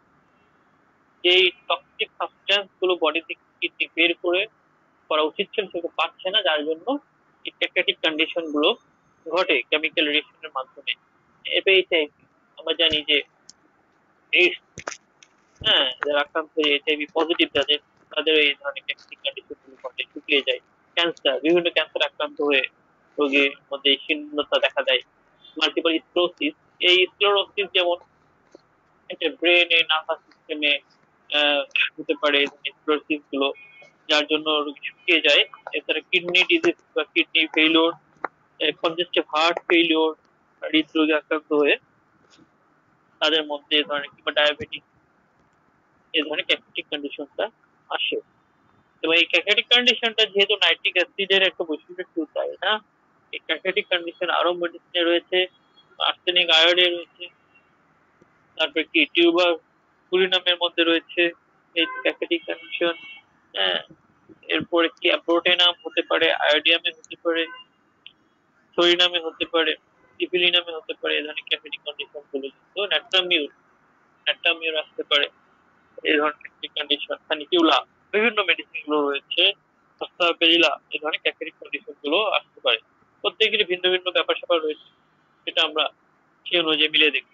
যেই টক্সিক সাবস্টেন্স গুলো বডি থেকে বের করে করা উচিত ছিল সেটা পাচ্ছে না, যার জন্য এই ক্যাকেটিক কন্ডিশন গুলো ঘটে কেমিক্যাল রিঅ্যাকশনের মাধ্যমে। এটাই আমরা জানি যে এইডস, হ্যাঁ, যারা আক্রান্ত হয়ে এইচআইভি পজিটিভ যাদের, তাদের এই ধরনের ক্যান্সার কন্ডিশন গুলো ঘটে, শুকিয়ে যায়। ক্যান্সার, বিভিন্ন ক্যান্সার আক্রান্ত হয়ে রোগীর মধ্যে শীর্ণতা দেখা দেয়। মাল্টিপল স্ক্লেরোসিস, এই স্ক্লেরোসিস যেমন একটা ব্রেনে, নার্ভাস সিস্টেমে হতে পারে স্ক্লেরোসিস গুলো, যার জন্য রোগী শুকিয়ে যায়। এছাড়া কিডনি ডিজিজ বা kidney failure, congestive heart failure, হৃদরোগে আক্রান্ত হয়ে তাদের মধ্যে এই ধরনের কিংবা ডায়াবেটিস এই ধরনের ক্যাকেটিক কন্ডিশনটা আসে। এবং এই ক্যাকেটিক কন্ডিশনটা যেহেতু নাইট্রিক অ্যাসিডের একটা বৈশিষ্ট্য একটু, তাই না, এই ক্যাকেটিক কন্ডিশন আরো মেডিসিনে রয়েছে, আর্সেনিক আয়োডে রয়েছে, তারপর কি টিউবার কুলিনামের মধ্যে রয়েছে এই ক্যাকেটিক কন্ডিশন, হ্যাঁ, এরপরে কি প্রোটেনাম হতে পারে, আয়োডিয়ামে হতে পারে, সোডিনামে হতে পারে, ইপিলিনামে হতে পারে। এই ধরনের ক্যাকেটিক কন্ডিশন গুলো কিন্তু ন্যাট্রামিউর ন্যাট্রামিউর আসতে পারে। এই ধরনের কন্ডিশন সানিকিউলা, বিভিন্ন মেডিসিন গুলো রয়েছে, সাস্তাপেরিলা, এই ধরনের ক্যাকেটিক কন্ডিশন গুলো আসতে পারে। প্রত্যেকেরই ভিন্ন ভিন্ন ব্যাপার স্যাপার রয়েছে, সেটা আমরা সেই অনুযায়ী মিলে দেখি।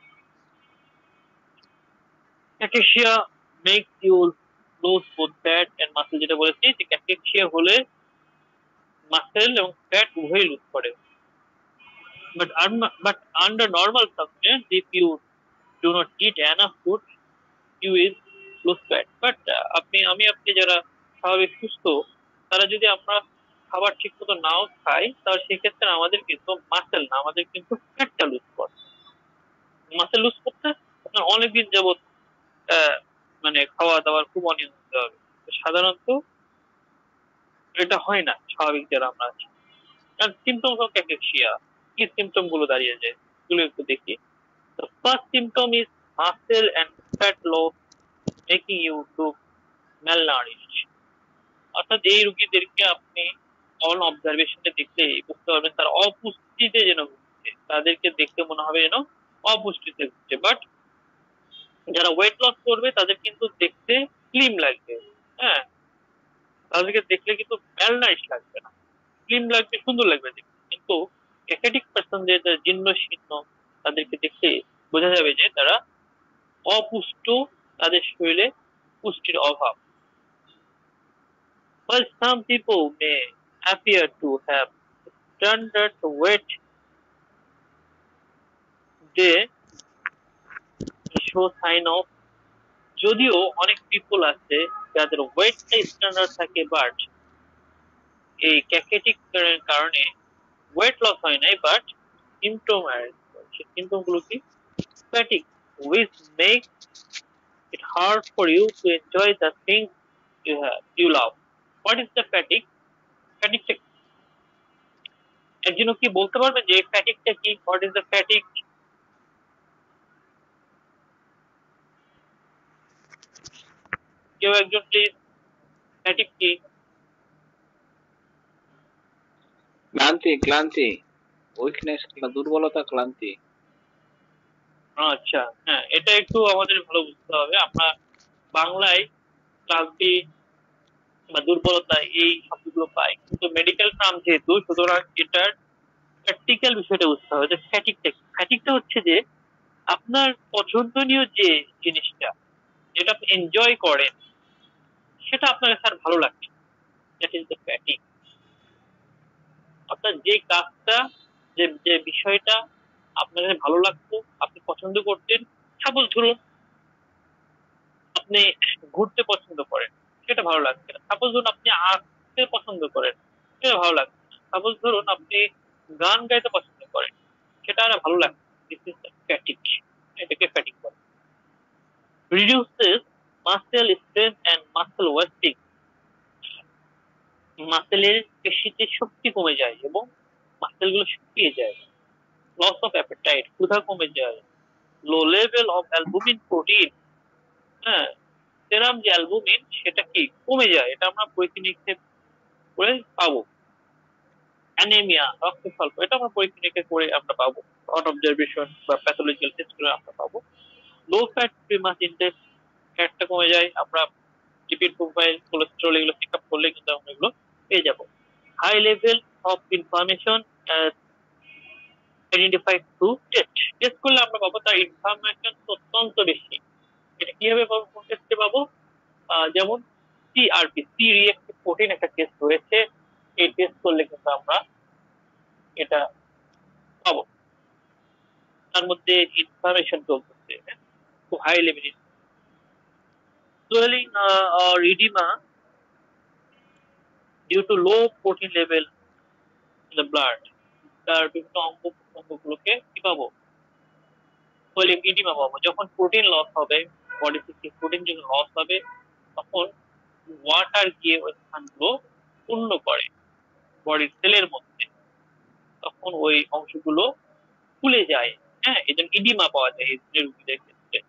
Cachexia makes you lose both fat and muscle, যেটা বলেছি যে ক্যাকেশিয়া হলে মাসেল এবং ফ্যাট উভয়ই লুজ করে। But, but under normal substance, if you do not eat enough food, you will lose fat. But আপনি আমি আপনি যারা স্বাভাবিক সুস্থ, তারা যদি আমরা খাবার ঠিক মতো নাও খাই, তাহলে সেক্ষেত্রে আমাদের কিন্তু মাসেল না, আমাদের কিন্তু ফ্যাটটা লুজ করে। মাসেল লুজ করতে আপনার অনেকদিন যাবত মানে খাওয়া দাওয়ার খুব অনিয়মিত হবে। সাধারণত এটা হয় না স্বাভাবিক যারা আমরা আছি। সিমটমস অফ ক্যাকেশিয়া, কি সিমটম গুলো দাঁড়িয়ে যায় এগুলো একটু দেখি। first symptom is muscle and fat loss making you look malnourished. অর্থাৎ এই রোগীদেরকে আপনি অন অবজারভেশনে দেখলে বুঝতে পারবেন তারা অপুষ্টিতে যেন ভুগছে, তাদেরকে দেখতে মনে হবে যেন অপুষ্টিতে ভুগছে। বাট যারা ওয়েট লস করবে তাদের কিন্তু দেখতে স্লিম লাগবে, হ্যাঁ, তাদেরকে দেখলে কিন্তু ম্যালনারিশ লাগবে না, স্লিম লাগবে, সুন্দর লাগবে দেখতে। কিন্তু অ্যাথলেটিক পার্সন যে জীর্ণ শীর্ণ তাদেরকে দেখলে বোঝা যাবে যে তারা অপুষ্ট, তাদের শরীরে পুষ্টির অভাব। While some people may appear to have standard weight, they show sign of, যদিও অনেক পিপল আছে যাদের ওয়েটটা স্ট্যান্ডার্ড থাকে বাট এই ক্যাকেটিক কারণে ওয়েট লস হয় নাই, বাট সিমটম সিমটম গুলো কি fatigue, which make it hard for you to enjoy the things you have you love. What is the fatigue? Fatigue একজন কি বলতে পারবেন যে ফ্যাটিকটা কি? What is the fatigue? কেউ একজন প্লিজ, ফ্যাটিক কি? ক্লান্তি, ক্লান্তি, উইকনেস, দুর্বলতা, ক্লান্তি। আচ্ছা, হ্যাঁ, এটা একটু আমাদের ভালো বুঝতে হবে। আমরা বাংলায় ক্লান্তি বা দুর্বলতা এই শব্দগুলো পাই, কিন্তু মেডিকেল টার্ম যেহেতু, সুতরাং এটার প্র্যাকটিক্যাল বিষয়টা বুঝতে হবে যে ফ্যাটিকটা কি। ফ্যাটিকটা হচ্ছে যে আপনার পছন্দনীয় যে জিনিসটা, যেটা আপনি এনজয় করেন, সেটা আপনার কাছে আর ভালো লাগছে, দ্যাট ইজ দ্য ফ্যাটিক। অর্থাৎ যে কাজটা, যে যে বিষয়টা আপনার কাছে ভালো লাগতো, আপনি পছন্দ করতেন, সাপোজ ধরুন আপনি ঘুরতে পছন্দ করেন, সেটা ভালো লাগছে না। সাপোজ ধরুন আপনি আঁকতে পছন্দ করেন, সেটা ভালো লাগছে না। সাপোজ ধরুন আপনি গান গাইতে পছন্দ করেন, সেটা আর ভালো লাগছে না। দিস ইজ দ্য ফ্যাটিক, এটাকে ফ্যাটিক বলে। Reduces muscle strength and muscle wasting, মাসেলের পেশিতে শক্তি কমে যায় এবং মাসেল গুলো শুকিয়ে যায়। লস অফ অ্যাপেটাইট, ক্ষুধা কমে যায়। Low level of albumin protein, হ্যাঁ, সেরাম যে অ্যালবুমিন সেটা কি কমে যায়, এটা আমরা পরীক্ষা নিরীক্ষা করে পাবো। অ্যানেমিয়া, রক্ত স্বল্প, এটা আমরা পরীক্ষা নিরীক্ষা করে আমরা পাবো, অন অবজারভেশন বা প্যাথোলজিক্যাল টেস্ট করে আমরা পাবো। লো ফ্যাট প্রিমাস ইনডেক্স, ফ্যাটটা কমে যায়, আমরা লিপিড প্রোফাইল, কোলেস্টেরল এগুলো চেক আপ করলে কিন্তু আমরা এগুলো পেয়ে যাবো। High level of information identified through test, test করলে আমরা পাবো তার ইনফরমেশন অত্যন্ত বেশি। এটা কিভাবে পাবো, কোন টেস্টে পাবো? যেমন সিআরপি, সি রিঅ্যাক্টিভ প্রোটিন একটা টেস্ট রয়েছে, এই টেস্ট করলে কিন্তু আমরা এটা পাবো। তার মধ্যে ইনফরমেশন চলতেছে খুব high level. Swelling uh, or edema due to low protein level in the blood, তার বিভিন্ন অঙ্গ প্রত্যঙ্গগুলোকে কি পাবো? সোয়েলিং, ইডিমা পাবো। যখন প্রোটিন লস হবে, বডি থেকে প্রোটিন যখন লস হবে, তখন ওয়াটার গিয়ে ওই স্থানগুলো পূর্ণ করে বডির সেলের মধ্যে, তখন ওই অংশগুলো ফুলে যায়, হ্যাঁ, এই জন্য ইডিমা পাওয়া যায় এই রোগীদের ক্ষেত্রে।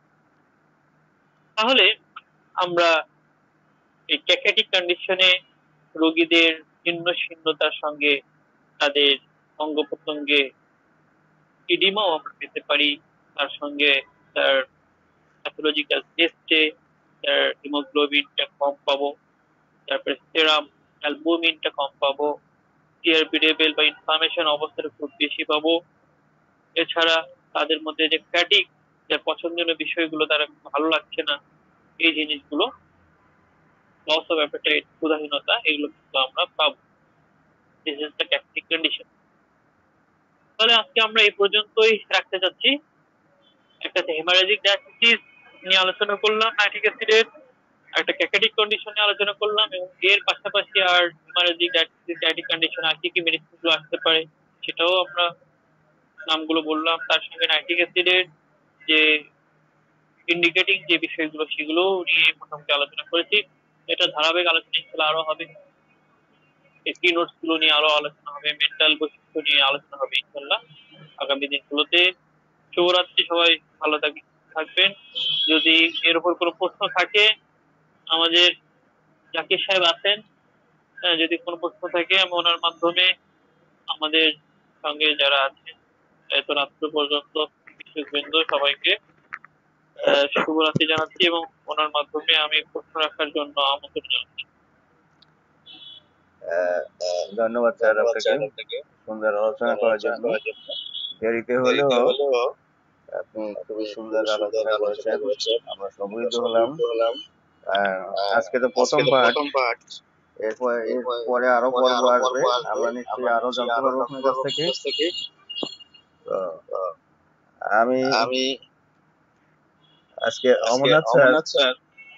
তাহলে আমরা এই ক্যাকেটিক কন্ডিশনে রোগীদের জীর্ণ শীর্ণতার সঙ্গে তাদের অঙ্গ প্রত্যঙ্গে ইডিমাও আমরা পেতে পারি, তার সঙ্গে তার প্যাথোলজিক্যাল টেস্টে তার হিমোগ্লোবিনটা কম পাবো, তারপরে সেরাম অ্যালবুমিনটা কম পাবো, সিআরপি লেভেল বা ইনফ্লামেশন অবস্থাটা খুব বেশি পাবো। এছাড়া তাদের মধ্যে যে ফ্যাটিক, যে পছন্দনীয় বিষয়গুলো তারা ভালো লাগছে না, এই জিনিসগুলো, লস অফ অ্যাপেটাইট, ক্ষুধাহীনতা, এগুলো কিন্তু আমরা পাবো। This is the cachectic condition. তাহলে আজকে আমরা এই পর্যন্তই রাখতে চাচ্ছি। একটা হেমারেজিক ডায়াবেটিস নিয়ে আলোচনা করলাম, নাইট্রিক অ্যাসিডের একটা ক্যাকেটিক কন্ডিশন নিয়ে আলোচনা করলাম, এবং এর পাশাপাশি আর হেমারেজিক ডায়াবেটিস ডায়াবেটিক কন্ডিশন আর কি কি মেডিসিন গুলো আসতে পারে সেটাও আমরা নামগুলো বললাম। তার সঙ্গে নাইট্রিক অ্যাসিডের যে ইন্ডিকেটিং যে বিষয়গুলো সেগুলো নিয়ে মোটামুটি আলোচনা করেছি। এটা ধারাবাহিক আলোচনা ইনশাআল্লাহ আরো হবে, এই কি নোটস গুলো নিয়ে আরো আলোচনা হবে, মেন্টাল বৈশিষ্ট্য নিয়ে আলোচনা হবে ইনশাআল্লাহ আগামী দিনগুলোতে। শুভরাত্রি, সবাই ভালো থাক- থাকবেন। যদি এর উপর কোনো প্রশ্ন থাকে, আমাদের জাকির সাহেব আছেন, হ্যাঁ, যদি কোনো প্রশ্ন থাকে আমি ওনার মাধ্যমে আমাদের সঙ্গে যারা আছেন এত রাত্র পর্যন্ত বিশেষবৃন্দ সবাইকে আহ, শুভরাত্রি জানাচ্ছি এবং ওনার মাধ্যমে আমি প্রশ্ন রাখার জন্য আমন্ত্রণ জানাচ্ছি। আহ, ধন্যবাদ স্যার আপনাকে সুন্দর আলোচনা করার জন্য। দেরিতে হলেও আপনি খুবই সুন্দর আলোচনা করেছেন, আমরা সম্মিলিত হলাম। আহ, আজকে তো প্রথম পার্ট, এরপর এরপরে আরো পর্ব আসবে, আমরা নিশ্চয়ই আরো জানতে পারবো আপনার কাছ থেকে। তো আমি আমি আজকে অমরনাথ স্যার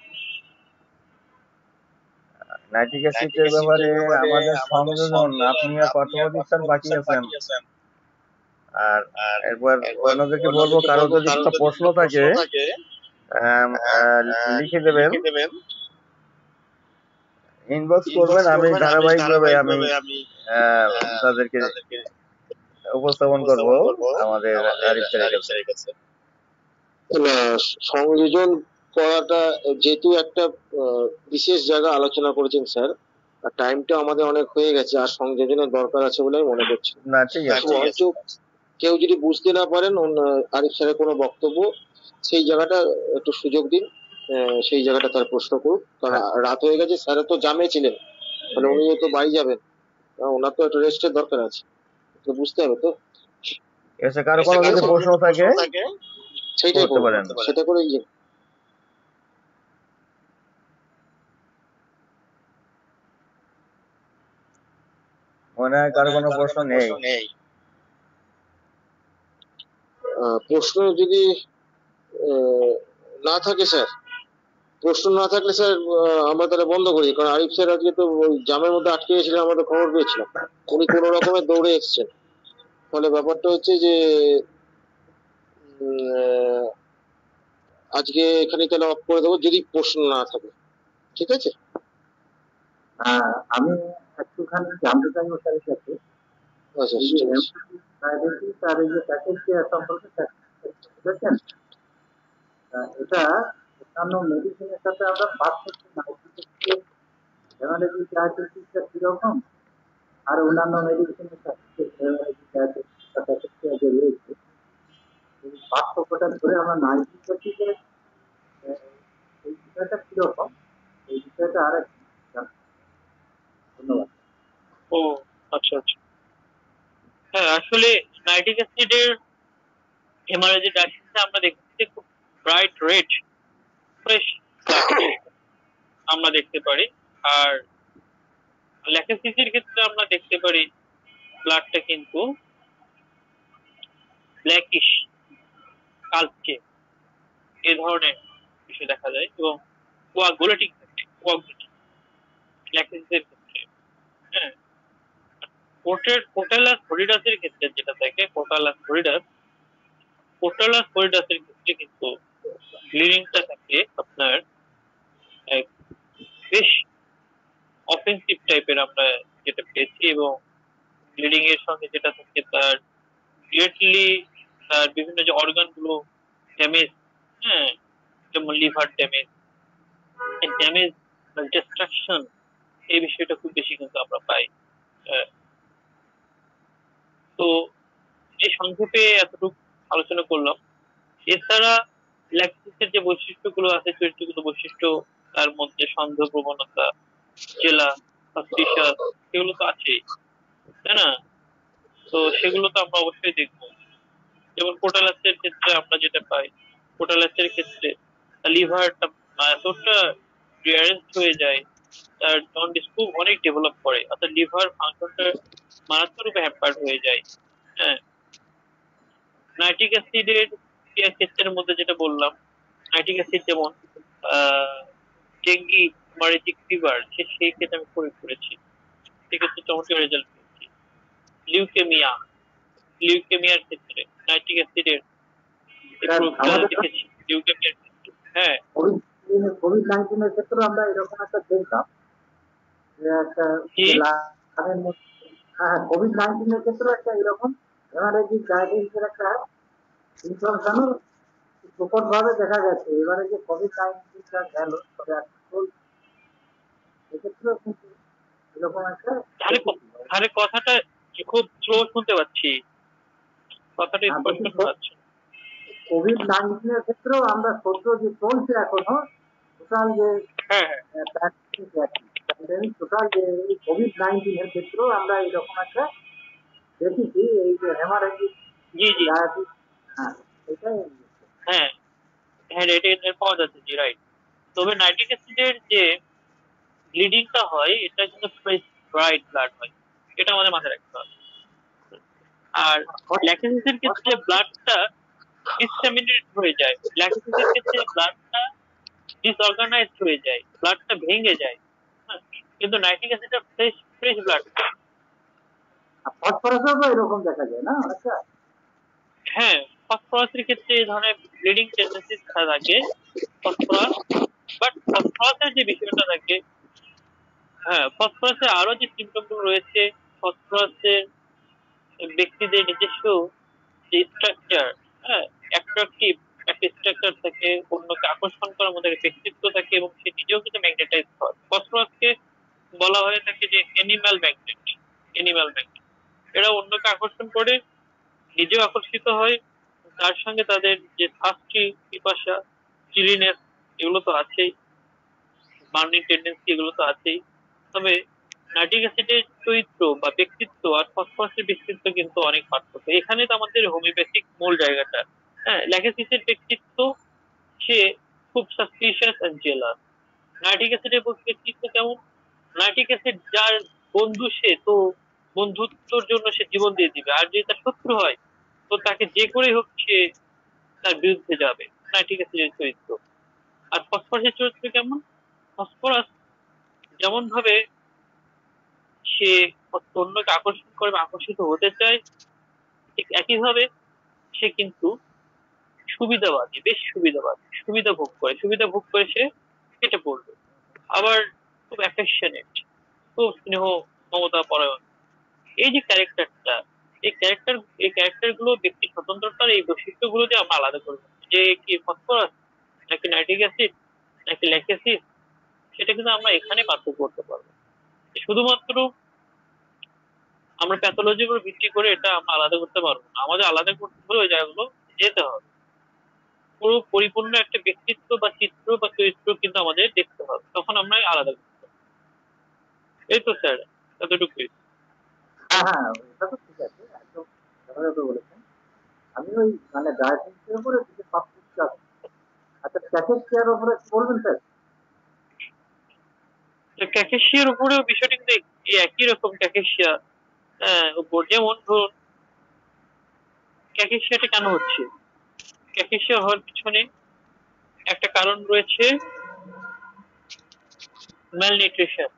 নাইট্রিক অ্যাসিডের ব্যাপারে আমাদের সংযোজন আপনি আর পার্থবাদী স্যার বাকি আছেন। আর একবার অন্যদেরকে বলবো কারো যদি কোনো প্রশ্ন থাকে আম, আহ, লিখে দেবেন, ইনবক্স করবেন, আমি ধারাবাহিকভাবে আমি আহ, তাদেরকে উপস্থাপন করব আমাদের আরিফ স্যারের কাছে। না, সংযোজন করাটা যেহেতু একটা আহ, বিশেষ জায়গা আলোচনা করেছেন স্যার, আর টাইমটা আমাদের অনেক হয়ে গেছে, আর সংযোজনের দরকার আছে বলে আমি মনে করছি। না ঠিক আছে, বরঞ্চ কেউ যদি বুঝতে না পারেন অন্য- আরিফ স্যারের কোনো বক্তব্য, সেই জায়গাটা একটু সুযোগ দিন, আহ, সেই জায়গাটা তার প্রশ্ন করুক, কারণ রাত হয়ে গেছে, স্যার তো জামে ছিলেন, মানে উনি তো বাড়ি যাবেন, আহ, ওনার তো একটা রেস্টের দরকার আছে, তো বুঝতে হবে তো। এসে কারো কোনো যদি প্রশ্ন থাকে সেইটাই করতে পারেন। সেটা করে ইয়ে মনে হয় কারো কোনো প্রশ্ন নেই। আহ, প্রশ্ন যদি আহ, না থাকে স্যার, প্রশ্ন না থাকলে স্যার আহ, আমরা তাহলে বন্ধ করি, কারণ আরিফ স্যার আজকে তো ওই জামের মধ্যে আটকে গেছিলেন, আমরা তো খবর পেয়েছিলাম, উনি কোনো রকমের দৌড়ে এসেছেন, ফলে ব্যাপারটা হচ্ছে যে উম, আহ, আজকে এখানে তাহলে অফ করে দেবো যদি প্রশ্ন না থাকে, ঠিক আছে? আমি একটুখানি জানতে চাইবো স্যারের কাছে, আচ্ছা এই যে ঠিক আছে। ডায়াবেটিস আর এই যে প্যাকেজ কেয়ার সম্পর্কে বুঝেছেন, আহ, এটা অন্যান্য মেডিসিনের সাথে আমরা পার্থক্য নাই, হেমারেজিক ডায়াবেটিসটা কিরকম আর অন্যান্য মেডিসিনের সাথে হেমারেজিক ডায়াবেটিসটা প্যাকেজ কেয়ার যে রয়েছে, এই পার্থক্যটা ধরে আমরা নাইট্রিক অ্যাসিডের এই বিষয়টা কিরকম, এই বিষয়টা আর একটু জানতে চাই। ধন্যবাদ। ও আচ্ছা আচ্ছা, হ্যাঁ আসলে নাইট্রিক অ্যাসিডের হেমারেজিক ডায়াবেটিসে আমরা দেখতে খুব ব্রাইট রেড ফ্রেশ আমরা দেখতে পারি, আর ল্যাকটোসিসের ক্ষেত্রে আমরা দেখতে পারি ব্লাডটা কিন্তু ব্ল্যাকিশ কালচে এ ধরনের বিষয় দেখা যায়, এবং কোয়াগুলেটিং থাকে, কোয়াগুলেটিং ল্যাকটোসিসের ক্ষেত্রে। হ্যাঁ, কোটের কোটালাস ফ্লোরিডাসের ক্ষেত্রে যেটা থাকে, কোটালাস ফ্লোরিডাস কোটালাস ফ্লোরিডাসের ক্ষেত্রে কিন্তু ব্লিডিংটা থাকে আপনার এক বেশ অফেন্সিভ টাইপের আমরা যেটা পেয়েছি, এবং ব্লিডিং এর সঙ্গে যেটা থাকে তার ডিরেক্টলি তার বিভিন্ন যে অর্গান গুলো ড্যামেজ, হ্যাঁ, যেমন লিভার ড্যামেজ ড্যামেজ ডিস্ট্রাকশন, এই বিষয়টা খুব বেশি কিন্তু আমরা পাই। আহ, তো এই সংক্ষেপে এতটুকু আলোচনা করলাম। এছাড়া ল্যাকটিসের যে বৈশিষ্ট্যগুলো আছে, চরিত্রগত বৈশিষ্ট্য, তার মধ্যে সন্দেহ প্রবণতা, জেলা, সাসপিশাস, সেগুলো তো আছেই, তাই না? তো সেগুলো তো আমরা অবশ্যই দেখবো। যেমন পোর্টালাসের ক্ষেত্রে আমরা যেটা পাই, পোর্টালাসের ক্ষেত্রে লিভারটা এতটা রিয়ারেন্স হয়ে যায়, তার জন্ডিস খুব অনেক ডেভেলপ করে, অর্থাৎ লিভার ফাংশনটা মারাত্মক রূপে হ্যাম্পার হয়ে যায়। হ্যাঁ, নাইট্রিক অ্যাসিডের ক্ষেত্রের মধ্যে যেটা বললাম, নাইট্রিক অ্যাসিড যেমন আহ ডেঙ্গি মারেজিক ফিভার, সেই ক্ষেত্রে আমি প্রয়োগ করেছি, সেক্ষেত্রে চমৎকার রেজাল্ট পেয়েছি। লিউকেমিয়া, লিউকেমিয়ার ক্ষেত্রে নাইট্রিক অ্যাসিডের দেখেছি, লিউকেমিয়ার ক্ষেত্রে। হ্যাঁ, কোভিড নাইন্টিনের ক্ষেত্রে আমরা এরকম একটা দেখলাম যে একটা লাভের মধ্যে, হ্যাঁ কোভিড নাইন্টিনের ক্ষেত্রে একটা এরকম হেমারেজিক ডায়াবেটিসের একটা ইনফরমেশনও প্রকট ভাবে দেখা গেছে। এবারে যে কোভিড নাইন্টিনটা গেল তবে এখন চলছে, এক্ষেত্রেও কিন্তু এরকম একটা আরে ক- আরে কথাটা খুব স্লো শুনতে পাচ্ছি, কথাটা স্পষ্ট শোনা যাচ্ছে না। কোভিড নাইন্টিনের ক্ষেত্রেও আমরা সদ্য যে চলছে এখনো টোটাল যে হ্যাঁ হ্যাঁ প্যান্ডেমিক টোটাল যে কোভিড নাইন্টিনের ক্ষেত্রেও আমরা এইরকম একটা দেখেছি, এই যে হেমারেজিক জি জি ডায়াবেটিস, হ্যাঁ এটাই হ্যাঁ হ্যাঁ এটা এটা পাওয়া যাচ্ছে জি রাইট। তবে নাইট্রিক অ্যাসিডের যে ব্লিডিংটা হয় এটা কিন্তু ফ্রেশ ব্রাইট ব্লাড হয়, এটা আমাদের মাথায় রাখতে হবে। আর ল্যাকটোসিসের ক্ষেত্রে ব্লাডটা ডিসটেমিনেট হয়ে যায়, ল্যাকটোসিসের ক্ষেত্রে ব্লাডটা ডিসঅর্গানাইজড হয়ে যায়, ব্লাডটা ভেঙে যায়। হ্যাঁ, কিন্তু নাইট্রিক অ্যাসিডটা ফ্রেশ ফ্রেশ ব্লাড। ফসফরাসও এরকম দেখা যায় না অনেকটা। হ্যাঁ ফসফরাসের ক্ষেত্রে এই ধরনের ব্লিডিং টেন্ডেন্সি থাকে ফসফরাস, বাট ফসফরাসের যে বিষয়টা থাকে, হ্যাঁ ফসফরাসের আরো যে সিমটম গুলো রয়েছে, ফসফরাসের ব্যক্তিদের নিজস্ব যে স্ট্রাকচার, হ্যাঁ অ্যাট্রাকটিভ একটা স্ট্রাকচার থাকে, অন্যকে আকর্ষণ করার মধ্যে একটা ব্যক্তিত্ব থাকে এবং সে নিজেও কিন্তু ম্যাগনেটাইজ হয়। ফসফরাসকে বলা হয়ে থাকে যে অ্যানিম্যাল ম্যাগনেট, অ্যানিম্যাল ম্যাগনেট। এরা অন্যকে আকর্ষণ করে, নিজেও আকর্ষিত হয়, তার সঙ্গে তাদের যে থার্স্টি, পিপাসা, চিলিনেস এগুলো তো আছেই, বার্নিং টেন্ডেন্সি এগুলো তো আছেই। তবে নাইট্রিক অ্যাসিডের চরিত্র বা ব্যক্তিত্ব আর ফসফরাসের ব্যক্তিত্ব কিন্তু অনেক পার্থক্য। এখানে তো আমাদের হোমিওপ্যাথিক মূল জায়গাটা। হ্যাঁ ল্যাকটোসিসের ব্যক্তিত্ব, সে খুব সাসপিশিয়াস এন্ড জেলাস। নাইট্রিক অ্যাসিডের ব্যক্তিত্ব কেমন? নাইট্রিক অ্যাসিড যার বন্ধু সে তো বন্ধুত্বর জন্য সে জীবন দিয়ে দিবে, আর যদি তার শত্রু হয় তো তাকে যে করেই হোক সে তার বিরুদ্ধে যাবে। নাইট্রিক অ্যাসিডের চরিত্র। আর ফসফরাসের চরিত্র কেমন? ফসফরাস যেমন ভাবে সে অন্যকে আকর্ষণ করে বা আকর্ষিত হতে চায়, ঠিক একইভাবে সে কিন্তু সুবিধাবাদী, বেশ সুবিধাবাদী, সুবিধা ভোগ করে, সুবিধা ভোগ করে সে কেটে পড়বে। আবার খুব অ্যাফেকশনেট, খুব স্নেহ মমতা পরায়ণ। এই যে ক্যারেক্টারটা, এই ক্যারেক্টার এই ক্যারেক্টার গুলো ব্যক্তি স্বতন্ত্রতার এই বৈশিষ্ট্য গুলো যে আমরা আলাদা করবো, যে কি ফসফরাস নাকি নাইট্রিক অ্যাসিড নাকি ল্যাকটোসিস, সেটা কিন্তু আমরা এখানে পার্থক্য করতে পারবো। শুধুমাত্র আমরা প্যাথোলজির উপর ভিত্তি করে এটা আমরা আলাদা করতে পারবো না, আমাদের আলাদা করতে হলে ওই জায়গাগুলো যেতে হবে। পুরো পরিপূর্ণ একটা ব্যক্তিত্ব বা চিত্র বা চরিত্র কিন্তু আমাদের দেখতে হবে, তখন আমরা আলাদা করতে পারবো। এই তো স্যার, এতটুকুই। হ্যাঁ হ্যাঁ এটা তো ঠিক আছে, একদম যথাযথ বলেছেন। আমি ওই মানে ডায়াবেটিসের উপরে কিছু সব কিছু আছে। আচ্ছা প্যাকেজ কেয়ার উপরে কি বলবেন স্যার? ক্যাকেশিয়ার উপরেও বিষয়টা কিন্তু এই একই রকম। ক্যাকেশিয়া হ্যাঁ উপর যেমন ধরুন, ক্যাকেশিয়াটা কেন হচ্ছে? ক্যাকেশিয়া হওয়ার পিছনে একটা কারণ রয়েছে, ম্যালনিউট্রিশন।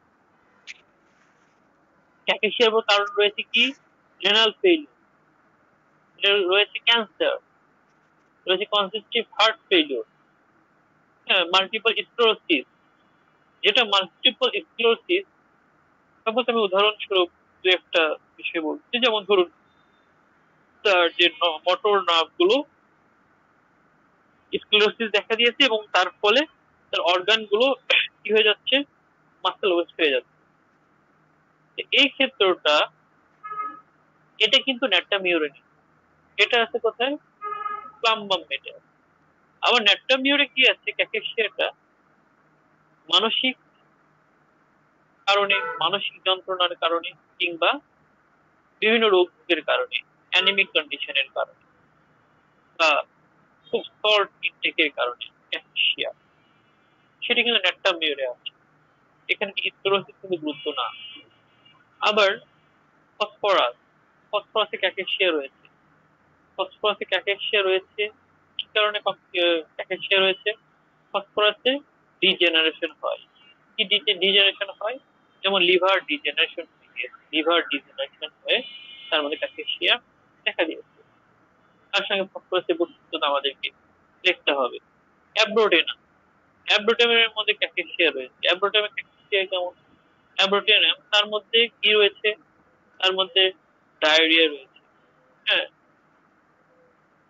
ক্যাকেশিয়ার কারণ রয়েছে কি? রেনাল ফেইলিউর, রয়েছে ক্যান্সার, রয়েছে কনজেস্টিভ হার্ট ফেইলিউর, হ্যাঁ মাল্টিপল স্ক্লেরোসিস। যেটা মাল্টিপল স্ক্লেরোসিস, সাপোজ আমি উদাহরণস্বরূপ দু একটা বিষয় বলছি, যেমন ধরুন তার যে মোটর নার্ভ গুলো স্ক্লেরোসিস দেখা দিয়েছে এবং তার ফলে তার অর্গান গুলো কি হয়ে যাচ্ছে? মাসেল ওয়েস্ট হয়ে যাচ্ছে। এই ক্ষেত্রটা এটা কিন্তু ন্যাট্টামিউরে নেই, এটা আছে কোথায়? প্লাম্বাম মেটে। আবার ন্যাট্টামিউরে কি আছে? ক্যাকেশিয়াটা মানসিক কারণে, মানসিক যন্ত্রণার কারণে কিংবা বিভিন্ন রোগের কারণে, অ্যানিমিক কন্ডিশনের কারণে বা খুব সল্ট ইনটেকের কারণে ক্যাকেশিয়া, সেটা কিন্তু ন্যাট্টামিউরে আছে। এখানে কি স্ক্লেরোসিস কিন্তু গুরুত্ব না। আবার ফসফরাস, ফসফরাসে ক্যাকেশিয়া রয়েছে। ফসফরাসে ক্যাকেশিয়া রয়েছে কি কারণে ক্যাকেশিয়া রয়েছে? ফসফরাসে ডিজেনারেশন হয়। কি ডিজেনারেশন হয়? যেমন লিভার ডিজেনারেশন হয়ে গিয়েছে, লিভার ডিজেনারেশন হয়ে তার মধ্যে ক্যাকেশিয়া দেখা দিয়েছে। তার সঙ্গে ফসফরাসের বৈশিষ্ট্য আমাদেরকে দেখতে হবে। অ্যাব্রোডেনা, অ্যাব্রোটেমের মধ্যে ক্যাকেশিয়া রয়েছে। অ্যাব্রোটেমে ক্যাকেশিয়া কেমন? অ্যাব্রোটেনাম তার মধ্যে কি রয়েছে? তার মধ্যে ডায়রিয়া রয়েছে, হ্যাঁ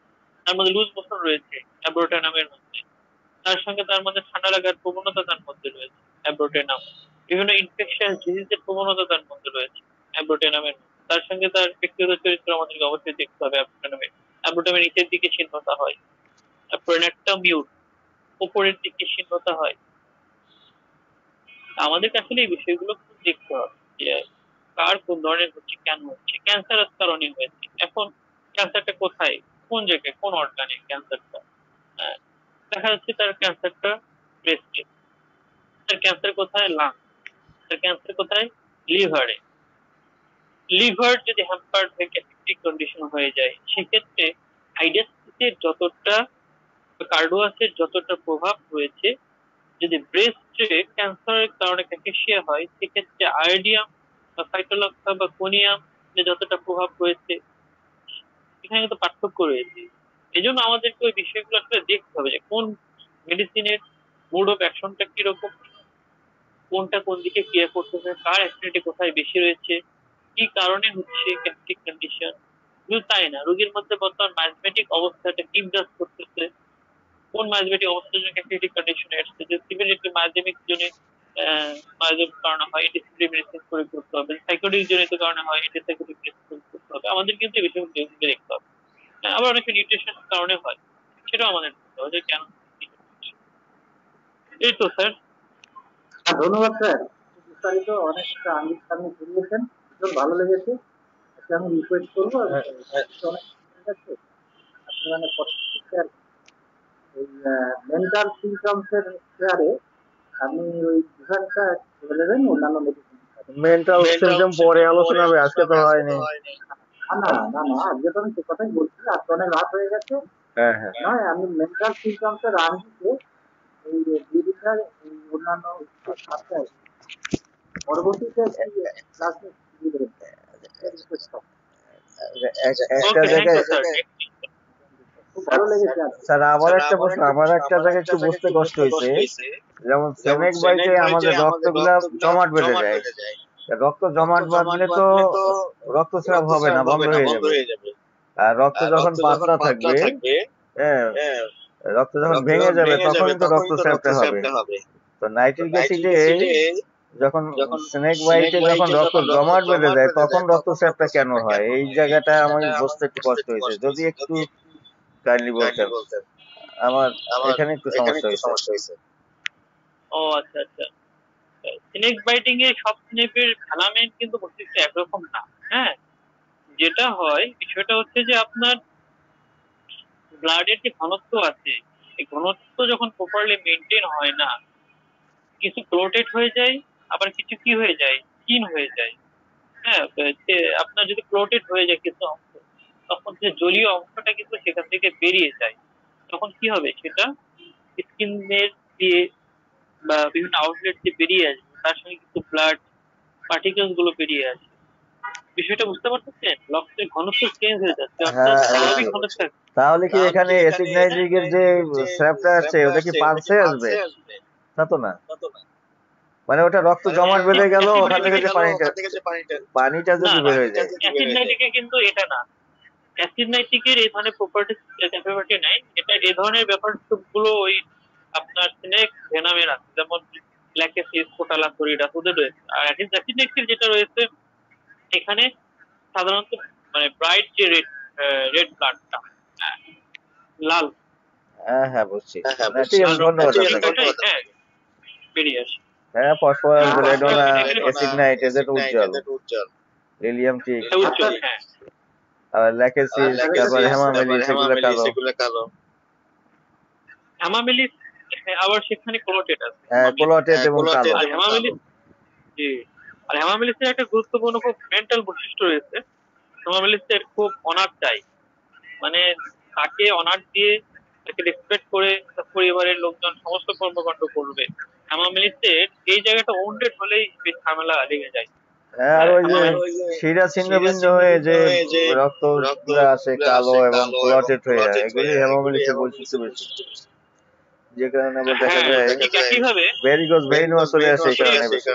তার মধ্যে লুজ মোশন রয়েছে অ্যাব্রোটেনামের মধ্যে, তার সঙ্গে তার মধ্যে ঠান্ডা লাগার প্রবণতা তার মধ্যে রয়েছে অ্যাব্রোটেনাম, বিভিন্ন ইনফেকশন ডিজিজের প্রবণতা তার মধ্যে রয়েছে অ্যাব্রোটেনামের, তার সঙ্গে তার ব্যক্তিগত চরিত্র আমাদেরকে অবশ্যই দেখতে হবে। অ্যাব্রোটেনামে অ্যাব্রোটেনামের নিচের দিকে ছিন্নতা হয়, প্রোনেক্টামিউট উপরের দিকে ছিন্নতা হয়। আমাদেরকে আসলে এই বিষয়গুলো খুব দেখতে হবে যে কার কোন ধরনের হচ্ছে, কেন হচ্ছে, ক্যান্সারের কারণে হয়েছে। এখন ক্যান্সারটা কোথায়, কোন জায়গায়, কোন অর্গানে ক্যান্সারটা, দেখা যাচ্ছে তার ক্যান্সারটা ব্রেস্টে, তার ক্যান্সার কোথায় লাং, তার ক্যান্সার কোথায় লিভারে। লিভার যদি হ্যাম্পার্ড হয়ে ক্যান্সার কন্ডিশন হয়ে যায়, সেক্ষেত্রে আইডিয়াসিসের যতটা, কার্ডিওয়াসের যতটা প্রভাব রয়েছে, যদি ব্রেস্টে ক্যান্সারের কারণে ক্যাকেশিয়া হয়, সেক্ষেত্রে আয়োডিয়াম বা ফাইটোলক্সা বা কোনিয়াম যে যতটা প্রভাব রয়েছে, এখানে কিন্তু পার্থক্য রয়েছে। এই জন্য আমাদেরকে ওই বিষয়গুলো আসলে দেখতে হবে যে কোন মেডিসিনের মোড অফ অ্যাকশনটা কিরকম, কোনটা কোন দিকে ক্রিয়া করতেছে, কার অ্যাক্টিভিটি কোথায় বেশি রয়েছে, কি কারণে হচ্ছে গ্যাস্ট্রিক কন্ডিশন। শুধু তাই না, রোগীর মধ্যে বর্তমান ম্যাজমেটিক অবস্থাটা কি বিরাজ করতেছে, কোন ম্যাজমেটিক অবস্থার জন্য গ্যাস্ট্রিক কন্ডিশনে আসছে। যে সিভিয়ারলি ম্যাজমেটিক জন্য ম্যাজমেটিক কারণে হয়, অ্যান্টিসাইকোটিক মেডিসিন প্রয়োগ করতে হবে, সাইকোটিক জনিত কারণে হয়, অ্যান্টিসাইকোটিক মেডিসিন প্রয়োগ করতে হবে। আমাদের কিন্তু এই বিষয়গুলো দেখতে হবে। আবার অনেক নিউট্রিশন কারণে হয়, সেটাও আমাদের দেখতে হবে যে কেন। এই তো স্যার। ধন্যবাদ স্যার, বিস্তারিত অনেকটা আঙ্গিক সামনে ঘুরিয়েছেন, ভীষণ ভালো লেগেছে। আচ্ছা, আমি রিকোয়েস্ট করবো অনেক আপনারা এই মেন্টাল সিমটমসের শেয়ারে আপনি ওই ডিফারেন্সটা বলে দেবেন অন্যান্য মেডিসিন। মেন্টাল সিমটম পরে আলোচনা হবে, আজকে তো হয়নি। না না না আজকে তো আমি সে কথাই বলছি, আজকে অনেক রাত হয়ে গেছে। হ্যাঁ হ্যাঁ, নয়, আমি মেন্টাল সিমটমসের আঙ্গিকে এই বিবিধার অন্যান্য সাথে পরবর্তীতে ক্লাসে একটা জায়গায় স্যার আমার একটা প্রশ্ন, আমার একটা জায়গায় একটু বুঝতে কষ্ট হয়েছে। যেমন সেনেক বাইটে আমাদের রক্তগুলা জমাট বেঁধে যায়, রক্ত জমাট বাঁধলে তো রক্তস্রাব হবে না, বন্ধ হয়ে যাবে। আর রক্ত যখন পাতলা থাকবে, হ্যাঁ, রক্ত যখন ভেঙে যাবে তখন তো রক্তস্রাবটা হবে। তো নাইট্রিক অ্যাসিডে যখন স্নেক বাইটে যখন রক্ত জমাট বেঁধে যায় তখন রক্তস্রাবটা কেন হয়, এই জায়গাটা আমার বুঝতে একটু কষ্ট হয়েছে। যদি একটু কাইন্ডলি বলতেন, আমার এখানে একটু সমস্যা হয়েছে। ও আচ্ছা আচ্ছা, স্নেক বাইটিং এ সব স্নেকের ফিলামেন্ট কিন্তু মস্তিষ্কে একরকম না। হ্যাঁ, যেটা হয় বিষয়টা হচ্ছে যে আপনার ব্লাডের যে ঘনত্ব আছে, এই ঘনত্ব যখন প্রপারলি মেনটেন হয় না, কিছু ক্লোটেড হয়ে যায়, আবার কিছু কি হয়ে যায়, স্কিন হয়ে যায়। হ্যাঁ, আপনার যদি ক্লোটেড হয়ে যায় কিছু অংশ, তখন যে জলীয় অংশটা কিন্তু সেখান থেকে বেরিয়ে যায়। তখন কি হবে, সেটা স্কিনের দিয়ে বা বিভিন্ন আউটলেট দিয়ে বেরিয়ে আসবে, তার সঙ্গে কিন্তু ব্লাড পার্টিকেলস গুলো বেরিয়ে আসবে। বিষয়টা বুঝতে পারতেছেন? রক্তের ঘনত্ব চেঞ্জ হয়ে যাচ্ছে, অর্থাৎ স্বাভাবিক ঘনত্ব। তাহলে কি এখানে অ্যাসিড নাইট্রিকের যে স্র্যাপটা আছে ওটা কি পালসে আসবে? তা তো না, মানে ওটা রক্ত জমাট বেঁধে গেল, ওখান থেকে যে পানিটা পানিটা যদি বের হয়ে যায়। অ্যাসিড নাইট্রিকে কিন্তু এটা না, অ্যাসিড নাইট্রিকের এই ধরনের প্রপার্টিস ক্যাপাবিলিটি নাই। এটা এই ধরনের ব্যাপার সবগুলো ওই আপনার স্নেক ভেনামের আছে, যেমন ল্যাকেসিস, কোটালাসোরিডাস ওদের রয়েছে। আর অ্যাসিড নাইট্রিক যেটা রয়েছে এখানে সাধারণত মানে ব্রাইট যে রেড রেড ব্লাডটা, লাল, হ্যাঁ হ্যাঁ বুঝছি, ঠিক আছে, ধন্যবাদ আপনাকে। হ্যাঁ, বেরিয়ে আসে। হ্যাঁ, ফসফরাস, বেলেডোনা, অ্যাসিড নাইট্রেট উজ্জ্বল, লিলিয়াম ঠিক, উজ্জ্বল। হ্যাঁ, আর ল্যাকেসিস, তারপর হেমামেলিস এগুলো কালো। হেমামেলিস আবার সেখানে ক্লোটেড আছে। হ্যাঁ, ক্লোটেড এবং কালো। আর হেমামেলিস, জি, আর হেমামেলিসের একটা গুরুত্বপূর্ণ খুব মেন্টাল বৈশিষ্ট্য রয়েছে। হেমামেলিসের খুব অনার চাই, মানে তাকে অনার দিয়ে তাকে রেসপেক্ট করে তার পরিবারের লোকজন সমস্ত কর্মকাণ্ড করবে। হেমামেলিসের এই জায়গাটা ওন্ডেড হলেই ঝামেলা লেগে যায়। আর ওই যে শিরা ছিন্ন ভিন্ন হয়ে যে রক্ত আসে কালো এবং ক্লটেড হয়ে যায়, এগুলি হেমামেলিসের বৈশিষ্ট্য বেশি, যে কারণে আবার দেখা যায় ভেরিকোজ ভেইনও চলে আসে এই কারণে বেশি।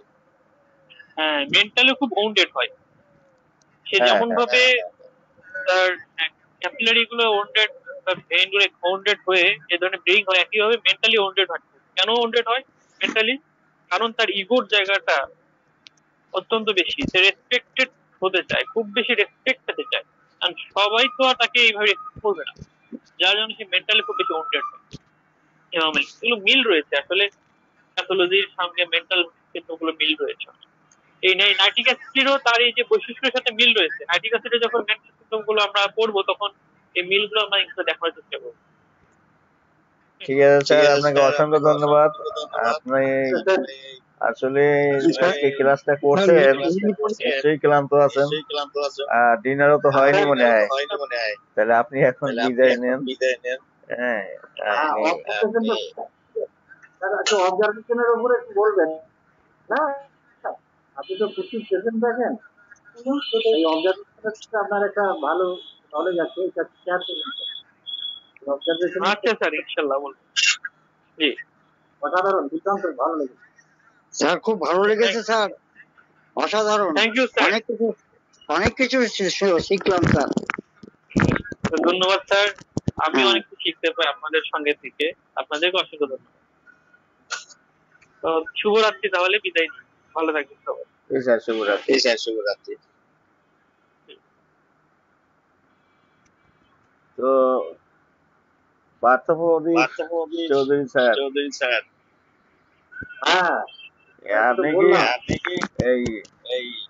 হ্যাঁ, মেন্টালি খুব ওন্ডেড হয় সে, যেমন ভাবে তার ক্যাপিলারি গুলো ওন্ডেড ব্রেন ওন্ডেড হয়ে যে ধরনের ব্রেইন হয় একইভাবে মেন্টালি ওন্ডেড হয়। কেন ওন্ডেড হয় মেন্টালি? কারণ তার ইগোর জায়গাটা অত্যন্ত বেশি, সে রেসপেক্টেড হতে চায়, খুব বেশি রেসপেক্ট পেতে চায়, কারণ সবাই তো আর তাকে এইভাবে রেসপেক্ট করবে না, যার জন্য সে মেন্টালি খুব বেশি ওন্ডেড হয়। এগুলো মিল রয়েছে আসলে প্যাথোলজির সঙ্গে মেন্টাল ক্ষেত্রগুলো মিল রয়েছে। এই নাইট্রিক অ্যাসিডেরও তার এই যে বৈশিষ্ট্যের সাথে মিল রয়েছে। নাইট্রিক অ্যাসিডে যখন মেন্টাল সিম্পটম গুলো আমরা পড়বো তখন এই মিলগুলো আমরা একটু দেখার চেষ্টা করবো। ঠিক আছে স্যার, আপনাকে অসংখ্য ধন্যবাদ। আপনি আসলে আজকে ক্লাসটা করছেন, নিশ্চয়ই ক্লান্ত আছেন, আর ডিনারও তো হয়নি মনে হয়, তাহলে আপনি এখন বিদায় নেন। হ্যাঁ, আপনি অবজারভেশনের উপরে একটু বলবেন না, আপনি তো প্রচুর পেশেন্ট দেখেন, এই অবজারভেশনের আপনার একটা ভালো নলেজ আছে, এটা শেয়ার করবেন। আচ্ছা স্যার, ইনশাআল্লাহ বলবো। জি, অসাধারণ, দুর্দান্ত, ভালো লেগেছে স্যার, খুব ভালো লেগেছে স্যার, অসাধারণ। থ্যাংক ইউ স্যার, অনেক কিছু অনেক কিছু শি- শিখলাম স্যার। ধন্যবাদ স্যার। আমি হ্যাঁ। অনেক কিছু শিখতে পাই আপনাদের সঙ্গে থেকে, আপনাদেরকে অসংখ্য ধন্যবাদ। তো শুভরাত্রি, তাহলে বিদায় নিই, ভালো থাকবেন সবাই। এই স্যার শুভরাত্রি। এই স্যার শুভরাত্রি। তো পার্থপ্রদীপ চৌধুরী স্যার, চৌধুরী স্যার, হ্যাঁ আপনি কি বললাম। এই এই